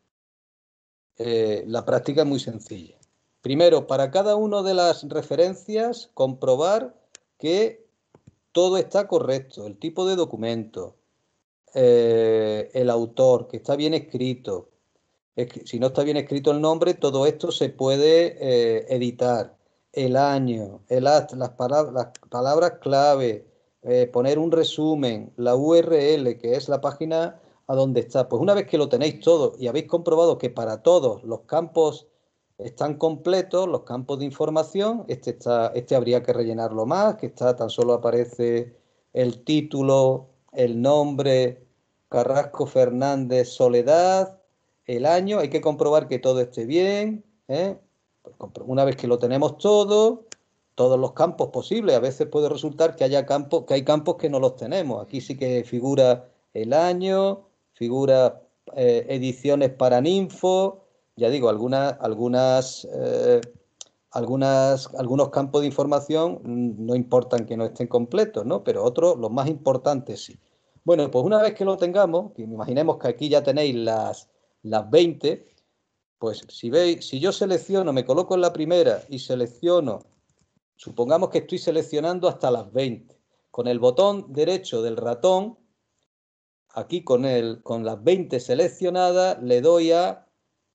eh, la práctica es muy sencilla. Primero, para cada una de las referencias, comprobar que todo está correcto, el tipo de documento, eh, el autor, que está bien escrito. Es que, si no está bien escrito el nombre, todo esto se puede eh, editar. El año, el las, palabras, las palabras clave, eh, poner un resumen, la U R L, que es la página a donde está. Pues una vez que lo tenéis todo y habéis comprobado que para todos los campos están completos, los campos de información, este, está, este habría que rellenarlo más, que está tan solo aparece el título, el nombre, Carrasco Fernández Soledad, el año, hay que comprobar que todo esté bien, ¿eh? Una vez que lo tenemos todo, todos los campos posibles, a veces puede resultar que haya campos, que hay campos que no los tenemos. Aquí sí que figura el año, figura eh, ediciones para Ninfo, ya digo, algunas, algunas, eh, algunas, algunos campos de información no importan que no estén completos, ¿no? Pero otros, los más importantes sí. Bueno, pues una vez que lo tengamos, que imaginemos que aquí ya tenéis las las veinte, pues si veis, si yo selecciono, me coloco en la primera y selecciono, supongamos que estoy seleccionando hasta las veinte, con el botón derecho del ratón, aquí con, el, con las veinte seleccionadas, le doy a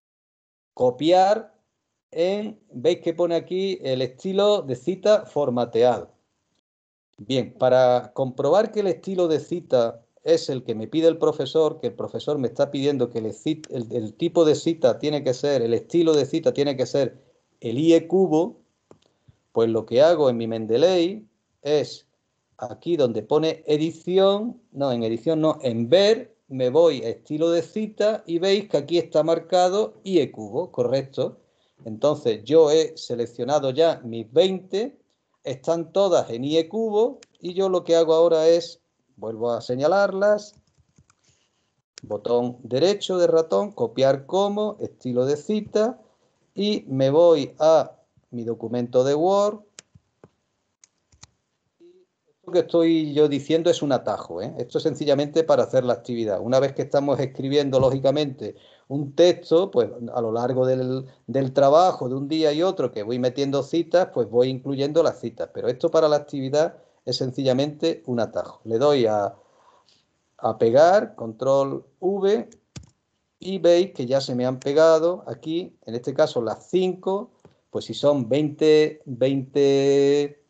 copiar en, veis que pone aquí el estilo de cita formateado. Bien, para comprobar que el estilo de cita es el que me pide el profesor, que el profesor me está pidiendo que el, el, el tipo de cita tiene que ser, el estilo de cita tiene que ser el I E cubo, pues lo que hago en mi Mendeley es aquí donde pone edición, no, en edición no, en ver, me voy a estilo de cita y veis que aquí está marcado I E cubo, correcto. Entonces yo he seleccionado ya mis veinte, están todas en I E cubo y yo lo que hago ahora es, vuelvo a señalarlas, botón derecho de ratón, copiar como, estilo de cita, y me voy a mi documento de Word. Esto que estoy yo diciendo es un atajo, ¿eh? Esto es sencillamente para hacer la actividad. Una vez que estamos escribiendo, lógicamente, un texto, pues a lo largo del, del trabajo de un día y otro que voy metiendo citas, pues voy incluyendo las citas. Pero esto para la actividad es sencillamente un atajo. Le doy a, a pegar, control V, y veis que ya se me han pegado aquí, en este caso las cinco, pues si son veinte, veinte,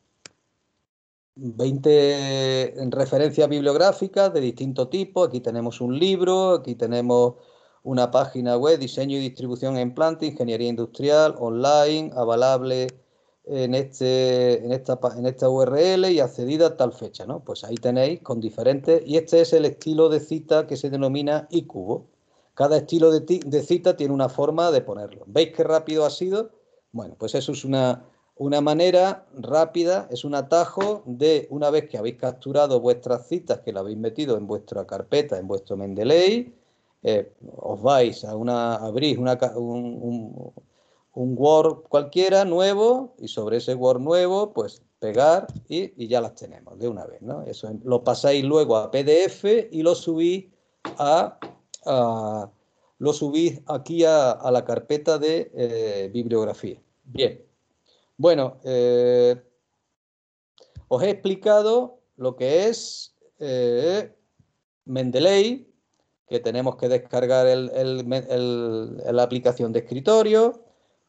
veinte referencias bibliográficas de distinto tipo. Aquí tenemos un libro, aquí tenemos una página web, diseño y distribución en planta, ingeniería industrial, online, avalable en, este, en, esta, en esta U R L y accedida a tal fecha, ¿no? Pues ahí tenéis con diferentes, y este es el estilo de cita que se denomina iCubo. Cada estilo de, de cita tiene una forma de ponerlo. ¿Veis qué rápido ha sido? Bueno, pues eso es una, una manera rápida, es un atajo de, una vez que habéis capturado vuestras citas, que la habéis metido en vuestra carpeta, en vuestro Mendeley, eh, os vais a una, abrís una, un, un, un Word cualquiera nuevo y sobre ese Word nuevo, pues pegar y, y ya las tenemos de una vez, ¿no? Eso lo pasáis luego a P D F y lo subís a... a lo subís aquí a, a la carpeta de eh, bibliografía. Bien. Bueno, eh, os he explicado lo que es eh, Mendeley, que tenemos que descargar el, el, el, la aplicación de escritorio,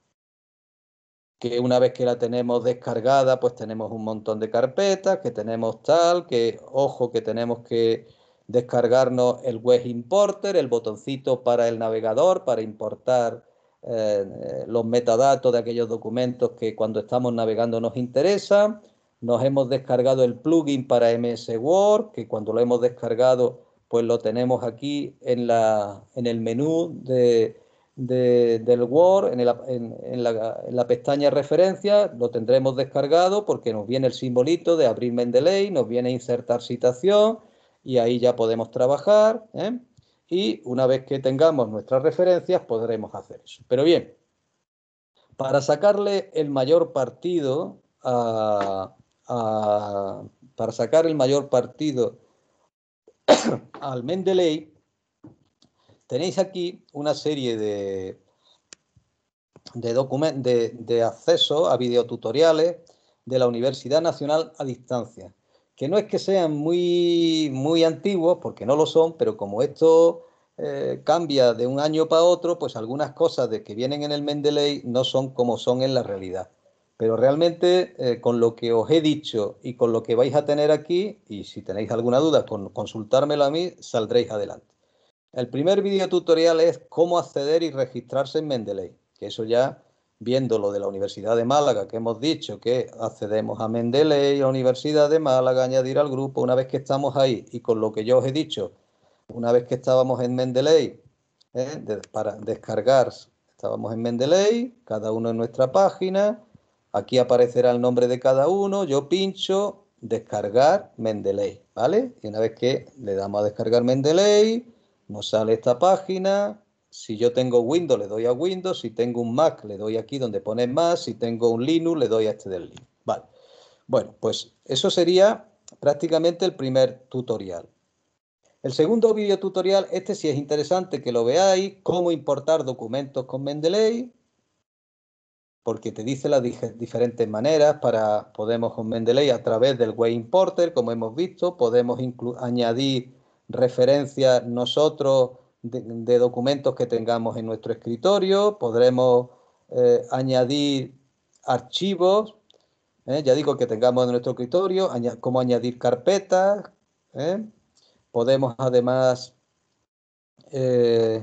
que una vez que la tenemos descargada, pues tenemos un montón de carpetas, que tenemos tal, que ojo que tenemos que descargarnos el web importer, el botoncito para el navegador, para importar eh, los metadatos de aquellos documentos que cuando estamos navegando nos interesan. Nos hemos descargado el plugin para M S Word, que cuando lo hemos descargado, pues lo tenemos aquí en, la, en el menú de... De, del Word, en, el, en, en, la, en la pestaña referencias, lo tendremos descargado porque nos viene el simbolito de abrir Mendeley, nos viene insertar citación y ahí ya podemos trabajar, ¿eh? Y una vez que tengamos nuestras referencias podremos hacer eso. Pero bien, para sacarle el mayor partido a, a, para sacar el mayor partido al Mendeley, tenéis aquí una serie de, de, de, de acceso a videotutoriales de la Universidad Nacional a Distancia, que no es que sean muy, muy antiguos, porque no lo son, pero como esto eh, cambia de un año para otro, pues algunas cosas de que vienen en el Mendeley no son como son en la realidad. Pero realmente eh, con lo que os he dicho y con lo que vais a tener aquí, y si tenéis alguna duda, con consultármelo a mí, saldréis adelante. El primer video tutorial es cómo acceder y registrarse en Mendeley, que eso ya, viendo lo de la Universidad de Málaga, que hemos dicho que accedemos a Mendeley, a la Universidad de Málaga, añadir al grupo, una vez que estamos ahí, y con lo que yo os he dicho, una vez que estábamos en Mendeley, ¿eh? de, para descargar, estábamos en Mendeley, cada uno en nuestra página, aquí aparecerá el nombre de cada uno, yo pincho, descargar Mendeley, ¿vale? Y una vez que le damos a descargar Mendeley, nos sale esta página. Si yo tengo Windows, le doy a Windows. Si tengo un Mac, le doy aquí donde pone más. Si tengo un Linux, le doy a este del Linux. Vale. Bueno, pues eso sería prácticamente el primer tutorial. El segundo video tutorial, este sí es interesante que lo veáis, cómo importar documentos con Mendeley, porque te dice las diferentes maneras para, podemos con Mendeley a través del web importer, como hemos visto, podemos añadir referencias nosotros de, de documentos que tengamos en nuestro escritorio, podremos eh, añadir archivos, ¿eh? Ya digo que tengamos en nuestro escritorio, añad, cómo añadir carpetas, ¿eh? Podemos además eh,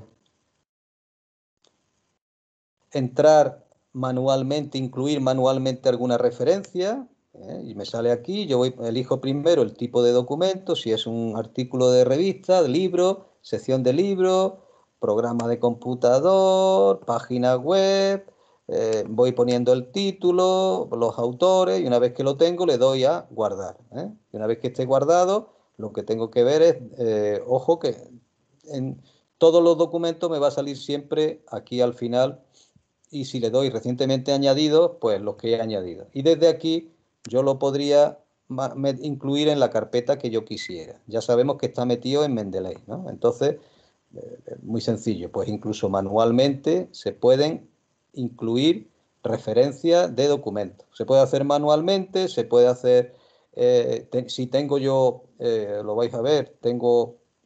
entrar manualmente, incluir manualmente alguna referencia, ¿eh? Y me sale aquí, yo voy, elijo primero el tipo de documento, si es un artículo de revista, de libro, sección de libro, programa de computador, página web, eh, voy poniendo el título, los autores, y una vez que lo tengo le doy a guardar, ¿eh? Y una vez que esté guardado, lo que tengo que ver es, eh, ojo que en todos los documentos me va a salir siempre aquí al final, y si le doy recientemente añadido, pues los que he añadido. Y desde aquí yo lo podría incluir en la carpeta que yo quisiera. Ya sabemos que está metido en Mendeley, ¿no? Entonces, eh, muy sencillo, pues incluso manualmente se pueden incluir referencias de documentos. Se puede hacer manualmente, se puede hacer, eh, te, si tengo yo, eh, lo vais a ver, tengo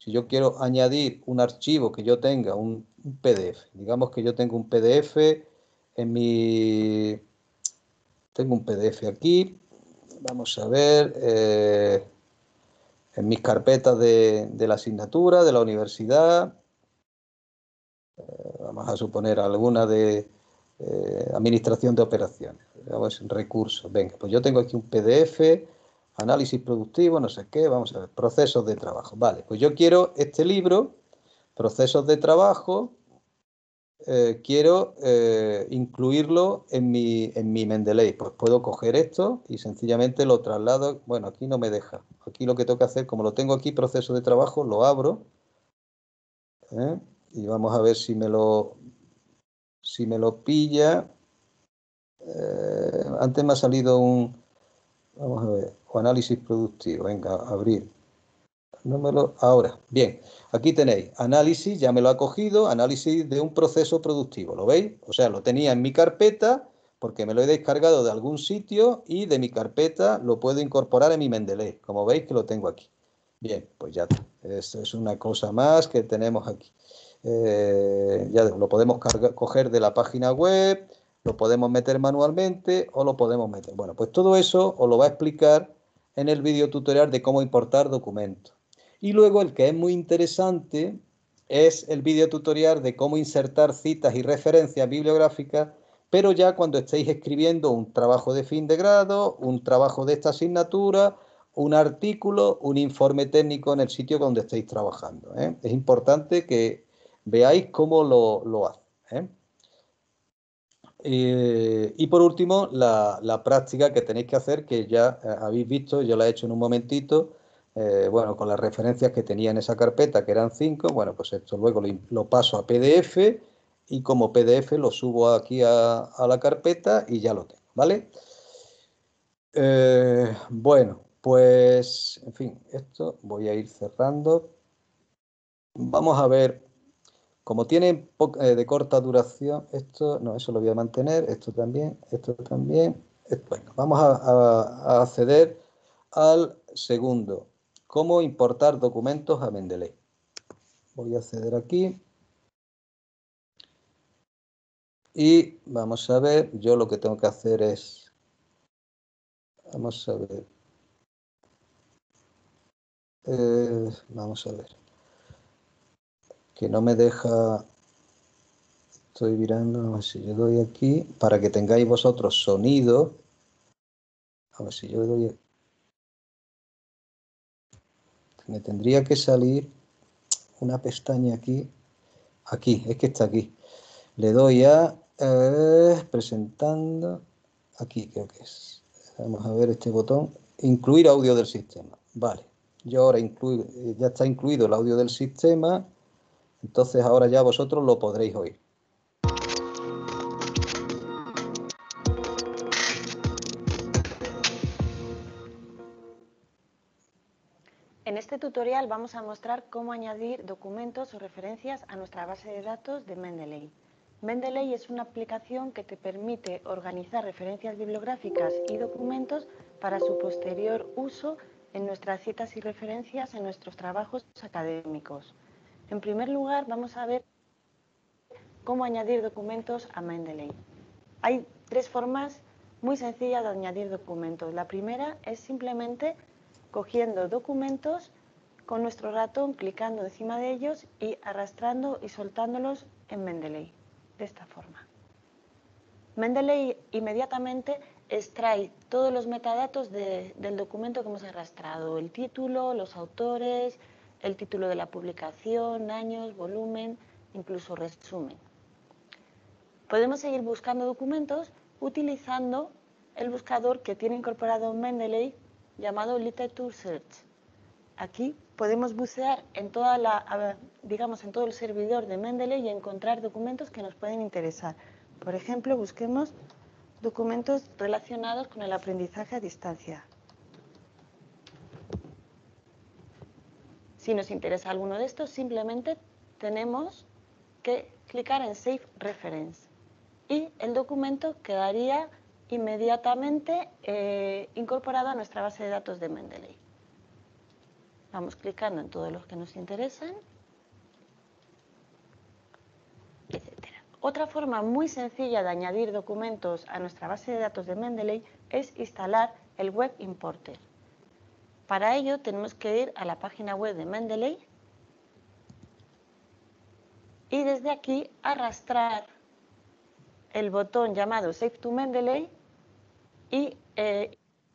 Si yo quiero añadir un archivo que yo tenga, un, un P D F, digamos que yo tengo un P D F en mi... Tengo un P D F aquí, vamos a ver, eh, en mis carpetas de, de la asignatura, de la universidad, eh, vamos a suponer alguna de eh, administración de operaciones, vamos, recursos, venga, pues yo tengo aquí un P D F, análisis productivo, no sé qué, vamos a ver, procesos de trabajo, vale, pues yo quiero este libro, procesos de trabajo, Eh, quiero eh, incluirlo en mi, en mi Mendeley. Pues puedo coger esto y sencillamente lo traslado. Bueno, aquí no me deja. Aquí lo que tengo que hacer, como lo tengo aquí, proceso de trabajo, lo abro. ¿eh? Y vamos a ver si me lo, si me lo pilla. Eh, antes me ha salido un... Vamos a ver. O análisis productivo. Venga, abrir. No me lo, ahora, bien, aquí tenéis análisis, ya me lo ha cogido, análisis de un proceso productivo, ¿lo veis? O sea, lo tenía en mi carpeta porque me lo he descargado de algún sitio y de mi carpeta lo puedo incorporar en mi Mendeley, como veis que lo tengo aquí. Bien, pues ya está, esto es una cosa más que tenemos aquí. Eh, ya lo podemos cargar, coger de la página web, lo podemos meter manualmente o lo podemos meter. Bueno, pues todo eso os lo va a explicar en el vídeo tutorial de cómo importar documentos. Y luego el que es muy interesante es el vídeo tutorial de cómo insertar citas y referencias bibliográficas, pero ya cuando estéis escribiendo un trabajo de fin de grado, un trabajo de esta asignatura, un artículo, un informe técnico en el sitio donde estéis trabajando. ¿eh? Es importante que veáis cómo lo, lo hace. ¿eh? Eh, y por último, la, la práctica que tenéis que hacer, que ya eh, habéis visto, yo la he hecho en un momentito, eh, bueno, con las referencias que tenía en esa carpeta, que eran cinco, bueno, pues esto luego lo, lo paso a P D F y como P D F lo subo aquí a, a la carpeta y ya lo tengo, ¿vale? Eh, bueno, pues, en fin, esto voy a ir cerrando. Vamos a ver, como tiene eh, de corta duración, esto, no, eso lo voy a mantener, esto también, esto también. Esto, bueno, vamos a, a, a acceder al segundo. ¿Cómo importar documentos a Mendeley? Voy a acceder aquí. Y vamos a ver, yo lo que tengo que hacer es, vamos a ver, eh, vamos a ver, que no me deja, estoy mirando, a ver si yo doy aquí, para que tengáis vosotros sonido, a ver si yo doy, me tendría que salir una pestaña aquí, aquí, es que está aquí, le doy a, eh, presentando, aquí creo que es, vamos a ver este botón, incluir audio del sistema, vale, yo ahora incluyo, ya está incluido el audio del sistema, entonces ahora ya vosotros lo podréis oír. En este tutorial vamos a mostrar cómo añadir documentos o referencias a nuestra base de datos de Mendeley. Mendeley es una aplicación que te permite organizar referencias bibliográficas y documentos para su posterior uso en nuestras citas y referencias en nuestros trabajos académicos. En primer lugar, vamos a ver cómo añadir documentos a Mendeley. Hay tres formas muy sencillas de añadir documentos. La primera es simplemente cogiendo documentos con nuestro ratón, clicando encima de ellos y arrastrando y soltándolos en Mendeley, de esta forma. Mendeley inmediatamente extrae todos los metadatos de, del documento que hemos arrastrado, el título, los autores, el título de la publicación, años, volumen, incluso resumen. Podemos seguir buscando documentos utilizando el buscador que tiene incorporado Mendeley llamado Literature Search. Aquí podemos bucear en toda la, digamos, en todo el servidor de Mendeley y encontrar documentos que nos pueden interesar. Por ejemplo, busquemos documentos relacionados con el aprendizaje a distancia. Si nos interesa alguno de estos, simplemente tenemos que clicar en Save Reference y el documento quedaría inmediatamente eh, incorporado a nuestra base de datos de Mendeley. Vamos clicando en todos los que nos interesan, etcétera. Otra forma muy sencilla de añadir documentos a nuestra base de datos de Mendeley es instalar el Web Importer. Para ello tenemos que ir a la página web de Mendeley y desde aquí arrastrar el botón llamado Save to Mendeley y eh,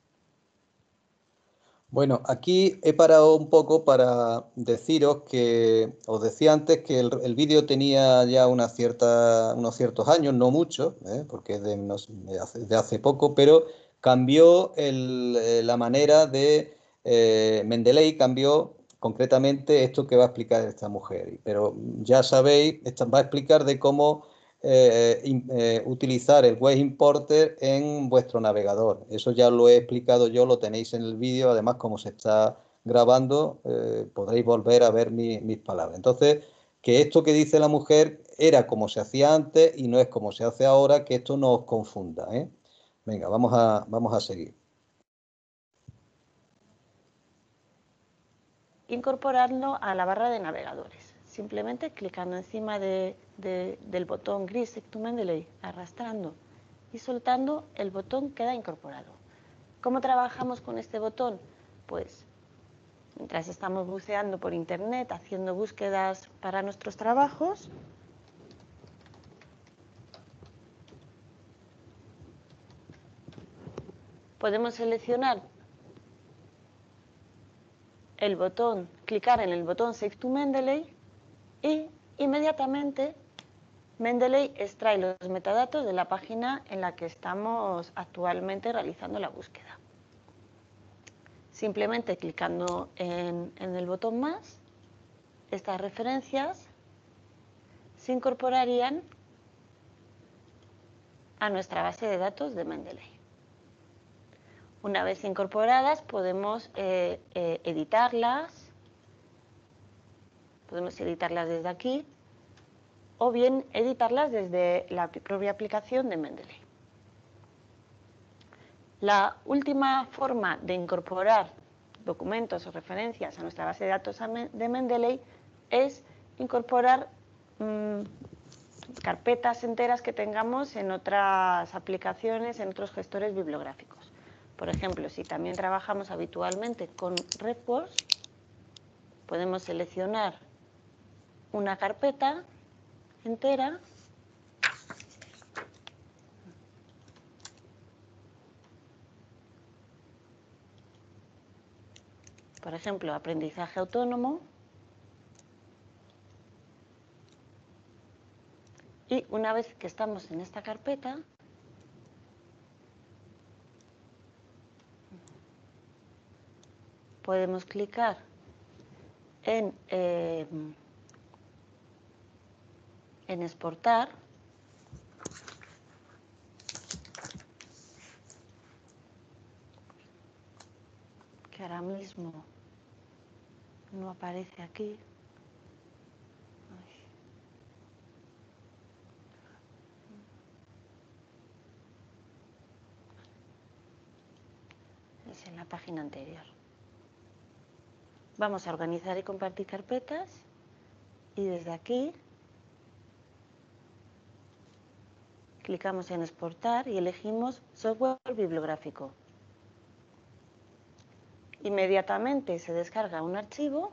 Bueno, aquí he parado un poco para deciros que os decía antes que el, el vídeo tenía ya una cierta, unos ciertos años, no muchos, ¿eh? Porque es de, no sé, de, hace, de hace poco, pero cambió el, eh, la manera de eh, Mendeley, cambió concretamente esto que va a explicar esta mujer. Pero ya sabéis, esta va a explicar de cómo Eh, eh, utilizar el Web Importer en vuestro navegador. Eso ya lo he explicado yo, lo tenéis en el vídeo, además como se está grabando, eh, podréis volver a ver mi, mis palabras. Entonces, que esto que dice la mujer era como se hacía antes y no es como se hace ahora, que esto no os confunda, ¿eh? Venga, vamos a, vamos a seguir. Incorporarlo a la barra de navegadores. Simplemente clicando encima de, de, del botón gris Save to Mendeley, arrastrando y soltando, el botón queda incorporado. ¿Cómo trabajamos con este botón? Pues mientras estamos buceando por internet, haciendo búsquedas para nuestros trabajos, podemos seleccionar el botón, clicar en el botón Save to Mendeley y inmediatamente Mendeley extrae los metadatos de la página en la que estamos actualmente realizando la búsqueda. Simplemente clicando en, en el botón más, estas referencias se incorporarían a nuestra base de datos de Mendeley. Una vez incorporadas podemos eh, eh, editarlas, podemos editarlas desde aquí o bien editarlas desde la propia aplicación de Mendeley. La última forma de incorporar documentos o referencias a nuestra base de datos de Mendeley es incorporar mmm, carpetas enteras que tengamos en otras aplicaciones, en otros gestores bibliográficos. Por ejemplo, si también trabajamos habitualmente con RefWorks, podemos seleccionar una carpeta entera por ejemplo, aprendizaje autónomo, y una vez que estamos en esta carpeta, podemos clicar en, eh, en exportar que ahora mismo no aparece aquí. Es en la página anterior. Vamos a organizar y compartir carpetas y desde aquí clicamos en exportar y elegimos software bibliográfico. Inmediatamente se descarga un archivo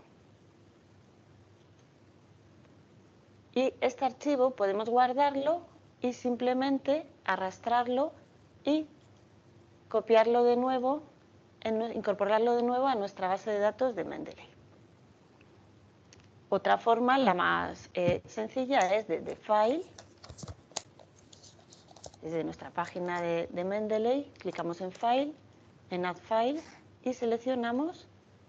y este archivo podemos guardarlo y simplemente arrastrarlo y copiarlo de nuevo, en, incorporarlo de nuevo a nuestra base de datos de Mendeley. Otra forma, la más eh, sencilla, es desde File, desde nuestra página de, de Mendeley, clicamos en File, en Add File y seleccionamos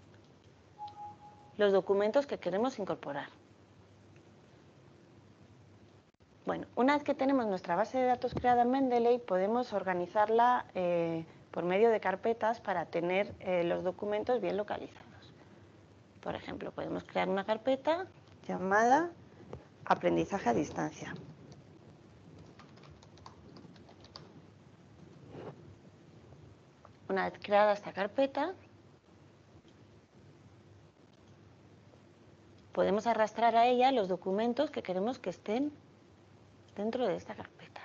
los documentos que queremos incorporar. Bueno, una vez que tenemos nuestra base de datos creada en Mendeley, podemos organizarla eh, por medio de carpetas para tener eh, los documentos bien localizados. Por ejemplo, podemos crear una carpeta llamada Aprendizaje a distancia. Una vez creada esta carpeta, podemos arrastrar a ella los documentos que queremos que estén dentro de esta carpeta.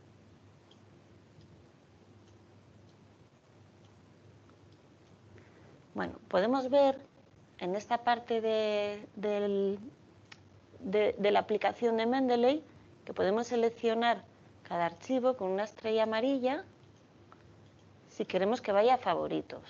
Bueno, podemos ver en esta parte de, del, de, de la aplicación de Mendeley que podemos seleccionar cada archivo con una estrella amarilla si queremos que vaya a favoritos.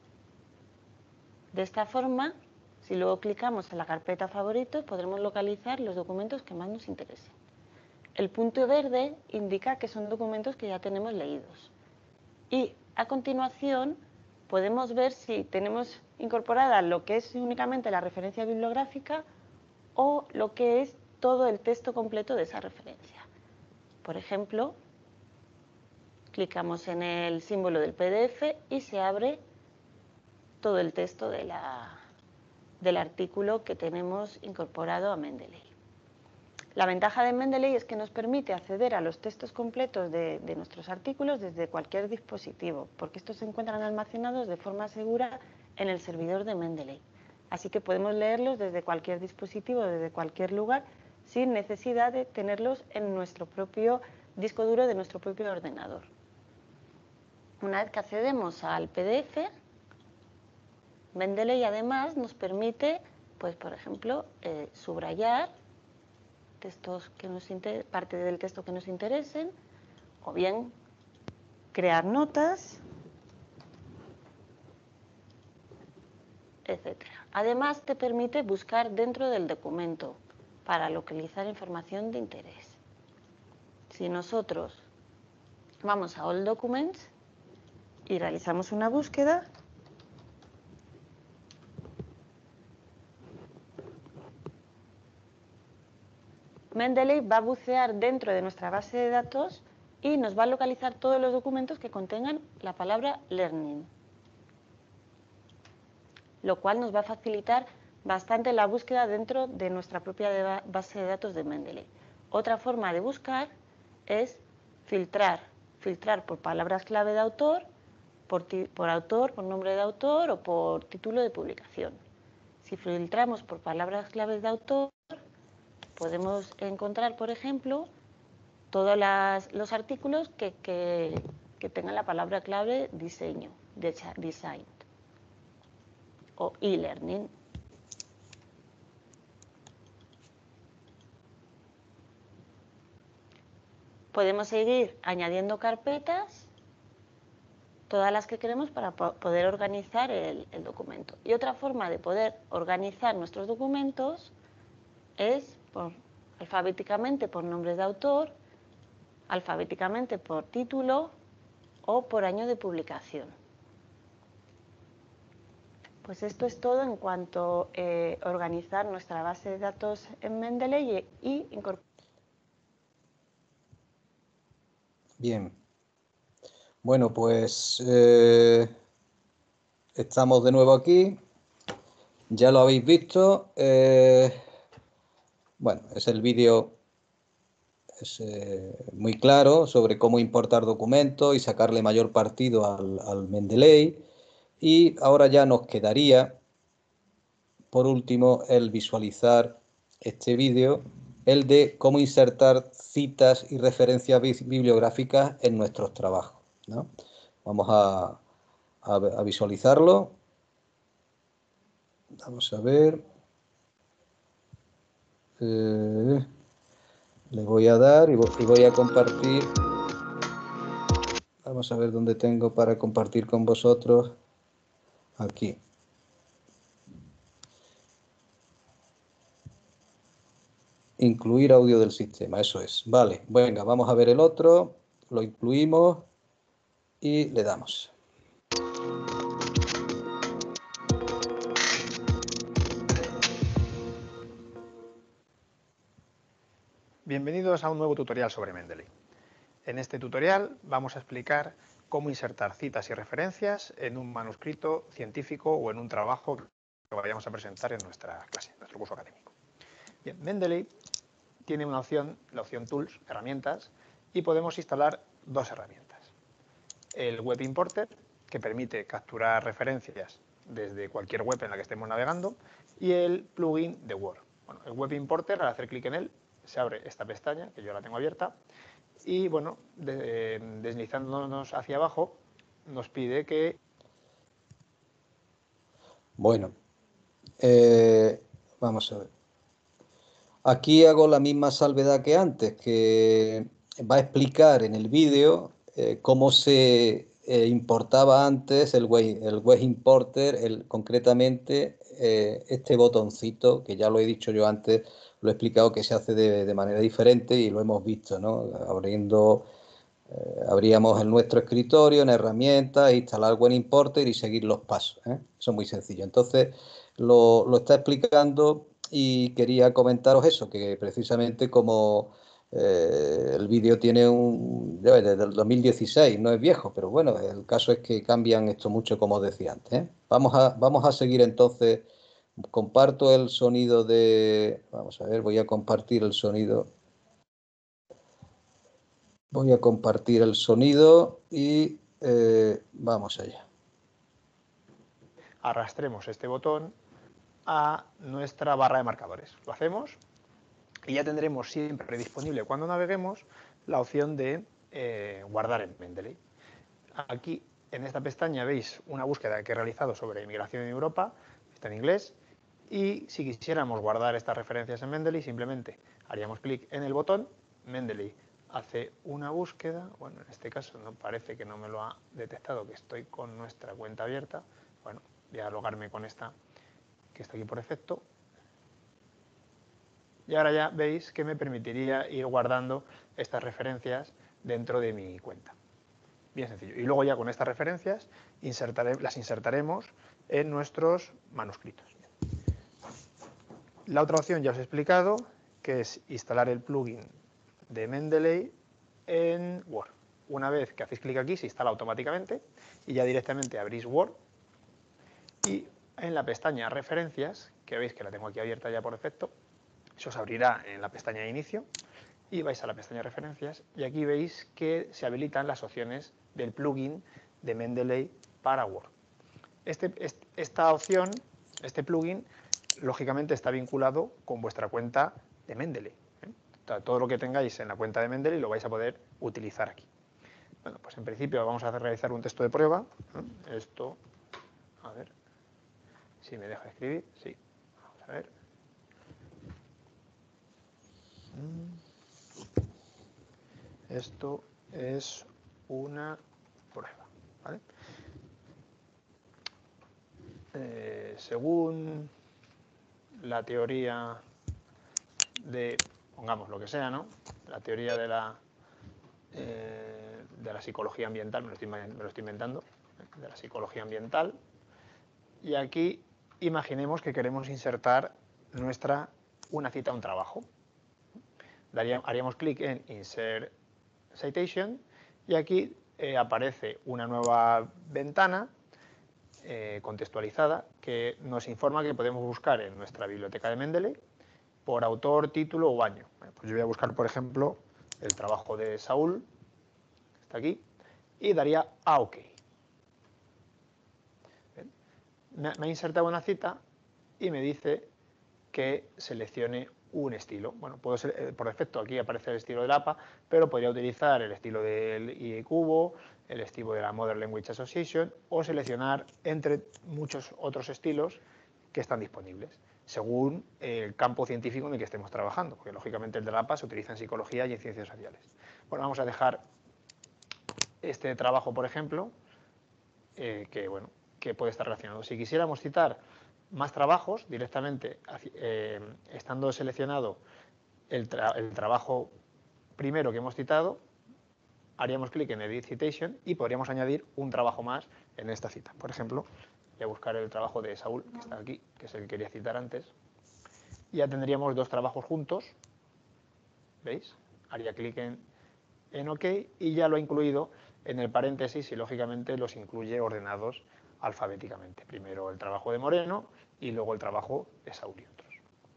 De esta forma, si luego clicamos en la carpeta favoritos, podremos localizar los documentos que más nos interesen. El punto verde indica que son documentos que ya tenemos leídos. Y a continuación podemos ver si tenemos incorporada lo que es únicamente la referencia bibliográfica o lo que es todo el texto completo de esa referencia. Por ejemplo, clicamos en el símbolo del P D F y se abre todo el texto de la, del artículo que tenemos incorporado a Mendeley. La ventaja de Mendeley es que nos permite acceder a los textos completos de, de nuestros artículos desde cualquier dispositivo, porque estos se encuentran almacenados de forma segura en el servidor de Mendeley. Así que podemos leerlos desde cualquier dispositivo, desde cualquier lugar, sin necesidad de tenerlos en nuestro propio disco duro de nuestro propio ordenador. Una vez que accedemos al P D F, Mendeley además nos permite, pues por ejemplo, eh, subrayar textos que nos inter- parte del texto que nos interesen, o bien crear notas, etcétera. Además, te permite buscar dentro del documento para localizar información de interés. Si nosotros vamos a All Documents y realizamos una búsqueda, Mendeley va a bucear dentro de nuestra base de datos y nos va a localizar todos los documentos que contengan la palabra learning, lo cual nos va a facilitar bastante la búsqueda dentro de nuestra propia base de datos de Mendeley. Otra forma de buscar es filtrar, filtrar por palabras clave de autor, por, por autor, por nombre de autor o por título de publicación. Si filtramos por palabras claves de autor, podemos encontrar, por ejemplo, todos las, los artículos que, que, que tengan la palabra clave diseño, design o e-learning. Podemos seguir añadiendo carpetas, todas las que queremos para poder organizar el, el documento. Y otra forma de poder organizar nuestros documentos es por, alfabéticamente por nombres de autor, alfabéticamente por título o por año de publicación. Pues esto es todo en cuanto a eh, organizar nuestra base de datos en Mendeley y, y incorporar. Bien. Bueno, pues eh, estamos de nuevo aquí. Ya lo habéis visto. Eh, bueno, es el vídeo es, eh, muy claro sobre cómo importar documentos y sacarle mayor partido al, al Mendeley. Y ahora ya nos quedaría, por último, el visualizar este vídeo, el de cómo insertar citas y referencias bibliográficas en nuestros trabajos, ¿no? Vamos a, a, a visualizarlo. Vamos a ver. Eh, le voy a dar y voy, y voy a compartir. Vamos a ver dónde tengo para compartir con vosotros. Aquí. Incluir audio del sistema, eso es. Vale, venga, vamos a ver el otro. Lo incluimos y le damos. Bienvenidos a un nuevo tutorial sobre Mendeley. En este tutorial vamos a explicar cómo insertar citas y referencias en un manuscrito científico o en un trabajo que vayamos a presentar en nuestra clase, en nuestro curso académico. Bien, Mendeley tiene una opción, la opción Tools, herramientas, y podemos instalar dos herramientas. El Web Importer, que permite capturar referencias desde cualquier web en la que estemos navegando, y el plugin de Word, Bueno, el Web Importer, al hacer clic en él, se abre esta pestaña, que yo la tengo abierta, y bueno, de, deslizándonos hacia abajo, nos pide que... Bueno, eh, vamos a ver. Aquí hago la misma salvedad que antes, que va a explicar en el vídeo eh, cómo se eh, importaba antes el web, el web importer, el, concretamente eh, este botoncito, que ya lo he dicho yo antes, lo he explicado que se hace de, de manera diferente y lo hemos visto, ¿no? Abriendo, eh, abríamos en nuestro escritorio, en herramientas, instalar web importer y seguir los pasos, ¿eh? Eso es muy sencillo. Entonces, lo, lo está explicando y quería comentaros eso, que precisamente como eh, el vídeo tiene un... desde el dos mil dieciséis, no es viejo, pero bueno, el caso es que cambian esto mucho, como decía antes, ¿eh? Vamos a, vamos a seguir entonces. Comparto el sonido de... Vamos a ver, voy a compartir el sonido. Voy a compartir el sonido y eh, vamos allá. Arrastremos este botón a nuestra barra de marcadores. Lo hacemos y ya tendremos siempre disponible cuando naveguemos la opción de eh, guardar en Mendeley. Aquí en esta pestaña veis una búsqueda que he realizado sobre inmigración en Europa, está en inglés, y si quisiéramos guardar estas referencias en Mendeley, simplemente haríamos clic en el botón, Mendeley hace una búsqueda, bueno, en este caso no parece que no me lo ha detectado, que estoy con nuestra cuenta abierta, bueno, voy a logarme con esta que está aquí por defecto, y ahora ya veis que me permitiría ir guardando estas referencias dentro de mi cuenta. Bien sencillo. Y luego ya con estas referencias insertare, las insertaremos en nuestros manuscritos. La otra opción ya os he explicado, que es instalar el plugin de Mendeley en Word. Una vez que hacéis clic aquí se instala automáticamente y ya directamente abrís Word y en la pestaña referencias, que veis que la tengo aquí abierta ya por defecto, se os abrirá en la pestaña de inicio y vais a la pestaña referencias y aquí veis que se habilitan las opciones del plugin de Mendeley para Word. Este, esta opción, este plugin, lógicamente está vinculado con vuestra cuenta de Mendeley, ¿eh? Todo lo que tengáis en la cuenta de Mendeley lo vais a poder utilizar aquí. Bueno, pues en principio vamos a hacer, realizar un texto de prueba. ¿eh? Esto, a ver si me deja escribir, sí, vamos a ver. Esto es una prueba, ¿vale? Eh, según la teoría de, pongamos lo que sea, ¿no? La teoría de la, eh, de la psicología ambiental, me lo, estoy, me lo estoy inventando, ¿eh? De la psicología ambiental. Y aquí imaginemos que queremos insertar nuestra, una cita a un trabajo. Daría, haríamos clic en Insert Citation y aquí eh, aparece una nueva ventana eh, contextualizada que nos informa que podemos buscar en nuestra biblioteca de Mendeley por autor, título o año. Bueno, pues yo voy a buscar, por ejemplo, el trabajo de Saúl, que está aquí, y daría a OK. ¿Ven? Me, me ha insertado una cita y me dice que seleccione un estilo. Bueno, puedo ser, por defecto aquí aparece el estilo del A P A, pero podría utilizar el estilo del I E Cubo, el estilo de la Modern Language Association o seleccionar entre muchos otros estilos que están disponibles, según el campo científico en el que estemos trabajando, porque lógicamente el del A P A se utiliza en psicología y en ciencias sociales. Bueno, vamos a dejar este trabajo, por ejemplo, eh, que, bueno, que puede estar relacionado. Si quisiéramos citar más trabajos, directamente eh, estando seleccionado el, tra el trabajo primero que hemos citado, haríamos clic en Edit Citation y podríamos añadir un trabajo más en esta cita. Por ejemplo, voy a buscar el trabajo de Saúl, que está aquí, que es el que quería citar antes. Y ya tendríamos dos trabajos juntos. ¿Veis? Haría clic en, en OK y ya lo ha incluido en el paréntesis y, lógicamente, los incluye ordenados alfabéticamente. Primero el trabajo de Moreno y luego el trabajo de Saúl y otros.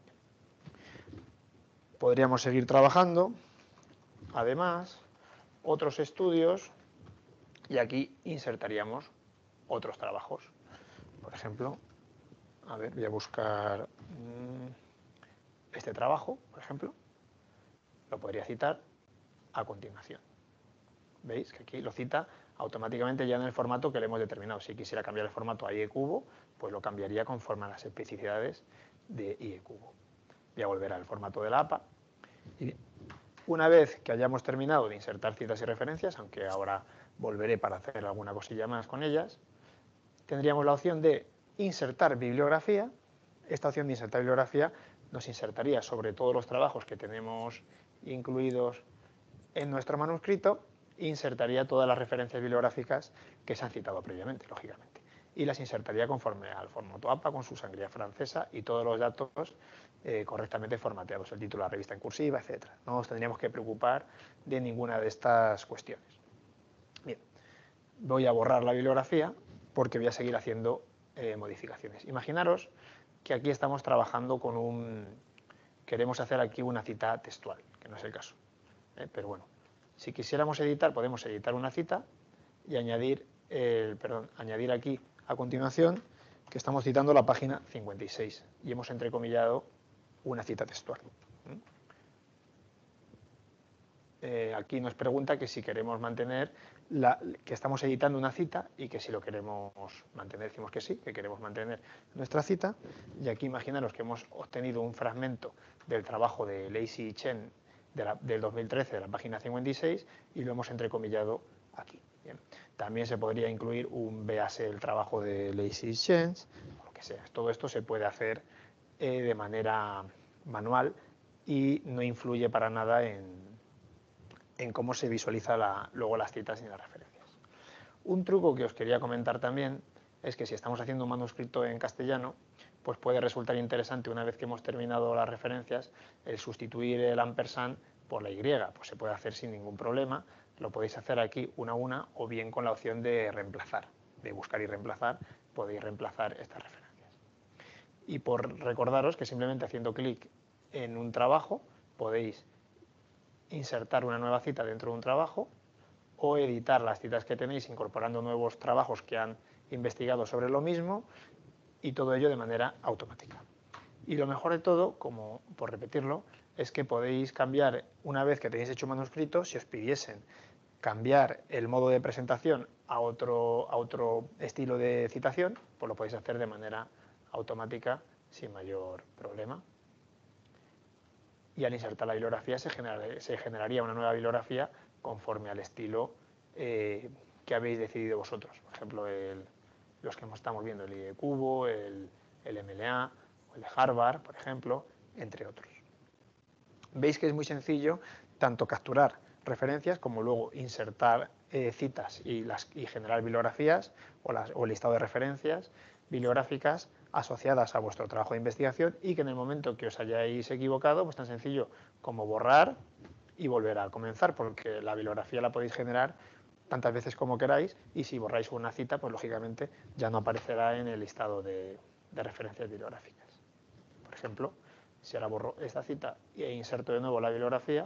Podríamos seguir trabajando. Además, otros estudios y aquí insertaríamos otros trabajos. Por ejemplo, a ver, voy a buscar mmm, este trabajo, por ejemplo, lo podría citar a continuación. ¿Veis? Que aquí lo cita automáticamente ya en el formato que le hemos determinado. Si quisiera cambiar el formato a I E cubo, pues lo cambiaría conforme a las especificidades de I E cubo. Voy a volver al formato de la A P A. Y una vez que hayamos terminado de insertar citas y referencias, aunque ahora volveré para hacer alguna cosilla más con ellas, tendríamos la opción de insertar bibliografía. Esta opción de insertar bibliografía nos insertaría sobre todos los trabajos que tenemos incluidos en nuestro manuscrito, insertaría todas las referencias bibliográficas que se han citado previamente, lógicamente, y las insertaría conforme al formato A P A con su sangría francesa y todos los datos eh, correctamente formateados, el título de la revista en cursiva, etcétera. No nos tendríamos que preocupar de ninguna de estas cuestiones. Bien, voy a borrar la bibliografía porque voy a seguir haciendo eh, modificaciones. Imaginaros que aquí estamos trabajando con un... queremos hacer aquí una cita textual, que no es el caso, ¿eh? Pero bueno, si quisiéramos editar, podemos editar una cita y añadir, el, perdón, añadir aquí a continuación que estamos citando la página cincuenta y seis y hemos entrecomillado una cita textual. ¿Mm? Eh, aquí nos pregunta que si queremos mantener, la, que estamos editando una cita y que si lo queremos mantener, decimos que sí, que queremos mantener nuestra cita. Y aquí imaginaros que hemos obtenido un fragmento del trabajo de Lacey y Chen de la, del dos mil trece, de la página cincuenta y seis, y lo hemos entrecomillado aquí. Bien. También se podría incluir un véase el trabajo de Lacey y Chen, o lo que sea. Todo esto se puede hacer eh, de manera manual y no influye para nada en en cómo se visualiza la, luego las citas y las referencias. Un truco que os quería comentar también es que si estamos haciendo un manuscrito en castellano, pues puede resultar interesante una vez que hemos terminado las referencias el sustituir el ampersand por la Y. Pues se puede hacer sin ningún problema, lo podéis hacer aquí una a una o bien con la opción de reemplazar, de buscar y reemplazar, podéis reemplazar estas referencias. Y por recordaros que simplemente haciendo clic en un trabajo podéis insertar una nueva cita dentro de un trabajo o editar las citas que tenéis incorporando nuevos trabajos que han investigado sobre lo mismo y todo ello de manera automática. Y lo mejor de todo, como por repetirlo, es que podéis cambiar, una vez que tenéis hecho un manuscrito, si os pidiesen cambiar el modo de presentación a otro, a otro estilo de citación, pues lo podéis hacer de manera automática sin mayor problema. Y al insertar la bibliografía se, generar, se generaría una nueva bibliografía conforme al estilo eh, que habéis decidido vosotros. Por ejemplo, el, los que estamos viendo, el I E cubo, el, el M L A, o el de Harvard, por ejemplo, entre otros. Veis que es muy sencillo tanto capturar referencias como luego insertar eh, citas y, las, y generar bibliografías o, las, o el listado de referencias bibliográficas asociadas a vuestro trabajo de investigación y que en el momento que os hayáis equivocado, pues tan sencillo como borrar y volver a comenzar, porque la bibliografía la podéis generar tantas veces como queráis y si borráis una cita, pues lógicamente ya no aparecerá en el listado de, de referencias bibliográficas. Por ejemplo, si ahora borro esta cita e inserto de nuevo la bibliografía,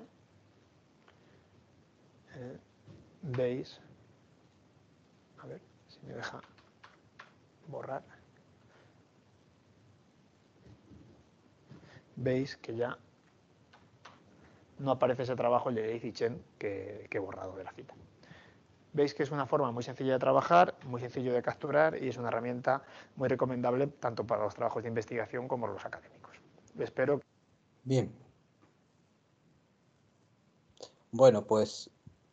eh, veis, a ver si me deja borrar, veis que ya no aparece ese trabajo, el de Lacey y Chen, que, que he borrado de la cita. Veis que es una forma muy sencilla de trabajar, muy sencillo de capturar y es una herramienta muy recomendable tanto para los trabajos de investigación como los académicos. Espero. Bien. Bueno, pues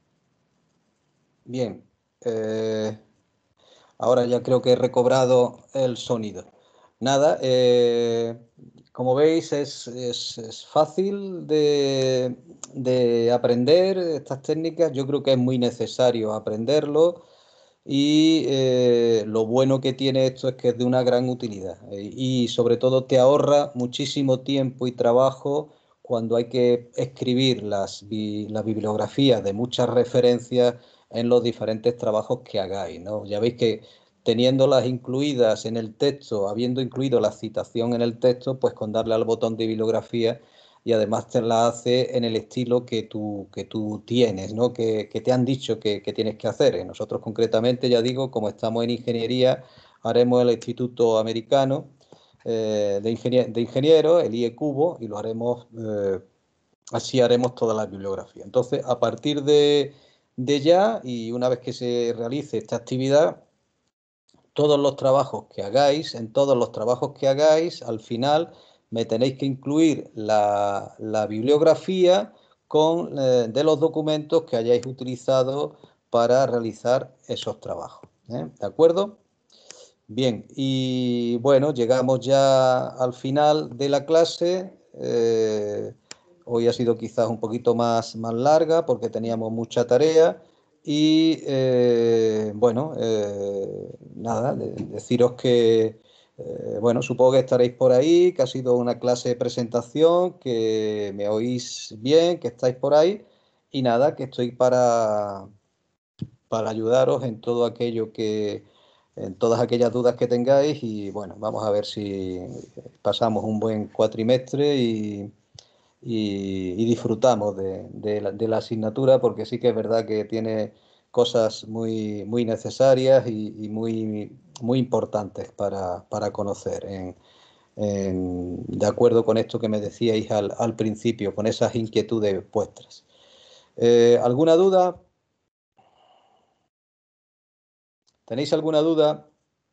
bien. Eh, ahora ya creo que he recobrado el sonido. Nada, eh, como veis es, es, es fácil de, de aprender estas técnicas. Yo creo que es muy necesario aprenderlo y eh, lo bueno que tiene esto es que es de una gran utilidad y sobre todo te ahorra muchísimo tiempo y trabajo cuando hay que escribir las, las bibliografías de muchas referencias en los diferentes trabajos que hagáis, ¿no? Ya veis que teniéndolas incluidas en el texto, habiendo incluido la citación en el texto, pues con darle al botón de bibliografía y además te la hace en el estilo que tú, que tú tienes, ¿no? que, que te han dicho que, que tienes que hacer. Nosotros concretamente, ya digo, como estamos en ingeniería, haremos el instituto americano eh, de, ingenier de ingenieros, el I E Cubo, y lo haremos, eh, así haremos toda la bibliografía. Entonces, a partir de, de ya, y una vez que se realice esta actividad, todos los trabajos que hagáis, en todos los trabajos que hagáis, al final me tenéis que incluir la, la bibliografía con, eh, de los documentos que hayáis utilizado para realizar esos trabajos, ¿eh? ¿De acuerdo? Bien, y bueno, llegamos ya al final de la clase. Eh, hoy ha sido quizás un poquito más, más larga porque teníamos mucha tarea. Y eh, bueno, eh, nada, de, deciros que, eh, bueno, supongo que estaréis por ahí, que ha sido una clase de presentación, que me oís bien, que estáis por ahí. Y nada, que estoy para, para ayudaros en todo aquello que, en todas aquellas dudas que tengáis. Y bueno, vamos a ver si pasamos un buen cuatrimestre y, y, y disfrutamos de, de, la, de la asignatura, porque sí que es verdad que tiene cosas muy, muy necesarias y, y muy, muy importantes para, para conocer, en, en, de acuerdo con esto que me decíais al, al principio, con esas inquietudes vuestras. Eh, ¿Alguna duda? ¿Tenéis alguna duda?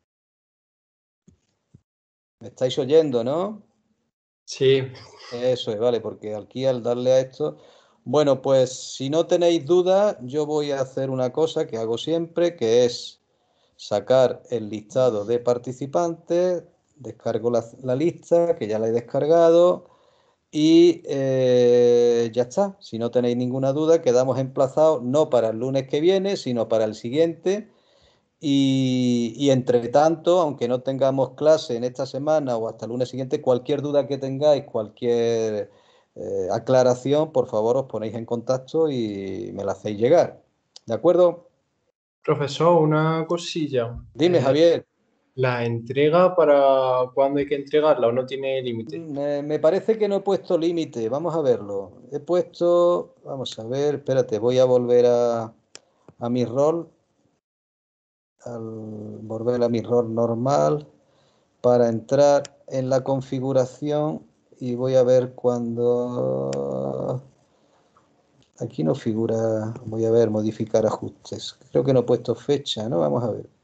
¿Me estáis oyendo, no? Sí. Eso es, vale, porque aquí al darle a esto... Bueno, pues si no tenéis duda, yo voy a hacer una cosa que hago siempre, que es sacar el listado de participantes, descargo la, la lista, que ya la he descargado, y eh, ya está. Si no tenéis ninguna duda, quedamos emplazados no para el lunes que viene, sino para el siguiente. Y, y entre tanto, aunque no tengamos clase en esta semana o hasta el lunes siguiente, cualquier duda que tengáis, cualquier eh, aclaración, por favor os ponéis en contacto y me la hacéis llegar. ¿De acuerdo? Profesor, una cosilla. Dime, Eh, Javier. ¿La entrega para cuándo hay que entregarla o no tiene límite? Me, me parece que no he puesto límite. Vamos a verlo. He puesto, vamos a ver, espérate, voy a volver a, a mi rol. Al volver a mi rol normal para entrar en la configuración y voy a ver cuando aquí no figura, voy a ver modificar ajustes, creo que no he puesto fecha, ¿no? Vamos a ver.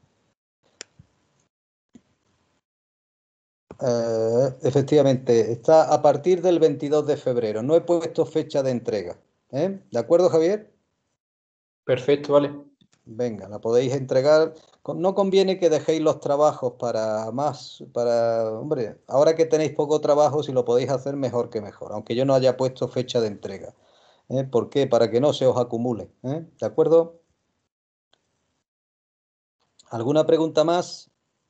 Uh, efectivamente, está a partir del veintidós de febrero, no he puesto fecha de entrega, ¿eh? ¿De acuerdo, Javier? Perfecto, vale. Venga, la podéis entregar. No conviene que dejéis los trabajos para más, para, hombre, ahora que tenéis poco trabajo, si lo podéis hacer mejor que mejor, aunque yo no haya puesto fecha de entrega. ¿Eh? ¿Por qué? Para que no se os acumule, ¿eh? ¿De acuerdo? ¿Alguna pregunta más?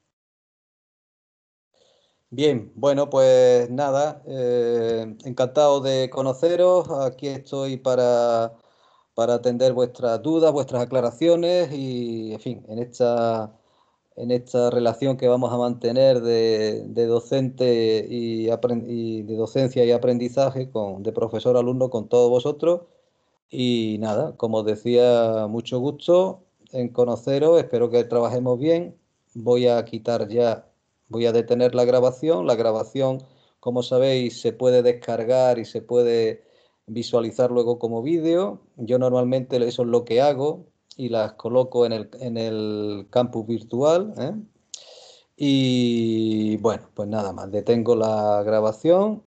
Bien, bueno, pues nada, eh, encantado de conoceros. Aquí estoy para... para atender vuestras dudas, vuestras aclaraciones y, en fin, en esta, en esta relación que vamos a mantener de, de docente y, y de docencia y aprendizaje, con, de profesor-alumno con todos vosotros. Y nada, como os decía, mucho gusto en conoceros, espero que trabajemos bien. Voy a quitar ya, voy a detener la grabación. La grabación, como sabéis, se puede descargar y se puede visualizar luego como vídeo. Yo normalmente eso es lo que hago y las coloco en el, en el campus virtual, ¿eh? Y bueno, pues nada más, detengo la grabación